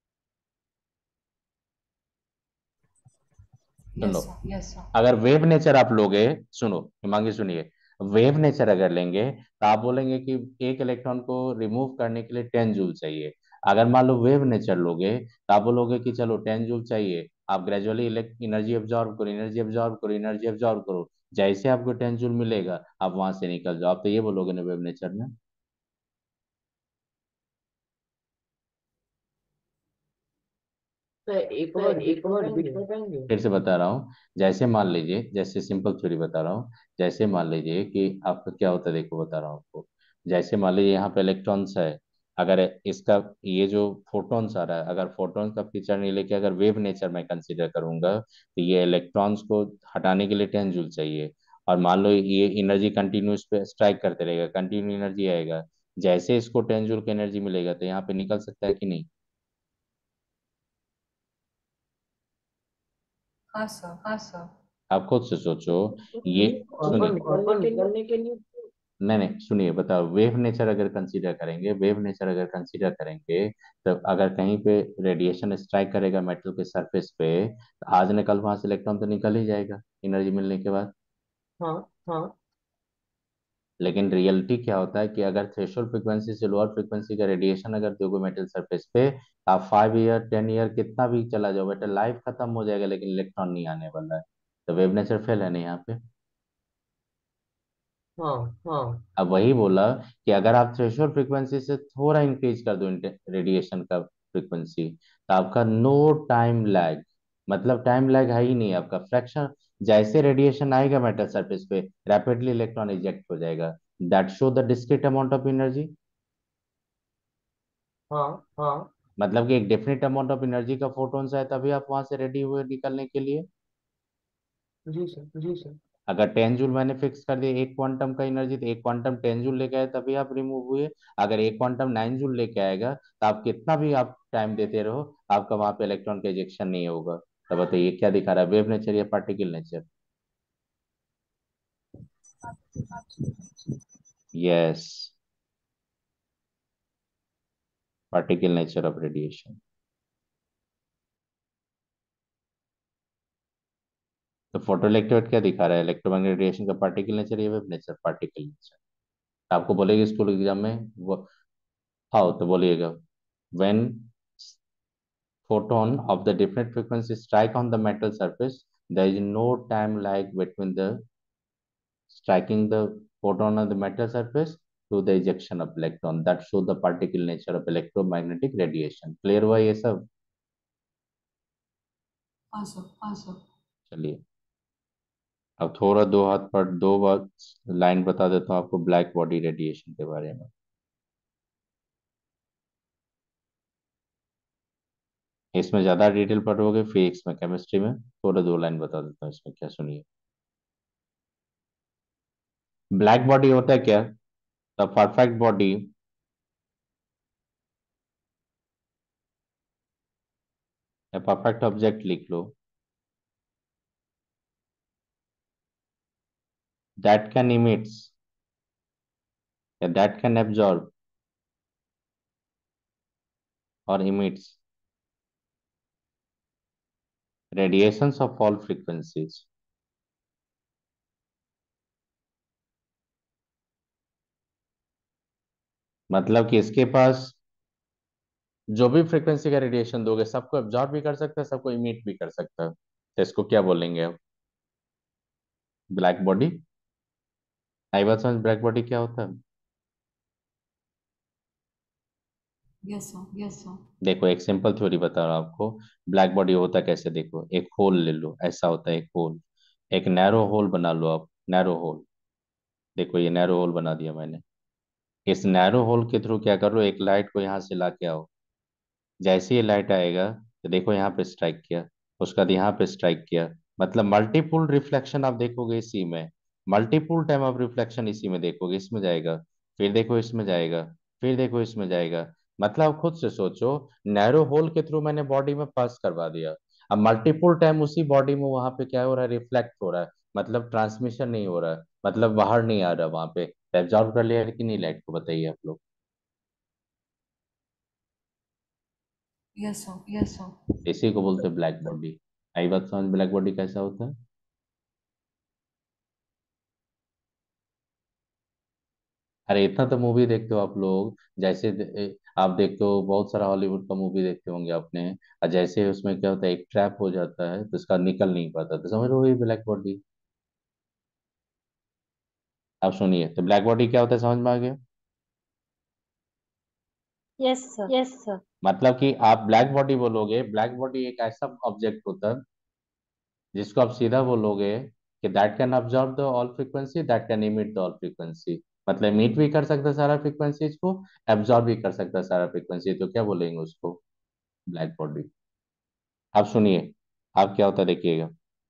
सुनो, यस सर, यस सर। अगर वेव नेचर आप लोगे, सुनो हिमांगी सुनिए, वेव नेचर अगर लेंगे तो आप बोलेंगे कि एक इलेक्ट्रॉन को रिमूव करने के लिए 10 जूल चाहिए। अगर मान लो वेव नेचर लोगे तो आप बोलोगे कि चलो 10 जूल चाहिए, आप ग्रेजुअली एनर्जी एब्जॉर्ब करो, एनर्जी एब्जॉर्ब करो, एनर्जी एब्जॉर्ब करो, जैसे आपको 10 जूल मिलेगा आप वहां से निकल जाओ, आप तो ये बोलोगे ना वेव नेचर में। सर एक बार रिपीट कर पाएंगे? फिर से बता रहा हूँ, जैसे मान लीजिए, जैसे सिंपल थ्योरी बता रहा हूँ, जैसे मान लीजिए कि आपका क्या होता है, देखो बता रहा हूँ आपको। जैसे मान लीजिए यहाँ पे इलेक्ट्रॉन्स है, अगर इसका ये जो फोटॉन्स आ रहा है, अगर फोटॉन्स का फीचर नहीं लेके अगर वेव नेचर मैं कंसीडर करूंगा, तो ये इलेक्ट्रॉन्स को हटाने के लिए 10 जूल चाहिए। और मान लो ये एनर्जी कंटिन्यूस पे स्ट्राइक करते रहेगा, कंटिन्यू एनर्जी आएगा, जैसे इसको 10 जूल की एनर्जी मिलेगा तो यहाँ पे निकल सकता है कि नहीं? हाँ सर, हाँ सर। आप खुद से सोचो। ये सुनिए, वहां पर निकलने के लिए। नहीं नहीं सुनिए, बताओ, वेव नेचर अगर कंसीडर करेंगे, वेव नेचर अगर कंसीडर करेंगे, तो अगर कहीं पे रेडिएशन स्ट्राइक करेगा मेटल के सरफेस पे, तो आज न कल वहां से इलेक्ट्रॉन तो निकल ही जाएगा एनर्जी मिलने के बाद। हाँ हाँ। लेकिन रियलिटी क्या होता है कि अगर थ्रेशोल्ड फ्रीक्वेंसी से लोअर फ्रीक्वेंसी का रेडिएशन अगर दोगे मेटल सरफेस पे, आप 5 ईयर 10 ईयर कितना भी चला जाओ बेटा, लाइफ खत्म हो जाएगा लेकिन इलेक्ट्रॉन नहीं आने वाला है। तो वेव नेचर फेल है नहीं यहाँ पे। हाँ हाँ। अब वही बोला कि अगर आप थ्रेशोल्ड फ्रीक्वेंसी से थोड़ा इंक्रीज कर दो रेडिएशन का फ्रीक्वेंसी, तो आपका नो टाइम लैग, मतलब टाइम लैग है ही नहीं आपका, फ्रैक्शन, जैसे रेडिएशन आएगा मेटल सरफेस पे रैपिडली इलेक्ट्रॉन इजेक्ट हो जाएगा। That show the discrete amount of energy. हाँ हाँ। मतलब कि एक डेफिनेट अमाउंट ऑफ एनर्जी का फोटोन्स है तभी आप वहां से रेडी हुए निकलने के लिए। जी सर, जी सर। अगर 10 जूल मैंने फिक्स कर दिया एक क्वांटम का एनर्जी, तो एक क्वांटम 10 जूल लेके आए तभी आप रिमूव हुए। अगर एक क्वांटम 9 जूल लेके आएगा तो आप कितना भी आप टाइम देते रहो, आपका वहां पे इलेक्ट्रॉन का इजेक्शन नहीं होगा। तो बताइए क्या दिखा रहा है, वेव नेचर या particle nature? Yes, particle nature of radiation. तो फोटो इलेक्ट्रोड क्या दिखा रहा है, इलेक्ट्रोमैग्नेटिक रेडिएशन का पार्टिकल नेचर या वेव नेचर? Particle nature. आपको बोलेगी स्कूल एग्जाम में वो, हाँ तो बोलिएगा, when photon of the different frequency strike on the metal surface, there is no time lag between the striking the photon on the metal surface to the ejection of electron. That show the particle nature of electromagnetic radiation. Clear हुआ ये सब? हाँ sir, हाँ sir. चलिए, अब थोड़ा दो हाथ पर दो बार लाइन बता देता हूँ आपको ब्लैक बॉडी रेडिएशन के बारे में। इसमें ज्यादा डिटेल पढ़ोगे फिजिक्स में, केमिस्ट्री में, थोड़ा दो लाइन बता देता हूँ इसमें क्या, सुनिए। ब्लैक बॉडी होता है क्या? द परफेक्ट बॉडी या परफेक्ट ऑब्जेक्ट लिख लो। दैट कैन इमिट्स या दैट कैन एब्जॉर्ब और emits radiations of all frequencies. मतलब कि इसके पास जो भी फ्रीक्वेंसी का रेडिएशन दोगे सबको एब्जॉर्ब भी कर सकता है, सबको इमिट भी कर सकता है, तो इसको क्या बोलेंगे अब? Black body. आई बात समझ, ब्लैक बॉडी क्या होता है? Yes sir, yes sir. देखो एक सिंपल थ्योरी बता रहा हूँ आपको। ब्लैक बॉडी होता कैसे, देखो एक होल ले लो, ऐसा होता है एक होल। एक नैरो होल बना लो आप, नैरो होल। देखो ये नैरो होल बना दिया मैंने। इस नैरो होल के थ्रू क्या करो, एक लाइट को यहाँ से ला के आओ। जैसे ही लाइट आएगा तो देखो यहाँ पे स्ट्राइक किया, उसका बाद यहाँ पे स्ट्राइक किया। मतलब मल्टीपुल रिफ्लेक्शन आप देखोगे इसी में। मल्टीपुल टाइम ऑफ रिफ्लेक्शन इसी में देखोगे, इसमें जाएगा, फिर देखो इसमें जाएगा, फिर देखो इसमें जाएगा। मतलब आप खुद से सोचो, नैरो होल के थ्रू मैंने बॉडी में पास करवा दिया। अब मल्टीपुल टाइम उसी बॉडी में वहां पे क्या हो रहा है, रिफ्लेक्ट हो रहा है। मतलब ट्रांसमिशन नहीं हो रहा है, मतलब बाहर नहीं आ रहा वहां पे। एब्जॉर्ब कर लिया कि नहीं लाइट को, बताइए आप लोग। Yes sir, yes sir. इसी को बोलते हैं ब्लैक बॉडी। आई बात समझ, ब्लैक बॉडी कैसा होता है? अरे इतना तो मूवी देखते हो आप लोग, जैसे आप देखते हो बहुत सारा हॉलीवुड का मूवी देखते होंगे आपने। और जैसे उसमें क्या होता है, एक ट्रैप हो जाता है तो उसका निकल नहीं पाता, तो समझ लो ये ब्लैक बॉडी। अब सुनिए, तो ब्लैक बॉडी क्या होता है, समझ में आ गया? Yes sir, yes sir. मतलब कि आप ब्लैक बॉडी बोलोगे, ब्लैक बॉडी एक ऐसा ऑब्जेक्ट होता है जिसको आप सीधा बोलोगे कि that can absorb the all frequency, that can emit the all frequency. मतलब इमिट भी कर सकता है सारा फ्रीक्वेंसीज को, एब्जॉर्ब भी कर सकता है सारा फ्रीक्वेंसी, तो क्या बोलेंगे उसको? Black body. आप सुनिए, आप क्या होता है देखिएगा।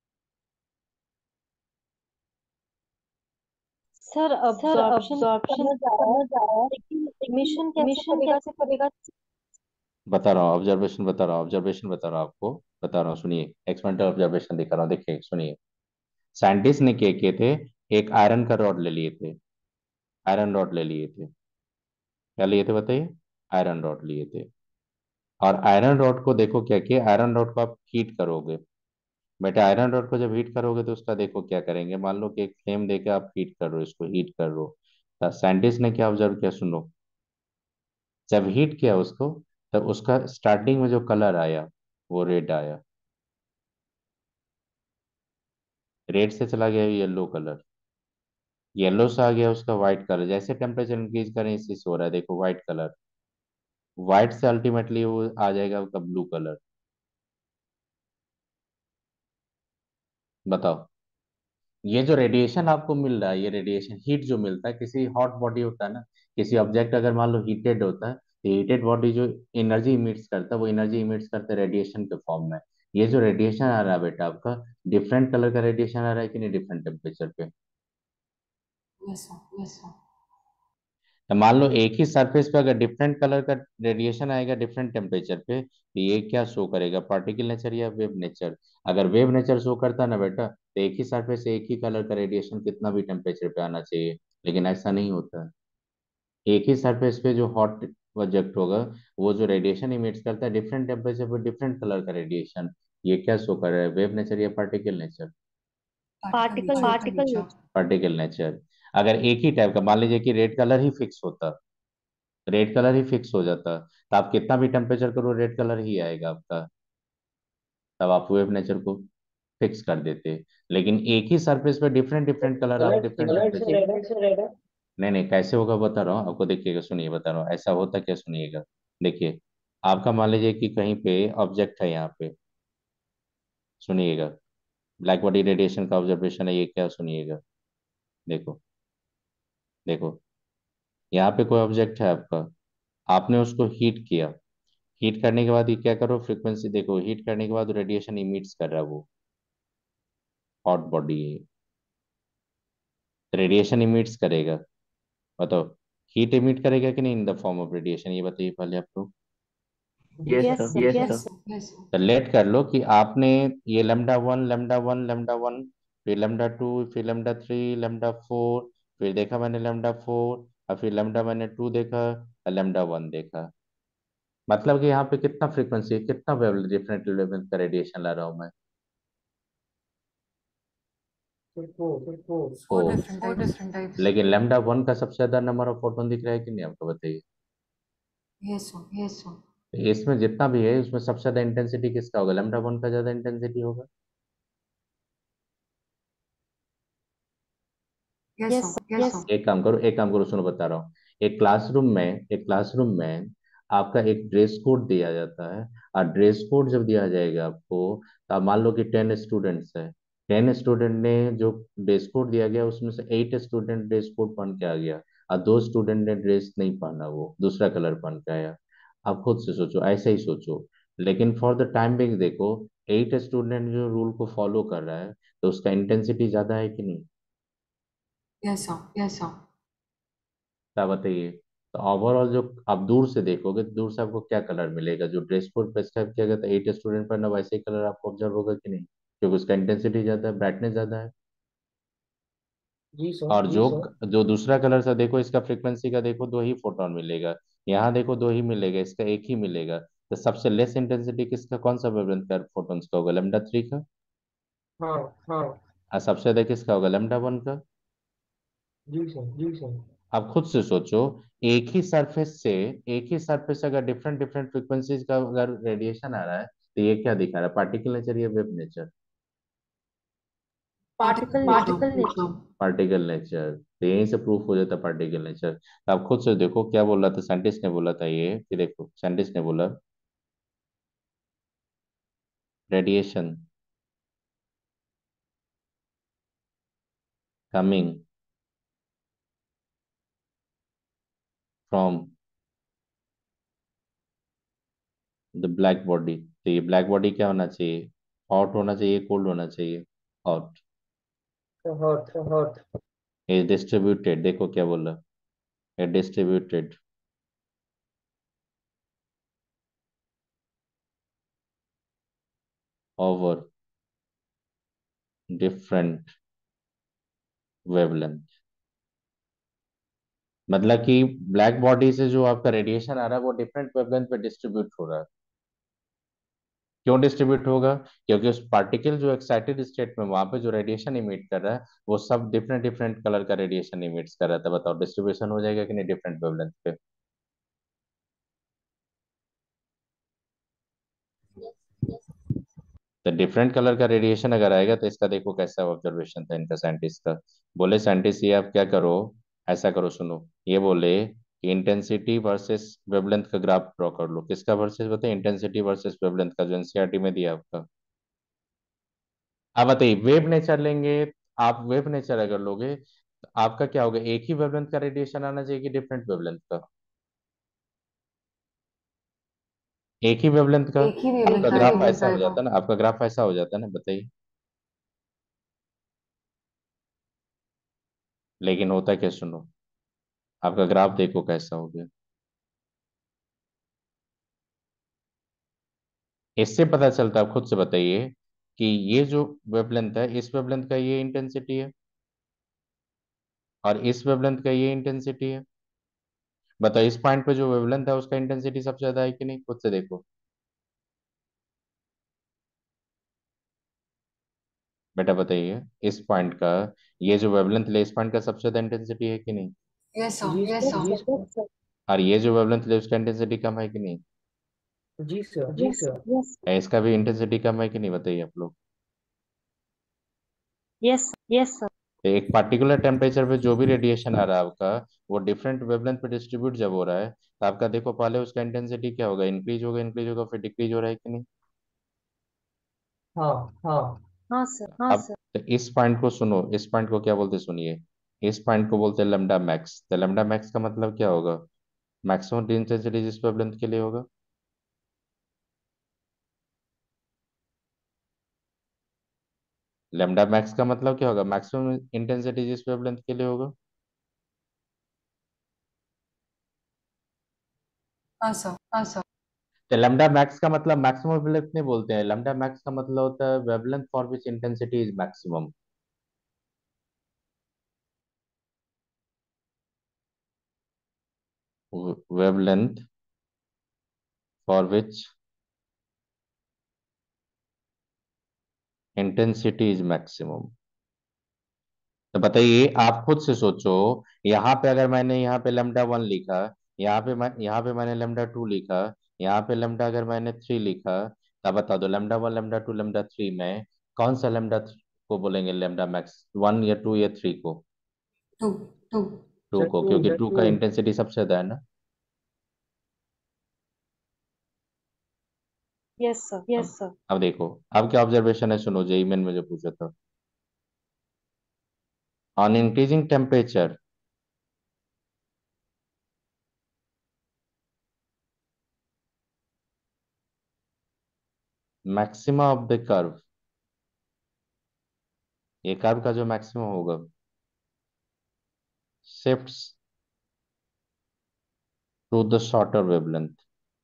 सर सर अब्जॉर्प्शन अब्जॉर्प्शन समझ आ रहा है, समझ आ रहा है, लेकिन लेकिन इमिशन कैसे मिशन करेगा? कैसे करेगा? बता रहा हूँ ऑब्जर्वेशन, बता रहा हूँ ऑब्जर्वेशन, बता रहा हूँ आपको, बता रहा हूँ, सुनिए एक्सपेरिमेंटल ऑब्जर्वेशन दिखा रहा हूँ, देखिए सुनिए। साइंटिस्ट ने क्या किए थे, एक आयरन का रॉड ले लिए थे, आयरन रॉड ले लिए थे। क्या लिए थे बताइए? आयरन रॉड लिए थे। और आयरन रॉड को देखो क्या किया, आयरन रॉड को आप हीट करोगे। बेटा आयरन रॉड को जब हीट करोगे तो उसका देखो क्या करेंगे, मान लो कि एक फ्लेम देके आप हीट कर रहे हो, इसको हीट कर रहे हो। तो साइंटिस्ट ने क्या ऑब्जर्व किया, सुनो। जब हीट किया उसको, तब उसका स्टार्टिंग में जो कलर आया वो रेड आया। रेड से चला गया येलो कलर, येलो से आ गया उसका व्हाइट कलर। जैसे टेम्परेचर इंक्रीज करें इसी से हो रहा है, देखो व्हाइट कलर। व्हाइट से अल्टीमेटली वो आ जाएगा उसका ब्लू कलर। बताओ, ये जो रेडिएशन आपको मिल रहा है, ये रेडिएशन हीट जो मिलता है, किसी हॉट बॉडी होता है ना, किसी ऑब्जेक्ट अगर मान लो हीटेड होता है, तो हीटेड बॉडी जो एनर्जी इमिट्स करता है, वो एनर्जी इमिट्स करता है रेडिएशन के फॉर्म में। ये जो रेडिएशन आ रहा है बेटा आपका, डिफरेंट कलर का रेडिएशन आ रहा है कि नहीं, डिफरेंट टेम्परेचर पे। Yes sir, yes sir. तो मान लो एक ही सरफेस पे अगर डिफरेंट कलर का रेडिएशन आएगा डिफरेंट टेम्परेचर पे, तो ये क्या शो करेगा, पार्टिकल नेचर या वेव नेचर? अगर वेव नेचर शो करता ना बेटा, तो एक ही सरफेस से एक ही कलर का रेडिएशन कितना भी टेम्परेचर पे आना चाहिए। लेकिन ऐसा नहीं होता है। एक ही सरफेस पे जो हॉट ऑब्जेक्ट होगा, वो जो रेडिएशन इमिट्स करता है डिफरेंट टेम्परेचर पे डिफरेंट कलर का रेडिएशन। ये क्या शो कर रहा है, वेव नेचर या particle nature? Particle particle nature, particle nature. Particle nature. अगर एक ही टाइप का मान लीजिए कि रेड कलर ही फिक्स होता, रेड कलर ही फिक्स हो जाता, तो आप कितना भी टेम्परेचर करो रेड कलर ही आएगा आपका। तब आप वेव नेचर को फिक्स कर देते। लेकिन एक ही सरफेस पे डिफरेंट डिफरेंट कलर आप कलर डिफरेंट कलर से टेम्परेचर। रेड है, से रेड है। नहीं नहीं, कैसे होगा बता रहा हूँ आपको, देखिएगा सुनिए, बता रहा हूँ ऐसा होता क्या, सुनिएगा। देखिए, आपका मान लीजिए कि कहीं पे ऑब्जेक्ट है यहाँ पे, सुनिएगा। ब्लैक बॉडी रेडिएशन का ऑब्जर्वेशन है ये, क्या सुनिएगा। देखो, देखो, यहाँ पे कोई ऑब्जेक्ट है आपका, आपने उसको हीट किया। हीट करने के बाद ये क्या करो, फ्रीक्वेंसी देखो, हीट करने के बाद रेडिएशन इमिट्स कर रहा है वो, हॉट बॉडी है, रेडिएशन इमिट्स करेगा। बताओ, हीट इमिट करेगा कि नहीं in the form of radiation, ये बताइए पहले आप लोग। Yes, Yes, sir. sir. Yes, Yes, sir. sir. Yes, sir. तो लेट कर लो कि आपने ये lambda one, lambda one, lambda one, फिर लैम्डा टू, फिर लैम्डा थ्री, लैम्डा फोर, फिर देखा मैंने लैम्डा फोर, और फिर लैम्डा मैंने टू देखा, और लैम्डा वन देखा। मतलब कि यहाँ पे कितना फ्रीक्वेंसी, कितना डिफरेंट लेवल का रेडिएशन ला रहा हूँ मैं? Four four. different types. लेकिन लैम्डा वन का सबसे ज्यादा नंबर ऑफ फोटोन दिख रहा है कि नहीं, आपको बताइए। Yes, sir. Yes, sir. तो इसमें जितना भी है उसमें सबसे ज्यादा इंटेंसिटी किसका होगा? लैम्डा वन का ज्यादा इंटेंसिटी होगा। Yes, Yes, sir. sir. Yes, Yes, sir. sir. एक काम करो, सुनो बता रहा हूँ। एक क्लासरूम में आपका एक ड्रेस कोड दिया जाता है। और ड्रेस कोड जब दिया जाएगा आपको, तो आप मान लो कि 10 स्टूडेंट्स है। 10 स्टूडेंट ने जो ड्रेस कोड दिया गया उसमें से 8 स्टूडेंट ड्रेस कोड पहन के आ गया, और 2 स्टूडेंट ने ड्रेस नहीं पहना, वो दूसरा कलर पहन के आया। आप खुद से सोचो, ऐसे ही सोचो। लेकिन फॉर द टाइम बिंग देखो, 8 स्टूडेंट जो रूल को फॉलो कर रहा है, तो उसका इंटेंसिटी ज्यादा है कि नहीं? Yes, sir. Yes, sir. क्या बताइए। तो ओवरऑल जो आप दूर से देखोगे, तो दूर से आपको क्या कलर मिलेगा? जो ड्रेस कोड प्रेस्क्राइब किया गया था 8 स्टूडेंट पर ना, वैसे ही कलर आपको ऑब्जर्व होगा कि नहीं? क्योंकि उसका इंटेंसिटी ज्यादा है, ब्राइटनेस ज्यादा है। जी सर, और जी जो सर। जो दूसरा कलर सा देखो, इसका फ्रीक्वेंसी का देखो, 2 ही फोटोन मिलेगा। यहाँ देखो 2 ही मिलेगा, इसका एक ही मिलेगा। तो सबसे लेस इंटेंसिटी किसका, कौन सा वेवलेंथ का फोटोन्स का होगा? लैम्डा थ्री का। हाँ हाँ। और सबसे ज्यादा किसका होगा? लैम्डा वन का। जी सर, जी सर। आप खुद से सोचो, एक ही सरफेस से एक ही सरफेस से अगर डिफरेंट डिफरेंट फ्रीक्वेंसीज का अगर रेडिएशन आ रहा है, तो ये क्या दिखा रहा है? पार्टिकल नेचर या wave nature? Particle Particle nature. nature. Particle nature. तो यहीं से प्रूफ हो जाता है पार्टिकल नेचर। तो आप खुद से देखो क्या बोल रहा था साइंटिस्ट ने, बोला था ये कि देखो साइंटिस्ट ने बोला, radiation coming from the black body. तो ये ब्लैक बॉडी क्या होना चाहिए? हॉट होना चाहिए, कोल्ड होना चाहिए? हॉट। Hot hot. ये डिस्ट्रीब्यूटेड, देखो क्या बोला, ये डिस्ट्रीब्यूटेड ओवर डिफरेंट वेवलेंथ। मतलब कि ब्लैक बॉडी से जो आपका रेडिएशन आ रहा है वो डिफरेंट वेवलेंथ पे डिस्ट्रीब्यूट हो रहा है। क्यों डिस्ट्रीब्यूट होगा? क्योंकि उस पार्टिकल जो एक्साइटेड स्टेट में वहां पे जो रेडिएशन इमिट कर रहा है, वो सब डिफरेंट डिफरेंट कलर का रेडिएशन इमिट्स कर रहा था। बताओ डिस्ट्रीब्यूशन हो जाएगा कि नहीं डिफरेंट वेवलेंथ पे? तो डिफरेंट कलर का रेडिएशन अगर आएगा, तो इसका देखो कैसा ऑब्जर्वेशन था इनका साइंटिस्ट का। बोले साइंटिस्ट ये आप क्या करो, ऐसा करो, सुनो। ये बोले कि इंटेंसिटी वर्सेस वेवलेंथ का ग्राफ ड्रॉ कर लो। किसका वर्सेस बताइए? इंटेंसिटी वर्सेस वेवलेंथ का, जो एनसीईआरटी में दिया आपका। आप बताइए, वेव नेचर लेंगे। आप वेव नेचर अगर लोगे, तो आपका क्या होगा? एक ही वेवलेंथ का रेडिएशन आना चाहिए कि डिफरेंट वेवलेंथ का? एक ही वेवलेंथ का। एक ही आपका वेवलेंथ ग्राफ आएगा। ऐसा हो जाता है ना, आपका ग्राफ ऐसा हो जाता है ना, बताइए। लेकिन होता क्या, सुनो, आपका ग्राफ देखो कैसा हो गया। इससे पता चलता है, आप खुद से बताइए, कि ये जो वेवलेंथ है, इस वेवलेंथ का ये इंटेंसिटी है, और इस वेवलेंथ का ये इंटेंसिटी है। बताओ इस पॉइंट पे जो वेवलेंथ है उसका इंटेंसिटी सबसे ज्यादा है कि नहीं? खुद से देखो बेटा, बताइए इस पॉइंट का, ये जो वेवलेंथ है इस पॉइंट का सबसे ज्यादा इंटेंसिटी है कि नहीं? Yes, sir. जी Yes, सर, Yes, sir. जी sir. सर। Yes, sir. और ये जो वेवलेंथ है उसका इंटेंसिटी कम है कि नहीं? जी सर, जी Yes, sir. sir. Yes, sir. है, इसका भी इंटेंसिटी कम है कि नहीं, बताइए आप लोग। Yes, sir. Yes, sir. तो एक पर्टिकुलर टेम्परेचर पे जो भी रेडिएशन आ रहा है आपका, वो डिफरेंट वेवलेंथ पे डिस्ट्रीब्यूट जब हो रहा है, तो आपका देखो पहले उसका इंटेंसिटी क्या होगा? इंक्रीज होगा, फिर डिक्रीज हो रहा है कि नहीं? हाँ हाँ। हाँ सर, हाँ अब सर. तो इस पॉइंट को सुनो, इस पॉइंट को क्या बोलते हैं, सुनिए। इस पॉइंट को बोलते हैं लेमडा मैक्स। तो लेमडा मैक्स का मतलब क्या होगा? मैक्सिमम इंटेंसिटी जिस वेवलेंथ के लिए होगा। लेमडा मैक्स का मतलब क्या होगा? मैक्सिमम इंटेंसिटी जिस वेवलेंथ के लिए होगा। हाँ, sir. हाँ, sir. तो लैम्डा मैक्स का मतलब मैक्सिमम वेवलेंथ नहीं बोलते हैं, लैम्डा मैक्स का मतलब होता है wavelength for which intensity is maximum. Wavelength for which intensity is maximum. तो बताइए, आप खुद से सोचो, यहाँ पे अगर मैंने यहाँ पे लेमडा वन लिखा, यहाँ पे मैंने लेमडा टू लिखा, यहाँ पे लेमडा अगर मैंने थ्री लिखा, तब बता दो lambda one lambda two lambda three में कौन सा लेमडा को बोलेंगे लेमडा मैक्स, वन या टू या थ्री को? टू टू टू सर को, टू क्योंकि टू का टू इंटेंसिटी सबसे ज्यादा है ना। Yes, sir. Yes, sir. अब देखो, अब क्या ऑब्जर्वेशन है, सुनो जेई मेन में जो पूछा था। On increasing temperature maxima of the curve, ये कर्व का जो मैक्सिमम होगा shifts to the shorter wavelength.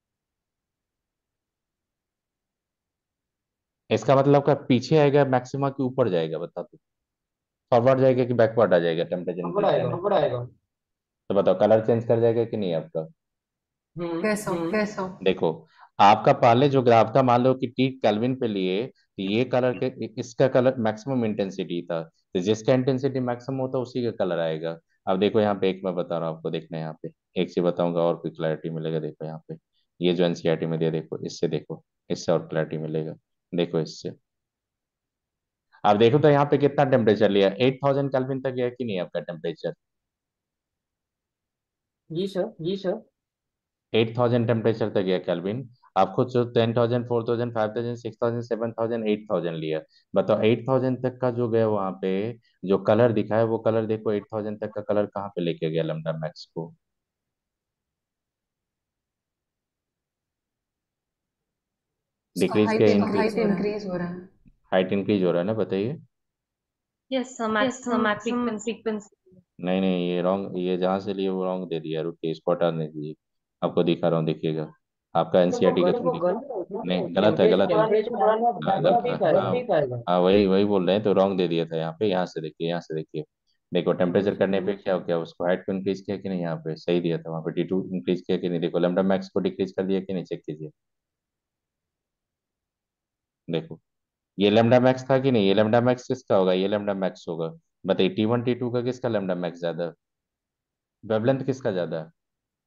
इसका मतलब का पीछे आएगा मैक्सिमा के ऊपर जाएगा, बता दो फॉरवर्ड जाएगा कि बैकवर्ड आ जाएगा टेम्परेचर ऊपर इंक्रीज आएगा करने। ऊपर आएगा। तो बताओ कलर चेंज कर जाएगा कि नहीं आपका? कैसा कैसा? देखो, आपका पहले जो ग्राफ था, मान लो कि टी केल्विन पे लिए, तो ये कलर के इसका कलर मैक्सिमम इंटेंसिटी था, तो जिसका इंटेंसिटी मैक्सिमम होता है उसी का कलर आएगा। अब देखो यहाँ पे एक मैं बता रहा हूँ आपको, देखना है यहाँ पे एक चीज बताऊंगा और भी क्लैरिटी मिलेगा। देखो यहाँ पे ये जो एनसीईआरटी में दिया, देखो इससे, देखो इससे और क्लैरिटी मिलेगा। देखो इससे, अब देखो तो यहाँ पे कितना टेम्परेचर लिया, 8000 केल्विन तक गया कि नहीं आपका टेम्परेचर? जी सर जी सर। 8000 टेम्परेचर तक गया केल्विन। आप खुद जो 10,000 4000 5000 6000 7000 8000 लिया, बताओ 8000 तक का जो गया वहां पे जो कलर दिखा है वो कलर देखो, 8000 तक का कलर कहाँ पे लेके गया लैम्डा मैक्स को? उसका डिक्रीज हाइट के इंक्रीज हो रहा है। हाइट इंक्रीज हो रहा है ना, बताइए। Yes, sir. Yes, sir. Maximum Maximum frequency. frequency. नहीं नहीं, ये रॉन्ग, ये जहाँ से लिए वो रॉन्ग दे दिया, रुकिए इसको हटाने दीजिए, आपको दिखा रहा हूँ, देखिएगा आपका तो वो एनसीईआरटी का वो थोड़ी। गलत नहीं गलत है, गलत है। टेम्परेचर बढ़ाना हाँ बढ़ गलत नहीं है, पाएगा हाँ। नहीं पाएगा। हाँ वही वही बोल रहे हैं, तो रॉन्ग दे दिया था यहाँ पे, यहाँ से देखिए, यहाँ से देखिए। देखो टेम्परेचर करने पे क्या हो गया, उसको हाइट को इंक्रीज किया कि नहीं, यहाँ पे सही दिया था, वहाँ पे टी टू इंक्रीज किया कि नहीं, देखो लेमडा मैक्स को डिक्रीज कर दिया कि नहीं, चेक कीजिए। देखो ये लेमडा मैक्स था कि नहीं, ये लेमडा मैक्स किसका होगा, ये लेमडा मैक्स होगा। बताइए टी वन टी टू का किसका लेमडा मैक्स ज्यादा है? वेवलेंथ किसका ज्यादा है?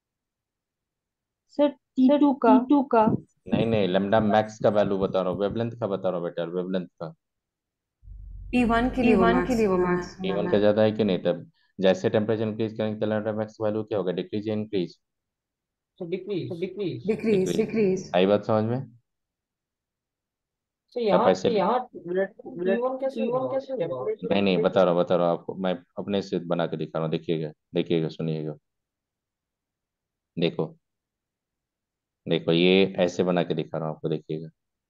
Sir, Sir, T2 का. T2 का. नहीं नहीं, लेमडा मैक्स का वैल्यू बता रहा हूँ, वेवलेंथ का बता रहा हूँ बेटा, वेवलेंथ का। T1 के लिए वो T1 के लिए वो मैक्सिमम है। मैक्सिमम टी वन का है. ज्यादा है कि नहीं, तब जैसे टेम्परेचर इंक्रीज करेंगे तो लेमडा मैक्स वैल्यू क्या होगा, डिक्रीज या इंक्रीज? तो डिक्रीज डिक्रीज। Decrease decrease. आई बात समझ में? तो तब यहाँ ऐसे यहाँ T1 कैसे नहीं हुआ टेम्परेचर? नहीं, बता रहा हूँ आपको, मैं अपने से बना के दिखा रहा हूँ, देखिएगा देखिएगा सुनिएगा। देखो देखो ये ऐसे बना के दिखा रहा हूँ आपको, देखिएगा।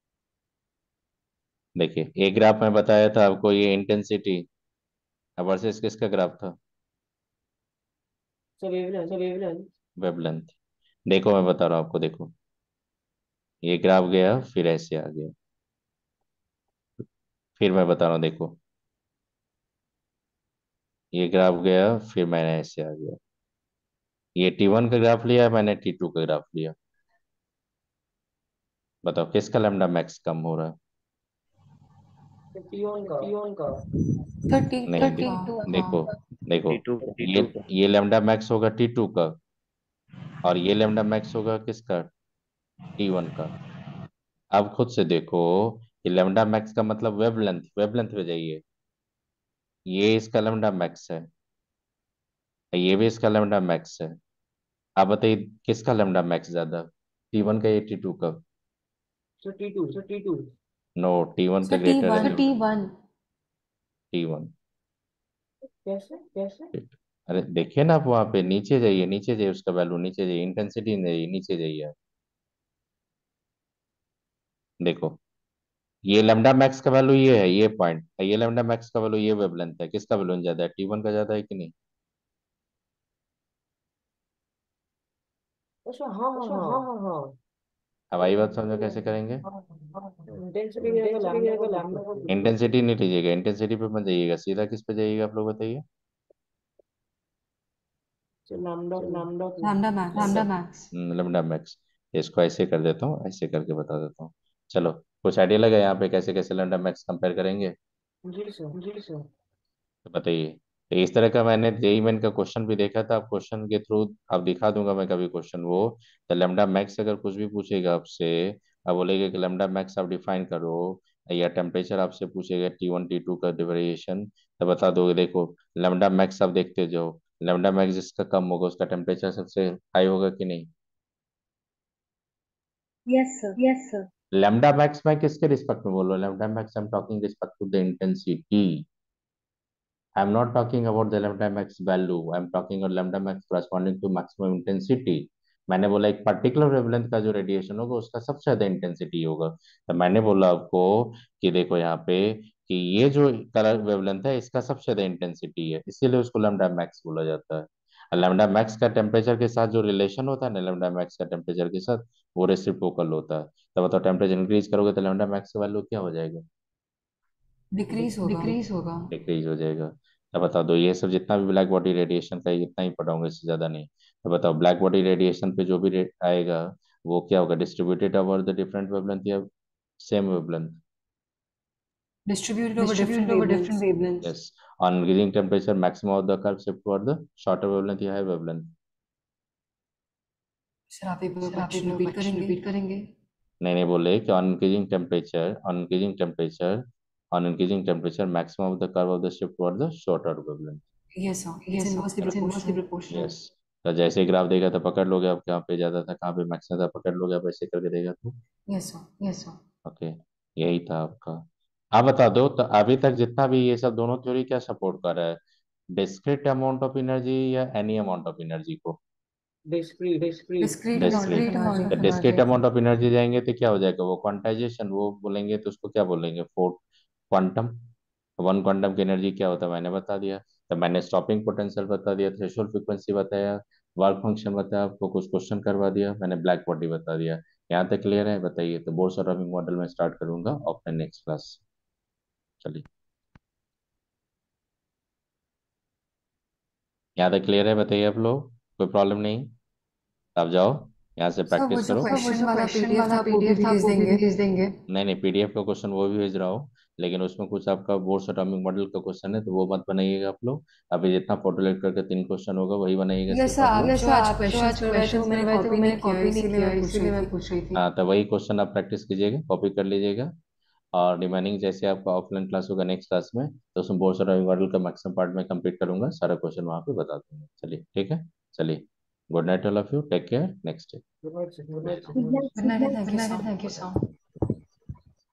देखिए एक ग्राफ में बताया था आपको, ये इंटेंसिटी, अब वर्सेस किसका ग्राफ था? Sir wavelength. वेवलेंथ। देखो मैं बता रहा हूँ आपको, देखो ये ग्राफ गया फिर ऐसे आ गया, फिर मैं बता रहा हूँ, देखो ये ग्राफ गया फिर मैंने ऐसे आ गया, ये टी वन का ग्राफ लिया, मैंने टी टू का ग्राफ लिया, बताओ किसका लैम्डा मैक्स कम हो रहा है? T1 का। थर्टी नहीं टू का। देखो देखो, T2 ये T2 का ये लैम्डा मैक्स होगा टी टू का, और ये लैम्डा मैक्स होगा किसका, टी वन का। अब खुद से देखो, ये लैम्डा मैक्स का मतलब वेवलेंथ, वेवलेंथ पे जाइए, ये इसका लैम्डा मैक्स है, ये भी इसका लैम्डा मैक्स है। आप बताइए किसका लैम्डा मैक्स ज्यादा, टी वन का या टी टू का? Sir T2। No, T one का सर टी ग्रेटर वन है, T1 टी वन। कैसे कैसे? अरे देखिए ना, आप वहां पे नीचे जाइए, नीचे जाइए, उसका वैल्यू नीचे जाइए, इंटेंसिटी नहीं जाइए, नीचे जाइए आप। देखो ये लैम्डा मैक्स का वैल्यू ये है, ये पॉइंट, ये लैम्डा मैक्स का वैल्यू, ये वेवलेंथ है, किसका वैल्यू ज्यादा है, टी वन का ज्यादा है कि नहीं? अच्छा हाँ हाँ हाँ हाँ हाँ। हवाई बात समझो कैसे करेंगे। इंटेंसिटी रहेगा लैम्डा को इंटेंसिटी नहीं लीजिएगा, इंटेंसिटी पे मत जाइएगा, सीधा किस पे जाइएगा आप लोग बताइए। Lambda lambda max Lambda max. Lambda max. इसको ऐसे कर देता हूँ, ऐसे करके बता देता हूँ। चलो, कुछ आइडिया लगा यहाँ पे कैसे कैसे लेमडा मैक्स कंपेयर करेंगे, जी सर। तो बताइए। तो इस तरह का मैंने जेई मेन का क्वेश्चन भी देखा था, आप क्वेश्चन के थ्रू आप दिखा दूंगा मैं कभी क्वेश्चन वो। तो लेमडा मैक्स अगर कुछ भी पूछेगा आपसे, आप बोलेगा कि लेमडा मैक्स आप डिफाइन करो, या टेम्परेचर आपसे पूछेगा T1 T2 का वेरिएशन, तो बता दोगे देखो लेमडा मैक्स आप देखते जाओ, लेमडा मैक्स जिसका कम होगा उसका टेम्परेचर सबसे हाई होगा कि नहीं। Yes, sir. Yes, sir. Lambda max मैं किसके रिस्पेक्ट में बोल रहा हूँ, lambda max I am talking respect to the intensity. I am not talking about the lambda max value. I am talking about lambda max corresponding to maximum intensity. मैंने बोला एक particular wavelength का जो radiation होगा उसका सबसे ज्यादा intensity होगा। तो मैंने बोला आपको कि देखो यहाँ पे कि ये जो कलर वेवलेंथ है इसका सबसे ज्यादा इंटेंसिटी है, इसीलिए उसको लैम्डा मैक्स बोला जाता है। लैम्डा मैक्स का टेम्परेचर के साथ जो रिलेशन होता है ना, लैम्डा मैक्स का टेम्परेचर के साथ वो रेसिप्रोकल होता है। तो बताओ टेम्परेचर इंक्रीज करोगे तो लैम्डा मैक्स का वैल्यू क्या हो जाएगा, डिक्रीज होगा। डिक्रीज हो जाएगा। तो बता दो ये सब जितना भी ब्लैक बॉडी रेडिएशन का है, इतना ही पढ़ाऊंगा, इससे ज्यादा नहीं। तो बताओ ब्लैक बॉडी रेडिएशन पे जो भी रेट आएगा वो क्या होगा, distributed over the different wavelength या same wavelength. Distributed over Distributed different over different wavelengths. wavelengths. Yes, on increasing temperature maximum of the curve shift toward the shorter wavelength या high wavelength. Sir आप एक बार question repeat करेंगे। नहीं बोले कि on increasing temperature maximum of the curve of the shift toward the shorter wavelength. Yes sir it's Yes, sir. Inversely It's inversely proportional. proportional. Yes, तो जैसे ही graph देगा तो पकड़ लोगे आप कहाँ पे ज्यादा था कहाँ पे मैक्सिमम था, पकड़ लोगे आप ऐसे करके देगा तो। Yes sir. Yes, sir. Okay, यही था आपका। आप बता दो तो अभी तक जितना भी ये सब दोनों थ्योरी क्या सपोर्ट कर रहा है, डिस्क्रीट अमाउंट ऑफ एनर्जी या एनी अमाउंट ऑफ एनर्जी को। Discrete discrete amount of discrete, energy. तो डिस्क्रीट अमाउंट ऑफ एनर्जी जाएंगे तो क्या हो जाएगा, वो क्वांटाइजेशन वो बोलेंगे तो उसको क्या बोलेंगे, फोर क्वांटम। वन क्वांटम की एनर्जी क्या होता है मैंने बता दिया। तो मैंने स्टॉपिंग पोटेंशियल बता दिया, थ्रेशोल्ड फ्रीक्वेंसी बताया, वर्क फंक्शन बताया, आपको कुछ क्वेश्चन करवा दिया, मैंने ब्लैक बॉडी बता दिया। यहाँ तक क्लियर है बताइए। तो बोर्स और रमिंग मॉडल में स्टार्ट करूंगा अपने नेक्स्ट क्लास। चलिए, यहाँ तक क्लियर है बताइए आप लोग, कोई प्रॉब्लम नहीं। आप जाओ यहाँ से सर वो प्रैक्टिस जो करो। क्वेश्चन वाला पीडीएफ था वो भी भेज देंगे। नहीं पीडीएफ का क्वेश्चन वो भी भेज रहा हूँ, लेकिन उसमें कुछ आपका बोर्ड एटॉमिक मॉडल का क्वेश्चन है तो वो मत बनाइएगा आप लोग। अभी जितना फोटो लेट करके 3 क्वेश्चन होगा वही बनाइएगा यस सिर्फ सर आप आप लोग। जो आज क्वेश्चंस करवाए थे वो मैंने कॉपी नहीं किया इसीलिए मैं पूछ रही थी। हाँ तो वही क्वेश्चन आप प्रैक्टिस कीजिएगा, कॉपी कर लीजिएगा। और रिमेनिंग जैसे आपका ऑफलाइन क्लास होगा नेक्स्ट क्लास में, तो उसमें बोर्ड एटॉमिक मॉडल का मैक्सिमम पार्ट में कंप्लीट करूंगा, सारा क्वेश्चन वहाँ पे बता दूंगा। चलिए ठीक है, चलिए, good night all of you, take care, next day. Good night thank you sir. Thank you, sir.